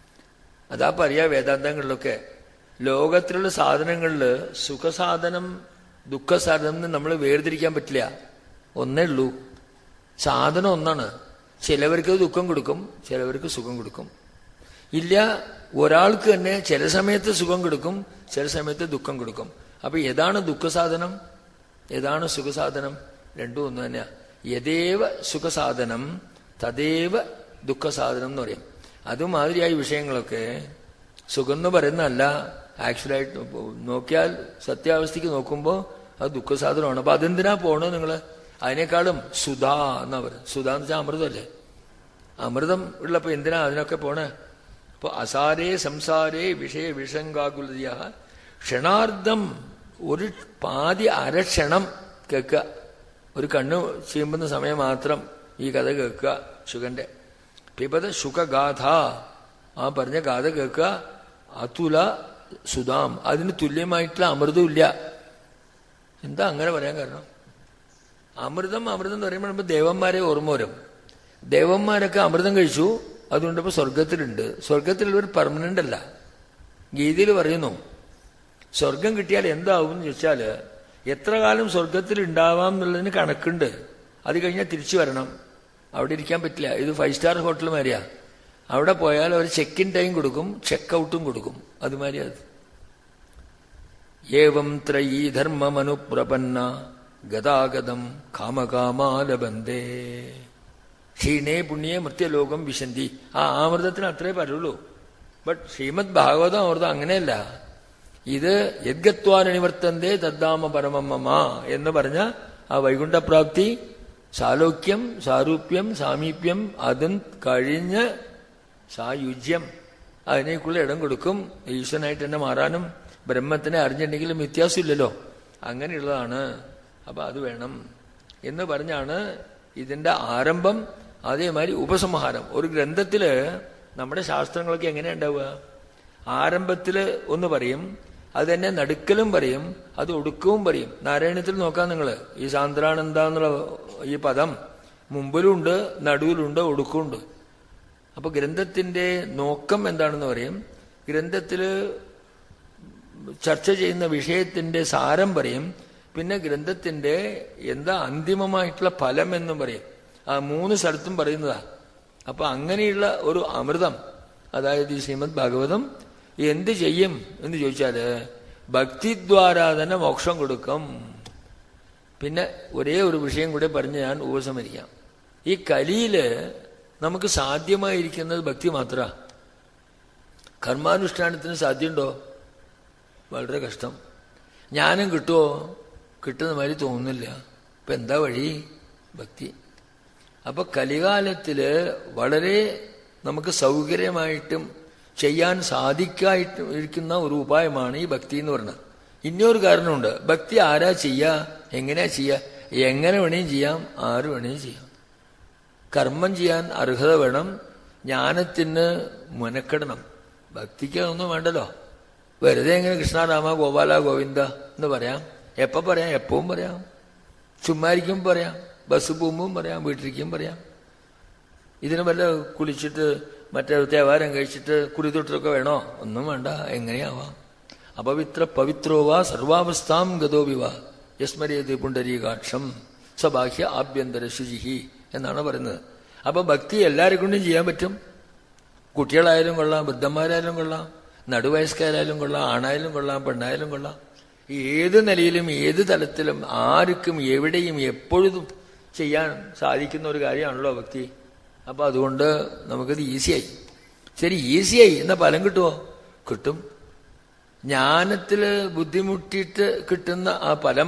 അതാ പറയാ വേദാന്തങ്ങളിലൊക്കെ. ലോകത്തിലുള്ള സാധനങ്ങളിൽ സുഖസാധനം ദുഃഖസാധനം നമ്മൾ വേർതിരിക്കാൻ പറ്റില്ല. ഒന്നേ ഉള്ളൂ, സാധനം ഒന്നാണ്. ചിലവർക്ക് ദുഃഖം കൊടുക്കും, ചിലവർക്ക് സുഖം കൊടുക്കും. ഇല്ല, ഒരാൾക്ക് തന്നെ ചില സമയത്ത് സുഖം കൊടുക്കും, ചില സമയത്ത് ദുഃഖം കൊടുക്കും. അപ്പൊ ഏതാണ് ദുഃഖസാധനം, ഏതാണ് സുഖസാധനം? രണ്ടും ഒന്ന് തന്നെയാ. യഥേവ സുഖസാധനം തദേവ ദുഃഖസാധനം എന്ന് പറയും. അതുമാതിരിയായ വിഷയങ്ങളൊക്കെ സുഖം എന്ന് പറയുന്നതല്ല. ആക്ച്വലായിട്ട് നോക്കിയാൽ സത്യാവസ്ഥയ്ക്ക് നോക്കുമ്പോൾ അത് ദുഃഖസാധനമാണ്. അപ്പൊ അതെന്തിനാ പോണത് നിങ്ങള്? അതിനേക്കാളും സുധാ എന്നാ പറയുന്നത്. സുധാ എന്ന് വെച്ചാൽ അമൃതമല്ലേ. അമൃതം ഉള്ളപ്പോ എന്തിനാ അതിനൊക്കെ പോണേ? അപ്പൊ അസാരേ സംസാരേ വിഷയ വിഷങ്കാകുലതയ ക്ഷണാർദ്ധം, ഒരു പാതി അരക്ഷണം കേൾക്കുക. ഒരു കണ്ണു ചീമ്പുന്ന സമയം മാത്രം ഈ കഥ കേൾക്കുക. ശുഗന്റെ പിബത ശുഖഗാഥ, ആ പറഞ്ഞ ഗാഥ കേൾക്കുക. അതുല സുധാം, അതിന് തുല്യമായിട്ടുള്ള അമൃതം ഇല്ല. എന്താ അങ്ങനെ പറയാൻ കാരണം? അമൃതം അമൃതം എന്ന് പറയുമ്പോൾ ദേവന്മാരെ ഓർമ്മ വരും. ദേവന്മാരൊക്കെ അമൃതം കഴിച്ചു, അതുകൊണ്ട് ഇപ്പൊ സ്വർഗത്തിലുണ്ട്. സ്വർഗത്തിലുള്ളവർ പെർമനന്റ് അല്ല. ഗീതയിൽ പറയുന്നു സ്വർഗം കിട്ടിയാൽ എന്താവും എന്ന് ചോദിച്ചാല് എത്ര കാലം സ്വർഗത്തിൽ ഉണ്ടാവാം എന്നുള്ളതിന് കണക്കുണ്ട്. അത് കഴിഞ്ഞാൽ തിരിച്ചു വരണം, അവിടെ ഇരിക്കാൻ പറ്റില്ല. ഇത് 5 സ്റ്റാർ ഹോട്ടൽ മാതിരിയാ. അവിടെ പോയാൽ അവർ ചെക്ക് ഇൻ ടൈം കൊടുക്കും, ചെക്ക് ഔട്ടും കൊടുക്കും. അതുമാതിരി അത് ഏവം ത്രയീ ധർമ്മമനുപ്രപന്ന ഗതാഗതം കാമകാമാലബന്ധേ ക്ഷീണേ പുണ്യേ മൃത്യലോകം വിശന്തി. ആ അമൃതത്തിന് അത്രേ പറയുള്ളൂ. ബട്ട് ശ്രീമദ് ഭാഗവതം അമൃതം അങ്ങനെയല്ല. ഇത് യദ്ഗത്വാനിവർത്തന്തേ തദ്ധാമ പരമമ്മ എന്ന് പറഞ്ഞ ആ വൈകുണ്ഠപ്രാപ്തി, സാലോക്യം, സാരൂപ്യം, സാമീപ്യം, അതും കഴിഞ്ഞ് സായുജ്യം, അതിനേക്കുള്ള ഇടം കൊടുക്കും. ഈശ്വരനായിട്ട് തന്നെ മാറാനും ബ്രഹ്മത്തിനെ അറിഞ്ഞിട്ടുണ്ടെങ്കിലും വ്യത്യാസമില്ലല്ലോ. അങ്ങനെയുള്ളതാണ്. അപ്പൊ അത് വേണം എന്ന് പറഞ്ഞാണ് ഇതിന്റെ ആരംഭം. അതേമാതിരി ഉപസംഹാരം. ഒരു ഗ്രന്ഥത്തില് നമ്മുടെ ശാസ്ത്രങ്ങളൊക്കെ എങ്ങനെയാ ഉണ്ടാവുക? ആരംഭത്തില് ഒന്ന് പറയും, അത് തന്നെ നടുക്കലും പറയും, അത് ഒടുക്കവും പറയും. നാരായണത്തിൽ നോക്കാം നിങ്ങള്. ഈ സാന്ദ്രാനന്ദ എന്നുള്ള ഈ പദം മുമ്പിലുണ്ട്, നടുവിലുണ്ട്, ഒടുക്കുമുണ്ട്. അപ്പൊ ഗ്രന്ഥത്തിന്റെ നോക്കം എന്താണെന്ന് പറയും. ഗ്രന്ഥത്തില് ചർച്ച ചെയ്യുന്ന വിഷയത്തിന്റെ സാരം പറയും. പിന്നെ ഗ്രന്ഥത്തിന്റെ എന്താ അന്തിമമായിട്ടുള്ള ഫലം എന്നും പറയും. ആ 3 സ്ഥലത്തും പറയുന്നതാ. അപ്പൊ അങ്ങനെയുള്ള ഒരു അമൃതം, അതായത് ഈ ശ്രീമദ് ഭാഗവതം എന്ത് ചെയ്യും എന്ന് ചോദിച്ചാല് ഭക്തിദ്വാരാ തന്നെ മോക്ഷം കൊടുക്കും. പിന്നെ ഒരേ ഒരു വിഷയം കൂടെ പറഞ്ഞ് ഞാൻ ഉപസംഹരിക്കാം. ഈ കലിയില് നമുക്ക് സാധ്യമായിരിക്കുന്നത് ഭക്തി മാത്രമാ. കർമാനുഷ്ഠാനത്തിന് സാധ്യമുണ്ടോ? വളരെ കഷ്ടം. ജ്ഞാനം കിട്ടുമോ? കിട്ടുന്ന മാതിരി തോന്നുന്നില്ല. ഇപ്പൊ എന്താ വഴി? ഭക്തി. അപ്പൊ കലികാലത്തില് വളരെ നമുക്ക് സൗകര്യമായിട്ടും ചെയ്യാൻ സാധിക്കായിട്ട് ഇരിക്കുന്ന ഒരു ഉപായമാണ് ഈ ഭക്തി എന്ന് പറയുന്നത്. ഇനിയൊരു കാരണമുണ്ട്. ഭക്തി ആരാ ചെയ്യുക, എങ്ങനെയാ ചെയ്യുക? എങ്ങനെ വേണേലും ചെയ്യാം, ആര് വേണേലും ചെയ്യാം. കർമ്മം ചെയ്യാൻ അർഹത വേണം, ജ്ഞാനത്തിന് മുനക്കെടണം. ഭക്തിക്ക് ഒന്നും വേണ്ടല്ലോ. വെറുതെ എങ്ങനെ കൃഷ്ണരാമ ഗോപാല ഗോവിന്ദ എന്ന് പറയാം. എപ്പോ പറയാം? എപ്പവും പറയാം. ചുമ്മാരിക്കും പറയാം, ബസ് പോകുമ്പോൾ പറയാം, വീട്ടിലേക്കും പറയാം. ഇതിന് വല്ല കുളിച്ചിട്ട് മറ്റേ തേവാരം കഴിച്ചിട്ട് കുറിതൊട്ടൊക്കെ വേണോ? ഒന്നും വേണ്ട. എങ്ങനെയാവാം? അപവിത്ര പവിത്രോവാ സർവാവസ്ഥാം ഗതോവിവ യസ്മരേത് പുണ്ടരീകാക്ഷം സ്വബാഹ്യ ആഭ്യന്തര ശുചിഹി എന്നാണ് പറയുന്നത്. അപ്പൊ ഭക്തി എല്ലാവരെ കൊണ്ടും ചെയ്യാൻ പറ്റും. കുട്ടികളായാലും കൊള്ളാം, വൃദ്ധന്മാരായാലും കൊള്ളാം, നടുവയസ്കാരായാലും കൊള്ളാം, ആണായാലും കൊള്ളാം, പെണ്ണായാലും കൊള്ളാം. ഏത് നിലയിലും ഏത് തലത്തിലും ആർക്കും എവിടെയും എപ്പോഴും ചെയ്യാൻ സാധിക്കുന്ന ഒരു കാര്യമാണല്ലോ ഭക്തി. അപ്പൊ അതുകൊണ്ട് നമുക്കത് ഈസിയായി. ശരി, ഈസിയായി എന്നാ ഫലം കിട്ടുമോ? കിട്ടും. ജ്ഞാനത്തില് ബുദ്ധിമുട്ടിയിട്ട് കിട്ടുന്ന ആ ഫലം,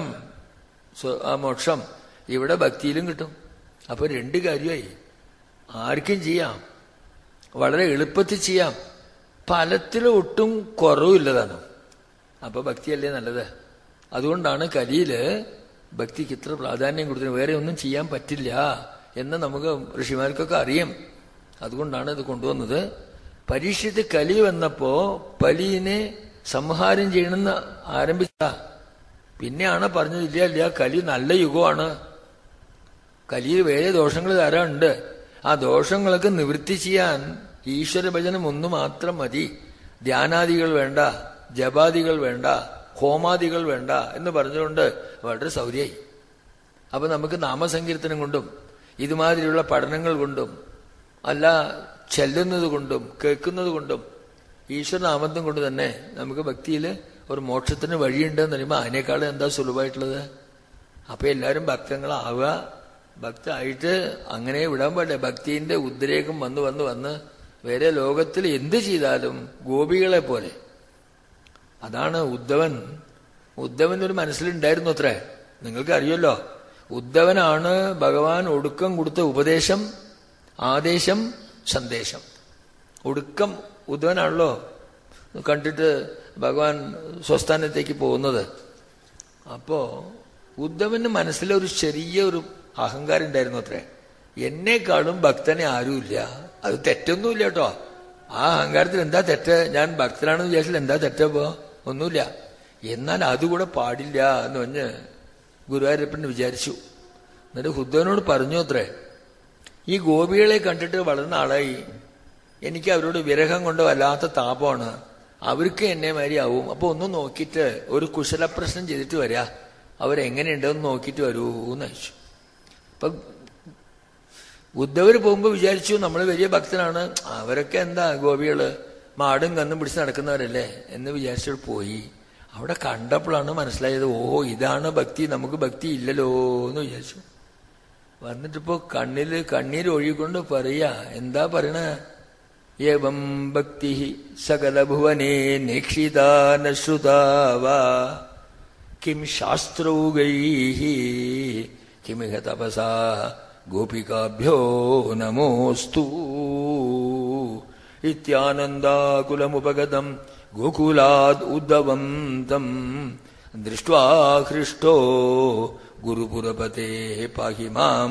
ആ മോക്ഷം ഇവിടെ ഭക്തിയിലും കിട്ടും. അപ്പൊ രണ്ട് കാര്യമായി. ആർക്കും ചെയ്യാം, വളരെ എളുപ്പത്തിൽ ചെയ്യാം, ഫലത്തിൽ ഒട്ടും കുറവില്ലതാണ്. അപ്പൊ ഭക്തിയല്ലേ നല്ലത്. അതുകൊണ്ടാണ് കലിയില് ഭക്തിക്ക് ഇത്ര പ്രാധാന്യം കൊടുത്തത്. വേറെ ഒന്നും ചെയ്യാൻ പറ്റില്ല എന്ന് നമുക്ക് ഋഷിമാർക്കൊക്കെ അറിയാം. അതുകൊണ്ടാണ് ഇത് കൊണ്ടുവന്നത്. പരീക്ഷിച്ച് കലി വന്നപ്പോ പലിനെ സംഹാരം ചെയ്യണമെന്ന് ആരംഭിച്ച പിന്നെയാണ് പറഞ്ഞത്, ഇല്ല കലി നല്ല യുഗമാണ്, കലിയിൽ വേറെ ദോഷങ്ങൾ ധാരാളുണ്ട്, ആ ദോഷങ്ങളൊക്കെ നിവൃത്തി ചെയ്യാൻ ഈശ്വര ഭജനം ഒന്ന് മാത്രം മതി, ധ്യാനാദികൾ വേണ്ട, ജപാദികൾ വേണ്ട, ഹോമാദികൾ വേണ്ട എന്ന് പറഞ്ഞുകൊണ്ട് വളരെ സൗകര്യമായി. അപ്പൊ നമുക്ക് നാമസങ്കീർത്തനം കൊണ്ടും ഇതുമാതിരിയുള്ള പഠനങ്ങൾ കൊണ്ടും അല്ല ചെല്ലുന്നത് കൊണ്ടും കേൾക്കുന്നത് കൊണ്ടും ഈശ്വരനാമത്വം കൊണ്ട് തന്നെ നമുക്ക് ഭക്തിയിൽ ഒരു മോക്ഷത്തിന് വഴിയുണ്ടെന്ന് പറയുമ്പോൾ അതിനേക്കാളും എന്താ സുലഭമായിട്ടുള്ളത്? അപ്പൊ എല്ലാവരും ഭക്തങ്ങളാവുക. ഭക്തമായിട്ട് അങ്ങനെ വിടാൻ പാടില്ല. ഭക്തിന്റെ ഉദ്രേകം വന്ന് വന്ന് വന്ന് വേറെ ലോകത്തിൽ എന്ത് ചെയ്താലും ഗോപികളെ പോലെ. അതാണ് ഉദ്ധവന്റെ ഒരു മനസ്സിലുണ്ടായിരുന്നു അത്രേ. നിങ്ങൾക്ക് അറിയല്ലോ, ഉദ്ധവനാണ് ഭഗവാൻ ഒടുക്കം കൊടുത്ത ഉപദേശം, ആദേശം, സന്ദേശം. ഒടുക്കം ഉദ്ധവനാണല്ലോ കണ്ടിട്ട് ഭഗവാൻ സ്വസ്ഥാനത്തേക്ക് പോകുന്നത്. അപ്പോ ഉദ്ധവന്റെ മനസ്സിലൊരു ചെറിയൊരു അഹങ്കാരം ഉണ്ടായിരുന്നു അത്രേ. എന്നെക്കാളും ഭക്തനെ ആരുമില്ല. അത് തെറ്റൊന്നുമില്ല കേട്ടോ. ആ അഹങ്കാരത്തിൽ എന്താ തെറ്റ്? ഞാൻ ഭക്തനാണെന്ന് വിചാരിച്ചാൽ എന്താ തെറ്റപ്പോ? ഒന്നുമില്ല. എന്നാൽ അതുകൂടെ പാടില്ല എന്ന് പറഞ്ഞ് ഗുരുവായൂരപ്പൻ വിചാരിച്ചു. എന്നിട്ട് ഉദ്ധവനോട് പറഞ്ഞു അത്രേ, ഈ ഗോപികളെ കണ്ടിട്ട് വളരെ നാളായി, എനിക്ക് അവരോട് വിരഹം കൊണ്ട് വല്ലാത്ത താപമാണ്, അവർക്ക് എന്നെ മാതിരി ആവും. അപ്പൊ ഒന്ന് നോക്കിയിട്ട് ഒരു കുശലപ്രശ്നം ചെയ്തിട്ട് വരാ, അവരെങ്ങനെയുണ്ടെന്ന് നോക്കിയിട്ട് വരൂ എന്ന് അയച്ചു. അപ്പൊ ഉദ്ധവർ പോകുമ്പോ വിചാരിച്ചു നമ്മൾ വലിയ ഭക്തനാണ്, അവരൊക്കെ എന്താ ഗോപികള് മാടും കന്നും പിടിച്ച് നടക്കുന്നവരല്ലേ എന്ന് വിചാരിച്ചിട്ട് പോയി. അവിടെ കണ്ടപ്പോഴാണ് മനസ്സിലായത്, ഓഹോ ഇതാണ് ഭക്തി, നമുക്ക് ഭക്തി ഇല്ലല്ലോ എന്ന് വിചാരിച്ചു. വന്നിട്ടിപ്പോ കണ്ണീര് ഒഴുകിക്കൊണ്ട് പറയാ, എന്താ പറയണ? ഏവം ഭക്തി സകലഭുവനേ നേക്ഷിതാ നശ്രുതാവാ കിം ശാസ്ത്രൗകൈഃ കിമിഹ തപസാ ഗോപികാഭ്യോ നമോസ്തു ഇത്യാനന്ദാകുലമുപഗതം ഗോകുലാദ് ഉദ്ധവം തം ദൃഷ്ട്വാ ഹൃഷ്ടോ ഗുരുപുരപതേ പാഹി മാം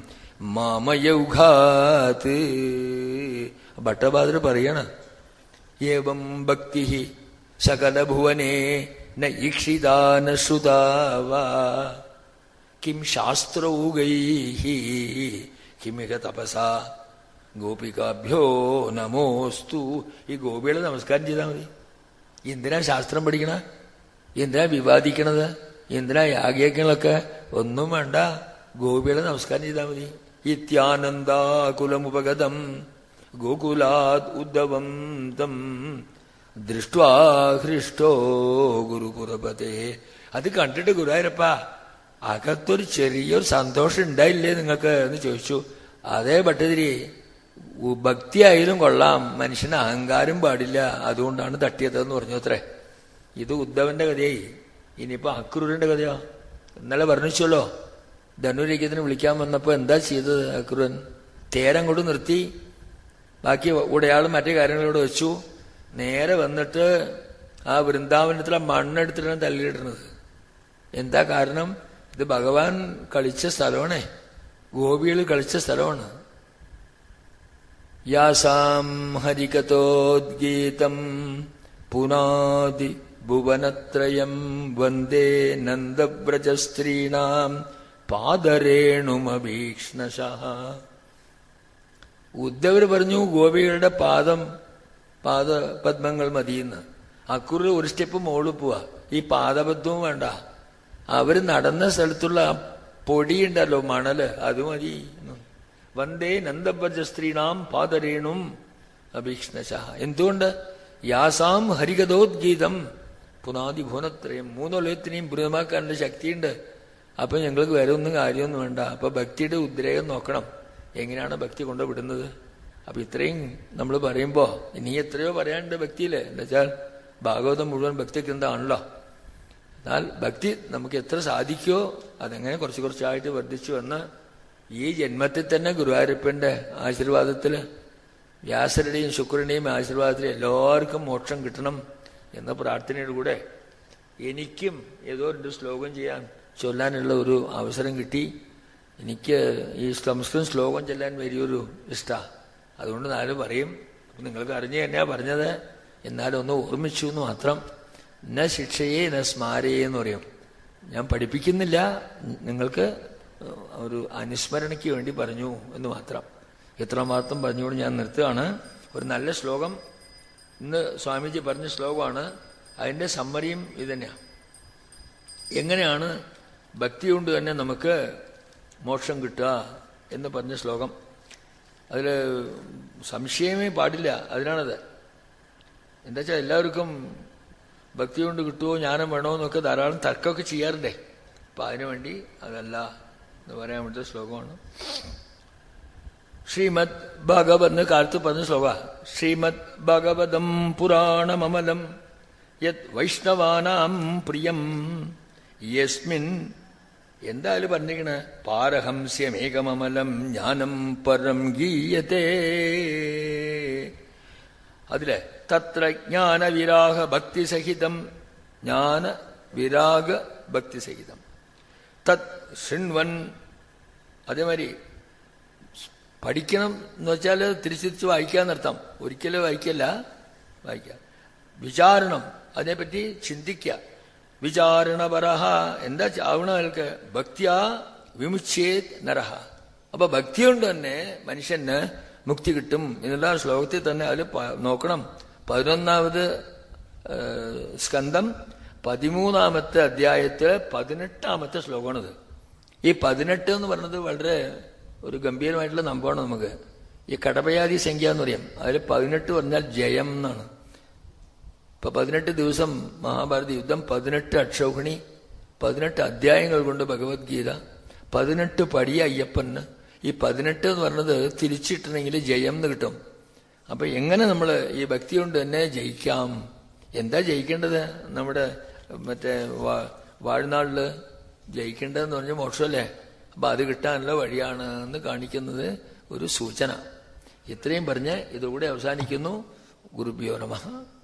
മാമയൗഘാത്. ഭട്ടബാദർ പറയണ, ഏവം ഭക്തി സകലഭുവനേ ന ഈക്ഷിതാ ന ശ്രുതാവാ കിം ശാസ്ത്രൗകൈഃ കിമിഹ തപസാ ഗോപികാഭ്യോ നമോസ്തു. ഈ ഗോപികളെ നമസ്കാരം ചെയ്താൽ മതി. എന്തിനാ ശാസ്ത്രം പഠിക്കണ? എന്തിനാ വിവാദിക്കണത്? എന്തിനാ യാഗയജ്ഞങ്ങളൊക്കെ? ഒന്നും വേണ്ട, ഗോപികളെ നമസ്കാരം ചെയ്താൽ മതി. ഇത്യാനന്ദാകുലമുപഗതം ഗോകുലാദ് ഉദ്ധവം തം ദൃഷ്ട്വാ ഹൃഷ്ടോ ഗുരുപുരപതേ. അത് കണ്ടിട്ട് ഗുരുവായൂരപ്പ അകത്തൊരു ചെറിയൊരു സന്തോഷം ഉണ്ടായില്ലേ നിങ്ങൾക്ക് എന്ന് ചോദിച്ചു. അതേ ഭട്ടതിരി, ഭക്തിയായാലും കൊള്ളാം, മനുഷ്യന് അഹങ്കാരം പാടില്ല, അതുകൊണ്ടാണ് തട്ടിയതെന്ന് പറഞ്ഞു അത്രേ. ഇത് ഉദ്ധവന്റെ കഥയായി. ഇനിയിപ്പോ അക്രൂരന്റെ കഥയോ? ഇന്നലെ വർണ്ണിച്ചല്ലോ, ധനുരയ്ക്കത്തിന് വിളിക്കാൻ വന്നപ്പോ എന്താ ചെയ്തത് അക്രൂരൻ? തേരങ്ങോട്ട് നിർത്തി, ബാക്കി ഉടയാളും മറ്റേ കാര്യങ്ങളോട് വെച്ചു. നേരെ വന്നിട്ട് ആ വൃന്ദാവനത്തിലെ മണ്ണെടുത്തിട്ടാണ് തല്ലിയിടുന്നത്. എന്താ കാരണം? ഇത് ഭഗവാൻ കളിച്ച സ്ഥലമാണേ, ഗോപികൾ കളിച്ച സ്ഥലമാണ്. യാസാം ഹരികഥോദ്ഗീതം പുനാതി ഭുവനത്രയം വന്ദേ നന്ദവ്രജസ്ത്രീണാം പാദരേണുമഭീക്ഷ്ണശഃ. ഉദ്ധവർ പറഞ്ഞു ഗോപികളുടെ പാദപദ്മങ്ങൾ മതിയെന്ന്. അക്രൂർ ഒരു സ്റ്റെപ്പ് മുകളിൽ പോവാ, ഈ പാദപദ്മവും വേണ്ട, അവര് നടന്ന സ്ഥലത്തുള്ള പൊടിയുണ്ടല്ലോ, മണല്, അത് മതി. വന്ദേ നന്ദവ്രജസ്ത്രീണാം പാദരേണും അഭീക്ഷ്ണശഃ. എന്തുകൊണ്ട്? യാസാം ഹരികഥോദ്ഗീതം പുനാതി ഭുവനത്രയും 3 ലോകത്തിനെയും പൂരിതമാക്കാനുള്ള ശക്തിയുണ്ട്. അപ്പൊ ഞങ്ങൾക്ക് വേറെ ഒന്നും കാര്യമൊന്നും വേണ്ട. അപ്പൊ ഭക്തിയുടെ ഉദ്രേകം നോക്കണം, എങ്ങനെയാണ് ഭക്തി കൊണ്ടുവിടുന്നത്. അപ്പൊ ഇത്രയും നമ്മൾ പറയുമ്പോ ഇനി എത്രയോ പറയാനുണ്ട് ഭക്തിയില്. എന്താ വെച്ചാൽ ഭാഗവതം മുഴുവൻ ഭക്തി ഗ്രന്ഥമാണല്ലോ. എന്നാൽ ഭക്തി നമുക്ക് എത്ര സാധിക്കുമോ അതെങ്ങനെ കുറച്ച് കുറച്ചായിട്ട് വർദ്ധിച്ചു വന്ന് ഈ ജന്മത്തിൽ തന്നെ ഗുരുവായൂരപ്പന്റെ ആശീർവാദത്തില്, വ്യാസരുടെയും ശുക്രന്റെയും ആശീർവാദത്തിൽ എല്ലാവർക്കും മോക്ഷം കിട്ടണം എന്ന പ്രാർത്ഥനയോടുകൂടെ എനിക്കും ഏതോ 2 ശ്ലോകം ചൊല്ലാനുള്ള ഒരു അവസരം കിട്ടി. എനിക്ക് ഈ സംസ്കൃതം ശ്ലോകം ചൊല്ലാൻ വലിയൊരു ഇഷ്ടമാണ്. അതുകൊണ്ട് 4 പറയും. നിങ്ങൾക്ക് അറിഞ്ഞു തന്നെയാ പറഞ്ഞത്, എന്നാലും ഒന്ന് ഓർമ്മിച്ചു എന്ന് മാത്രം. ന ശിക്ഷയെ ന സ്മാരയെ എന്ന് പറയും. ഞാൻ പഠിപ്പിക്കുന്നില്ല, നിങ്ങൾക്ക് ഒരു അനുസ്മരണയ്ക്ക് വേണ്ടി പറഞ്ഞു എന്ന് മാത്രം. എത്രമാത്രം പറഞ്ഞുകൊണ്ട് ഞാൻ നിർത്തുകയാണ്. ഒരു നല്ല ശ്ലോകം ഇന്ന് സ്വാമിജി പറഞ്ഞ ശ്ലോകമാണ്. അതിൻ്റെ സമ്മറിയും ഇതന്നെയാണ്. എങ്ങനെയാണ് ഭക്തി കൊണ്ട് തന്നെ നമുക്ക് മോക്ഷം കിട്ടുക എന്ന് പറഞ്ഞ ശ്ലോകം. അതിൽ സംശയമേ പാടില്ല. അതിനാണത്. എന്താ വെച്ചാൽ എല്ലാവർക്കും ഭക്തി കൊണ്ട് കിട്ടുമോ, ജ്ഞാനം വേണോ എന്നൊക്കെ ധാരാളം തർക്കമൊക്കെ ചെയ്യാറുണ്ടേ. അപ്പം അതിനുവേണ്ടി അതല്ല എന്ന് പറയാൻ വേണ്ടിയ ശ്ലോകമാണ്. ശ്രീമദ് ഭാഗവത് കാലത്ത് പറഞ്ഞ ശ്ലോക. ശ്രീമദ് ഭാഗവതം പുരാണമമലം യത് വൈഷ്ണവാനാം പ്രിയം യസ്മിൻ എന്തായാലും പറഞ്ഞിരിക്കണ പാരഹംസ്യമേകമമലം ജ്ഞാനം പരം ഗീയത്തെ. അതില് തത്ര ജ്ഞാനവിരാഗ ഭക്തിസഹിതം, ജ്ഞാനവിരാഗ ഭക്തിസഹിതം തത് ശൃണ്വൻ. അതേമാതിരി പഠിക്കണം എന്ന് വെച്ചാൽ തിരിച്ച് വായിക്കാന്നർത്ഥം. ഒരിക്കലും വായിക്കല്ല, വായിക്കാം. വിചാരണം, അതിനെപ്പറ്റി ചിന്തിക്കുക. വിചാരണപരഹ, എന്താ ആവണ ആൾക്ക്? ഭക്തിയാ വിമുച്യേത് നരഹ. അപ്പൊ ഭക്തി കൊണ്ട് തന്നെ മനുഷ്യന് മുക്തി കിട്ടും എന്നുള്ള ശ്ലോകത്തിൽ തന്നെ അതിൽ നോക്കണം. 11ാമത് സ്കന്ധം 13ാമത്തെ അധ്യായത്തിൽ 18ാമത്തെ ശ്ലോകമാണിത്. ഈ 18 എന്ന് പറയുന്നത് വളരെ ഒരു ഗംഭീരമായിട്ടുള്ള സംഭവമാണ്. നമുക്ക് ഈ കടപയാതി സംഖ്യ എന്ന് പറയും. അതിൽ 18 പറഞ്ഞാൽ ജയം എന്നാണ്. ഇപ്പൊ 18 ദിവസം മഹാഭാരത യുദ്ധം, 18 അക്ഷൗഹിണി, 18 അധ്യായങ്ങൾ കൊണ്ട് ഭഗവത്ഗീത, 18 പടിയ അയ്യപ്പന്. ഈ 18 എന്ന് പറഞ്ഞത് തിരിച്ചിട്ടുണ്ടെങ്കിൽ ജയം എന്ന് കിട്ടും. അപ്പൊ എങ്ങനെ നമ്മൾ ഈ ഭക്തി കൊണ്ട് തന്നെ ജയിക്കാം? എന്താ ജയിക്കേണ്ടത്? നമ്മുടെ മറ്റേ വാഴ്നാളില് ജയിക്കേണ്ടതെന്ന് പറഞ്ഞ മോക്ഷമല്ലേ. അപ്പൊ അത് കിട്ടാനുള്ള വഴിയാണ് എന്ന് കാണിക്കുന്നത് ഒരു സൂചന. ഇത്രയും പറഞ്ഞ് ഇതുകൂടെ അവസാനിക്കുന്നു. ഗുരുഭ്യോ നമഃ.